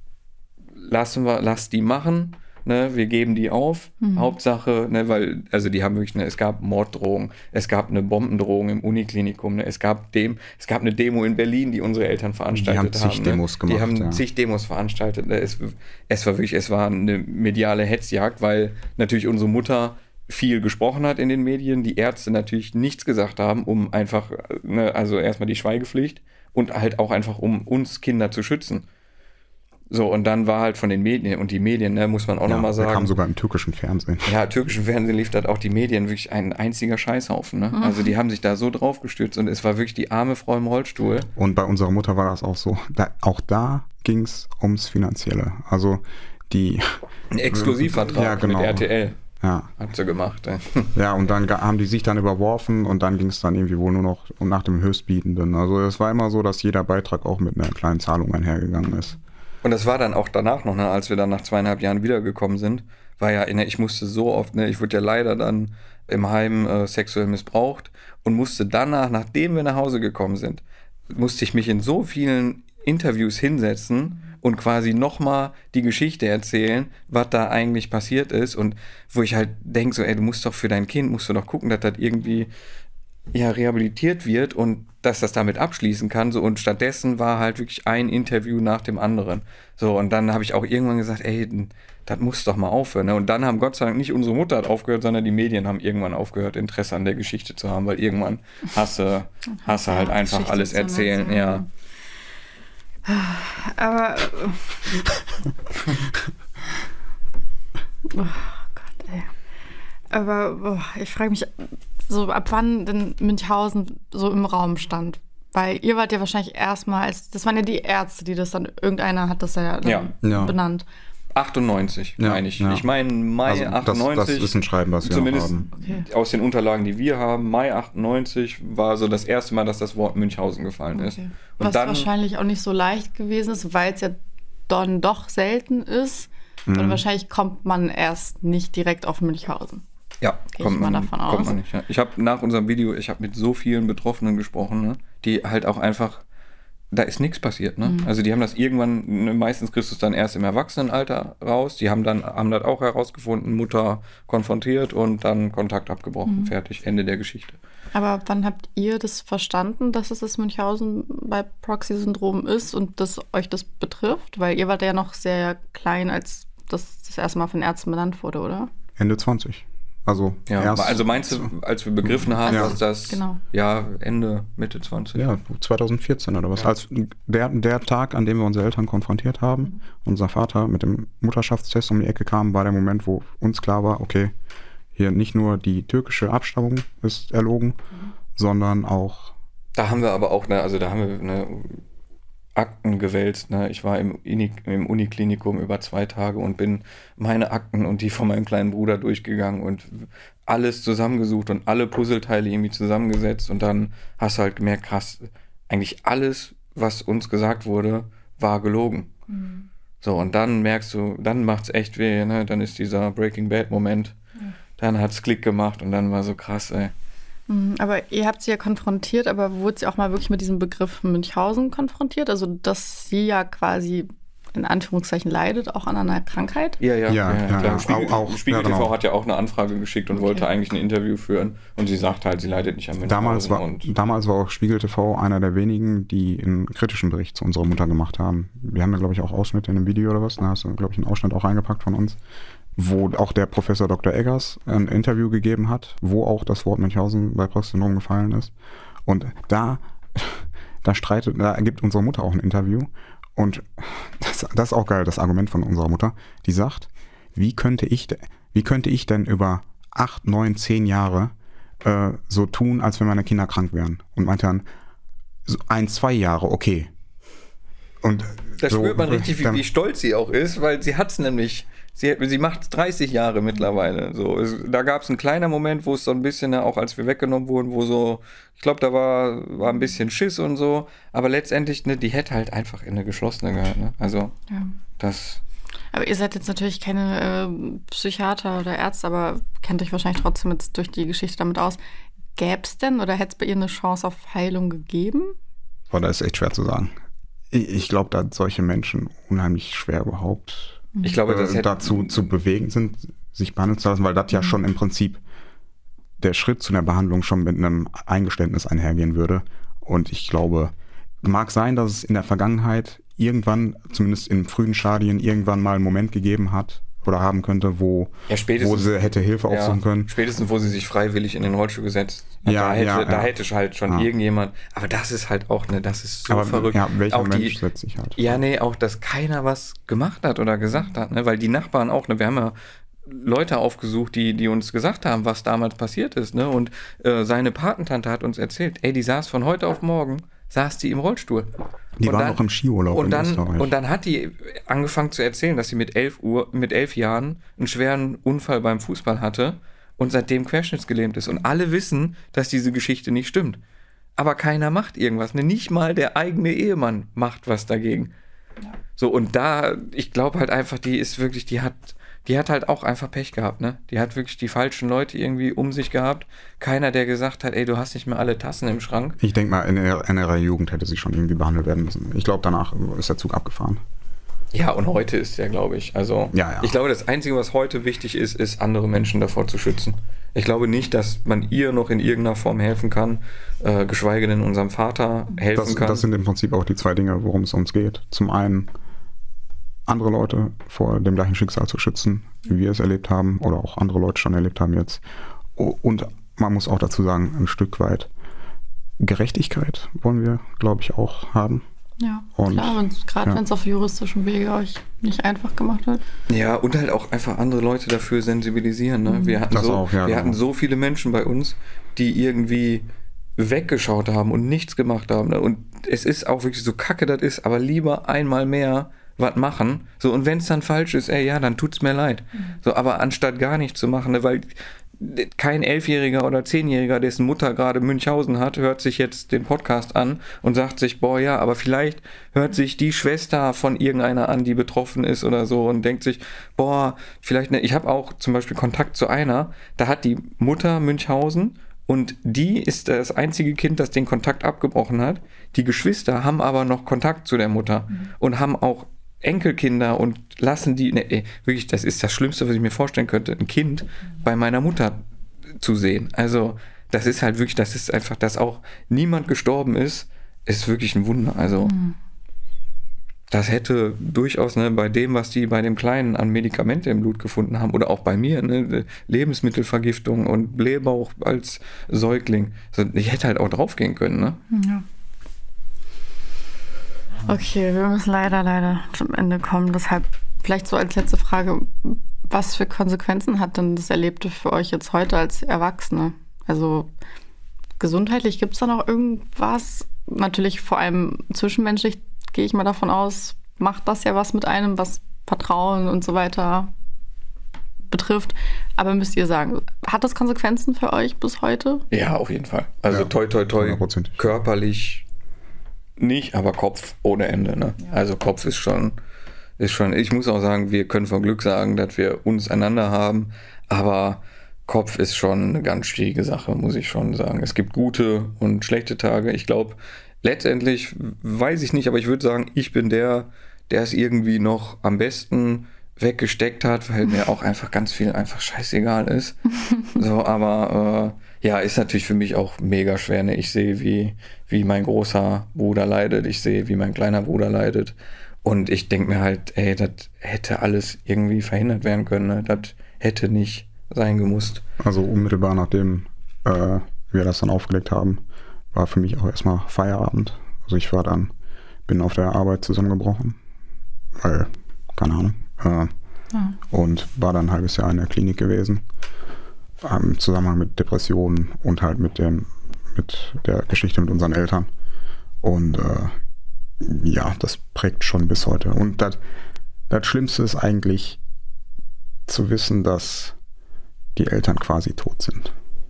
lassen wir, lasst die machen, ne, wir geben die auf, mhm. Hauptsache, ne, weil, also die haben wirklich, ne, es gab Morddrohungen, es gab eine Bombendrohung im Uniklinikum, ne, es gab dem, es gab eine Demo in Berlin, die unsere Eltern veranstaltet haben. Die haben zig haben, Demos ne? gemacht, Die haben ja. zig Demos veranstaltet, ne? es, es war wirklich, es war eine mediale Hetzjagd, weil natürlich unsere Mutter viel gesprochen hat in den Medien, die Ärzte natürlich nichts gesagt haben, um einfach, ne, also erstmal die Schweigepflicht und halt auch einfach, um uns Kinder zu schützen. So, und dann war halt von den Medien, und die Medien, ne, muss man auch ja, nochmal sagen. kam sogar im türkischen Fernsehen. Ja, im türkischen Fernsehen lief das auch die Medien, wirklich ein einziger Scheißhaufen. Ne? Mhm. Also die haben sich da so drauf gestürzt und es war wirklich die arme Frau im Rollstuhl. Und bei unserer Mutter war das auch so. Da, auch da ging es ums Finanzielle. Also die... Ein Exklusivvertrag ja, genau. mit R T L. Ja. Hat sie gemacht. Ey. Ja, und dann haben die sich dann überworfen und dann ging es dann irgendwie wohl nur noch nach dem Höchstbietenden. Also es war immer so, dass jeder Beitrag auch mit einer kleinen Zahlung einhergegangen ist. Und das war dann auch danach noch, ne, als wir dann nach zweieinhalb Jahren wiedergekommen sind, war ja, ne, ich musste so oft, ne, ich wurde ja leider dann im Heim äh, sexuell missbraucht und musste danach, nachdem wir nach Hause gekommen sind, musste ich mich in so vielen Interviews hinsetzen und quasi nochmal die Geschichte erzählen, was da eigentlich passiert ist und wo ich halt denke, so, ey, du musst doch für dein Kind, musst du doch gucken, dass das irgendwie ja rehabilitiert wird und dass das damit abschließen kann, so, und stattdessen war halt wirklich ein Interview nach dem anderen, so, und dann habe ich auch irgendwann gesagt, ey, das muss doch mal aufhören, ne? Und dann haben Gott sei Dank nicht unsere Mutter hat aufgehört, sondern die Medien haben irgendwann aufgehört, Interesse an der Geschichte zu haben, weil irgendwann hast du hast du halt einfach Geschichte alles erzählen, ja. Aber oh Gott, ey. Aber oh, ich frage mich so, ab wann denn Münchhausen so im Raum stand. Weil ihr wart ja wahrscheinlich erstmal, als das waren ja die Ärzte, die das dann, irgendeiner hat das ja, dann ja. Ja. benannt. achtundneunzig, ja, meine ich. Ja. Ich meine Mai also achtundneunzig. Das, das ist ein Schreiben, was wir zumindest haben. Okay. Aus den Unterlagen, die wir haben, Mai achtundneunzig war so das erste Mal, dass das Wort Münchhausen gefallen ist. Okay. Und was dann, wahrscheinlich auch nicht so leicht gewesen ist, weil es ja dann doch selten ist. Mhm. Und wahrscheinlich kommt man erst nicht direkt auf Münchhausen. Ja, Gehe kommt ich mal man, davon kommt aus. man nicht. Ja. Ich habe nach unserem Video, ich habe mit so vielen Betroffenen gesprochen, ne, die halt auch einfach, da ist nichts passiert. Ne? Mhm. Also die haben das irgendwann, ne, meistens kriegst du es dann erst im Erwachsenenalter raus. Die haben dann haben das auch herausgefunden, Mutter konfrontiert und dann Kontakt abgebrochen. Mhm. Fertig, Ende der Geschichte. Aber wann habt ihr das verstanden, dass es das Münchhausen bei Proxy-Syndrom ist und dass euch das betrifft? Weil ihr wart ja noch sehr klein, als das das erste Mal von Ärzten benannt wurde, oder? Ende zwanzig. Also, ja, erst, also meinst du, als wir begriffen haben, also, dass das genau. ja Ende, Mitte zwanzig? Ja, zwanzig vierzehn oder was. Ja. Als der, der Tag, an dem wir unsere Eltern konfrontiert haben, mhm. unser Vater mit dem Mutterschaftstest um die Ecke kam, war der Moment, wo uns klar war, okay, hier nicht nur die türkische Abstammung ist erlogen, mhm. sondern auch... Da haben wir aber auch, ne, also da haben wir eine Akten gewälzt. Ne? Ich war im, Uni, im Uniklinikum über zwei Tage und bin meine Akten und die von meinem kleinen Bruder durchgegangen und alles zusammengesucht und alle Puzzleteile irgendwie zusammengesetzt und dann hast du halt gemerkt, krass, eigentlich alles, was uns gesagt wurde, war gelogen. Mhm. So, und dann merkst du, dann macht's echt weh, ne? Dann ist dieser Breaking Bad-Moment. Ja. Dann hat's Klick gemacht und dann war so krass, ey. Aber ihr habt sie ja konfrontiert, aber wurde sie auch mal wirklich mit diesem Begriff Münchhausen konfrontiert? Also, dass sie ja quasi in Anführungszeichen leidet, auch an einer Krankheit? Ja, ja, ja, ja, ja klar. Ja. Spiegel, auch, auch, Spiegel ja, genau. T V hat ja auch eine Anfrage geschickt und okay. wollte eigentlich ein Interview führen und sie sagt halt, sie leidet nicht an Münchhausen. Damals war, und damals war auch Spiegel T V einer der wenigen, die einen kritischen Bericht zu unserer Mutter gemacht haben. Wir haben da, glaube ich, auch Ausschnitte in einem Video oder was. Da hast du, glaube ich, einen Ausschnitt auch reingepackt von uns, wo auch der Professor Doktor Eggers ein Interview gegeben hat, wo auch das Wort Münchhausen bei Prox-Syndrom gefallen ist. Und da, da streitet, da gibt unsere Mutter auch ein Interview. Und das, das ist auch geil, das Argument von unserer Mutter. Die sagt, wie könnte ich, wie könnte ich denn über acht, neun, zehn Jahre äh, so tun, als wenn meine Kinder krank wären? Und meinte dann, so ein, zwei Jahre, okay. Und da so, spürt man richtig, wie, dann, wie stolz sie auch ist, weil sie hat es nämlich, sie, sie macht es dreißig Jahre mittlerweile. So, es, da gab es einen kleinen Moment, wo es so ein bisschen, auch als wir weggenommen wurden, wo so, ich glaube, da war, war ein bisschen Schiss und so, aber letztendlich, ne, die hätte halt einfach in eine geschlossene gehört. Ne? Also, ja. das... Aber ihr seid jetzt natürlich keine äh, Psychiater oder Ärzte, aber kennt euch wahrscheinlich trotzdem jetzt durch die Geschichte damit aus. Gäbe es denn oder hätte es bei ihr eine Chance auf Heilung gegeben? Boah, das ist echt schwer zu sagen. Ich, ich glaube, dass solche Menschen unheimlich schwer überhaupt ich glaube, das äh, dazu zu bewegen sind, sich behandeln zu lassen, weil das ja schon im Prinzip der Schritt zu einer Behandlung schon mit einem Eingeständnis einhergehen würde. Und ich glaube, mag sein, dass es in der Vergangenheit irgendwann, zumindest in frühen Stadien, irgendwann mal einen Moment gegeben hat oder haben könnte, wo, ja, wo sie hätte Hilfe ja, aufsuchen können. Spätestens, wo sie sich freiwillig in den Rollstuhl gesetzt hat. Ja, da hätte, ja, da ja. hätte halt schon ja. irgendjemand, aber das ist halt auch, ne, das ist so aber, verrückt. Ja, welcher auch Mensch die, setzt sich halt. Ja, nee, auch, dass keiner was gemacht hat oder gesagt hat, ne, weil die Nachbarn auch, ne, wir haben ja Leute aufgesucht, die, die uns gesagt haben, was damals passiert ist, ne, und äh, seine Patentante hat uns erzählt, ey, die saß von heute auf morgen, saß die im Rollstuhl. Die und waren dann, noch im Skiurlaub und in dann, Österreich. Und dann hat die angefangen zu erzählen, dass sie mit elf Uhr, mit elf Jahren einen schweren Unfall beim Fußball hatte und seitdem querschnittsgelähmt ist. Und alle wissen, dass diese Geschichte nicht stimmt. Aber keiner macht irgendwas. Ne? Nicht mal der eigene Ehemann macht was dagegen. Ja. So, und da, ich glaube halt einfach, die ist wirklich, die hat, die hat halt auch einfach Pech gehabt, ne? Die hat wirklich die falschen Leute irgendwie um sich gehabt. Keiner, der gesagt hat, ey, du hast nicht mehr alle Tassen im Schrank. Ich denke mal, in ihrer, in ihrer Jugend hätte sie schon irgendwie behandelt werden müssen. Ich glaube, danach ist der Zug abgefahren. Ja, und heute ist der, glaube ich. Also, ja, ja. ich glaube, das Einzige, was heute wichtig ist, ist, andere Menschen davor zu schützen. Ich glaube nicht, dass man ihr noch in irgendeiner Form helfen kann, äh, geschweige denn unserem Vater helfen das, kann. Das sind im Prinzip auch die zwei Dinge, worum es uns geht. Zum einen andere Leute vor dem gleichen Schicksal zu schützen, wie wir es erlebt haben oder auch andere Leute schon erlebt haben jetzt. Und man muss auch dazu sagen, ein Stück weit Gerechtigkeit wollen wir, glaube ich, auch haben. Ja, und, klar, gerade ja. wenn es auf juristischem Wege euch nicht einfach gemacht wird. Ja, und halt auch einfach andere Leute dafür sensibilisieren. Ne? Wir, hatten das so, auch, ja, wir genau. hatten so viele Menschen bei uns, die irgendwie weggeschaut haben und nichts gemacht haben. Ne? Und es ist auch wirklich so kacke, das ist, aber lieber einmal mehr was machen. So, und wenn es dann falsch ist, ey, ja, dann tut's mir leid. Mhm. So, aber anstatt gar nichts zu machen, ne, weil kein Elfjähriger oder Zehnjähriger, dessen Mutter gerade Münchhausen hat, hört sich jetzt den Podcast an und sagt sich, boah, ja, aber vielleicht hört sich die Schwester von irgendeiner an, die betroffen ist oder so und denkt sich, boah, vielleicht, ne, ich habe auch zum Beispiel Kontakt zu einer, da hat die Mutter Münchhausen und die ist das einzige Kind, das den Kontakt abgebrochen hat. Die Geschwister haben aber noch Kontakt zu der Mutter mhm. und haben auch Enkelkinder und lassen die, ne, ey, wirklich, das ist das Schlimmste, was ich mir vorstellen könnte, ein Kind bei meiner Mutter zu sehen. Also, das ist halt wirklich, das ist einfach, dass auch niemand gestorben ist, ist wirklich ein Wunder. Also, mhm. das hätte durchaus, ne, bei dem, was die bei dem Kleinen an Medikamente im Blut gefunden haben, oder auch bei mir, ne, Lebensmittelvergiftung und Blähbauch als Säugling, also, ich hätte halt auch draufgehen können, ne? Ja. Okay, wir müssen leider, leider zum Ende kommen. Deshalb vielleicht so als letzte Frage, was für Konsequenzen hat denn das Erlebte für euch jetzt heute als Erwachsene? Also gesundheitlich, gibt es da noch irgendwas? Natürlich vor allem zwischenmenschlich, gehe ich mal davon aus, macht das ja was mit einem, was Vertrauen und so weiter betrifft. Aber müsst ihr sagen, hat das Konsequenzen für euch bis heute? Ja, auf jeden Fall. Also ja, toi, toi, toi, hundert Prozent. Körperlich nicht, aber Kopf ohne Ende. Ne? Ja. Also Kopf ist schon, ist schon, ich muss auch sagen, wir können von Glück sagen, dass wir uns einander haben, aber Kopf ist schon eine ganz schwierige Sache, muss ich schon sagen. Es gibt gute und schlechte Tage. Ich glaube, letztendlich weiß ich nicht, aber ich würde sagen, ich bin der, der es irgendwie noch am besten weggesteckt hat, weil mir auch einfach ganz viel einfach scheißegal ist. So, aber äh, ja, ist natürlich für mich auch mega schwer. Ne? Ich sehe, wie, wie mein großer Bruder leidet. Ich sehe, wie mein kleiner Bruder leidet. Und ich denke mir halt, ey, das hätte alles irgendwie verhindert werden können. Ne? Das hätte nicht sein gemusst. Also unmittelbar nachdem äh, wir das dann aufgelegt haben, war für mich auch erstmal Feierabend. Also ich war dann, bin auf der Arbeit zusammengebrochen, weil, keine Ahnung, äh, ja. und war dann ein halbes Jahr in der Klinik gewesen, ähm, im Zusammenhang mit Depressionen und halt mit dem, mit der Geschichte mit unseren Eltern. Und äh, ja, das prägt schon bis heute. Und das, das Schlimmste ist eigentlich zu wissen, dass die Eltern quasi tot sind.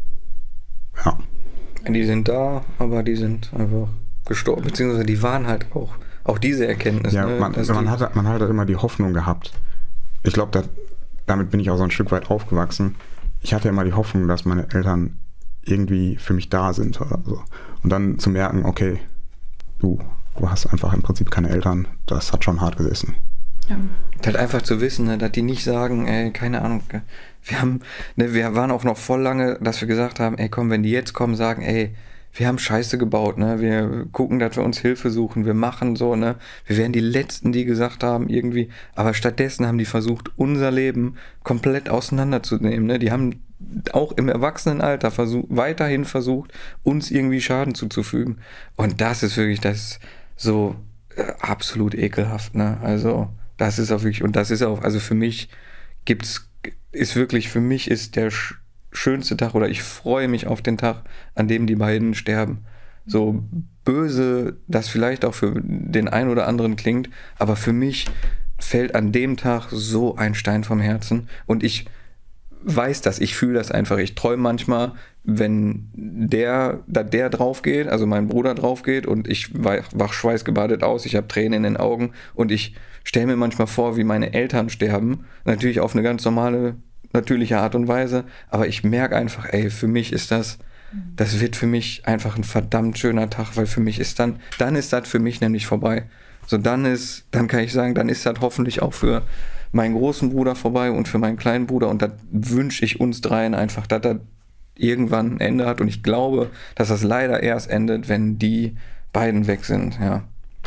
Ja. Die sind da, aber die sind einfach gestorben. Beziehungsweise die waren halt auch, auch diese Erkenntnis. Ja, ne? man, man, hat, man hat halt immer die Hoffnung gehabt. Ich glaube, damit bin ich auch so ein Stück weit aufgewachsen. Ich hatte immer die Hoffnung, dass meine Eltern irgendwie für mich da sind oder so. Und dann zu merken, okay, du, du hast einfach im Prinzip keine Eltern, das hat schon hart gesessen. Ja. Halt einfach zu wissen, ne, dass die nicht sagen, ey, keine Ahnung, wir haben, ne, wir waren auch noch voll lange, dass wir gesagt haben, ey, komm, wenn die jetzt kommen, sagen, ey, wir haben Scheiße gebaut, ne, wir gucken, dass wir uns Hilfe suchen, wir machen so, ne, wir wären die Letzten, die gesagt haben, irgendwie, aber stattdessen haben die versucht, unser Leben komplett auseinanderzunehmen, ne, die haben auch im Erwachsenenalter versuch, weiterhin versucht, uns irgendwie Schaden zuzufügen, und das ist wirklich, das ist so äh, absolut ekelhaft, ne, also das ist auch wirklich, und das ist auch, also für mich gibt's, ist wirklich, für mich ist der sch- schönste Tag, oder ich freue mich auf den Tag, an dem die beiden sterben. So böse das vielleicht auch für den einen oder anderen klingt, aber für mich fällt an dem Tag so ein Stein vom Herzen, und ich weiß das, ich fühle das einfach. Ich träume manchmal, wenn der, da der drauf geht, also mein Bruder drauf geht, und ich wach, wach schweißgebadet aus, ich habe Tränen in den Augen, und ich stelle mir manchmal vor, wie meine Eltern sterben, natürlich auf eine ganz normale, natürliche Art und Weise, aber ich merke einfach, ey, für mich ist das, das wird für mich einfach ein verdammt schöner Tag, weil für mich ist dann, dann ist das für mich nämlich vorbei. So, dann ist, dann kann ich sagen, dann ist das hoffentlich auch für meinen großen Bruder vorbei und für meinen kleinen Bruder, und das wünsche ich uns dreien einfach, dass das irgendwann ein Ende hat, und ich glaube, dass das leider erst endet, wenn die beiden weg sind, ja.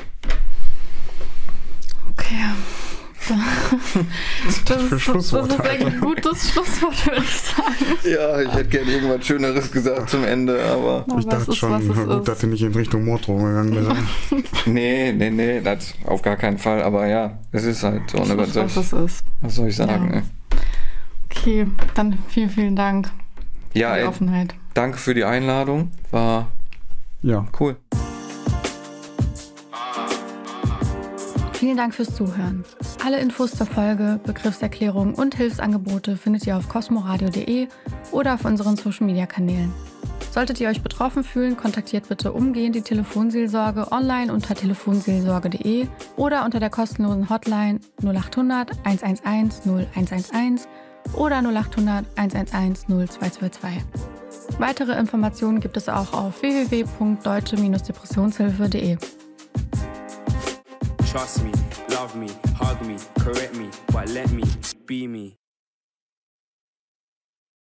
Okay. Das ist, das ist ein gutes Schlusswort, würde ich sagen. Ja, ich hätte gerne irgendwas Schöneres gesagt zum Ende, aber... Ich dachte schon, gut, dass du nicht in Richtung Morddrohung gegangen bist. Nee, nee, nee, das auf gar keinen Fall, aber ja, es ist halt so. Ich ne, weiß, was, was es ist. Was soll ich sagen, ja. ey? Okay, dann vielen, vielen Dank ja, für die ey, Offenheit. Danke für die Einladung, war ja cool. Vielen Dank fürs Zuhören. Alle Infos zur Folge, Begriffserklärungen und Hilfsangebote findet ihr auf cosmoradio punkt de oder auf unseren Social-Media-Kanälen. Solltet ihr euch betroffen fühlen, kontaktiert bitte umgehend die Telefonseelsorge online unter telefonseelsorge punkt de oder unter der kostenlosen Hotline null acht hundert eins eins eins null eins eins eins oder null acht hundert eins eins eins null zwei zwei zwei. Weitere Informationen gibt es auch auf w w w punkt deutsche Depressionshilfe punkt de. Trust me, love me, hug me, correct me, but let me be me.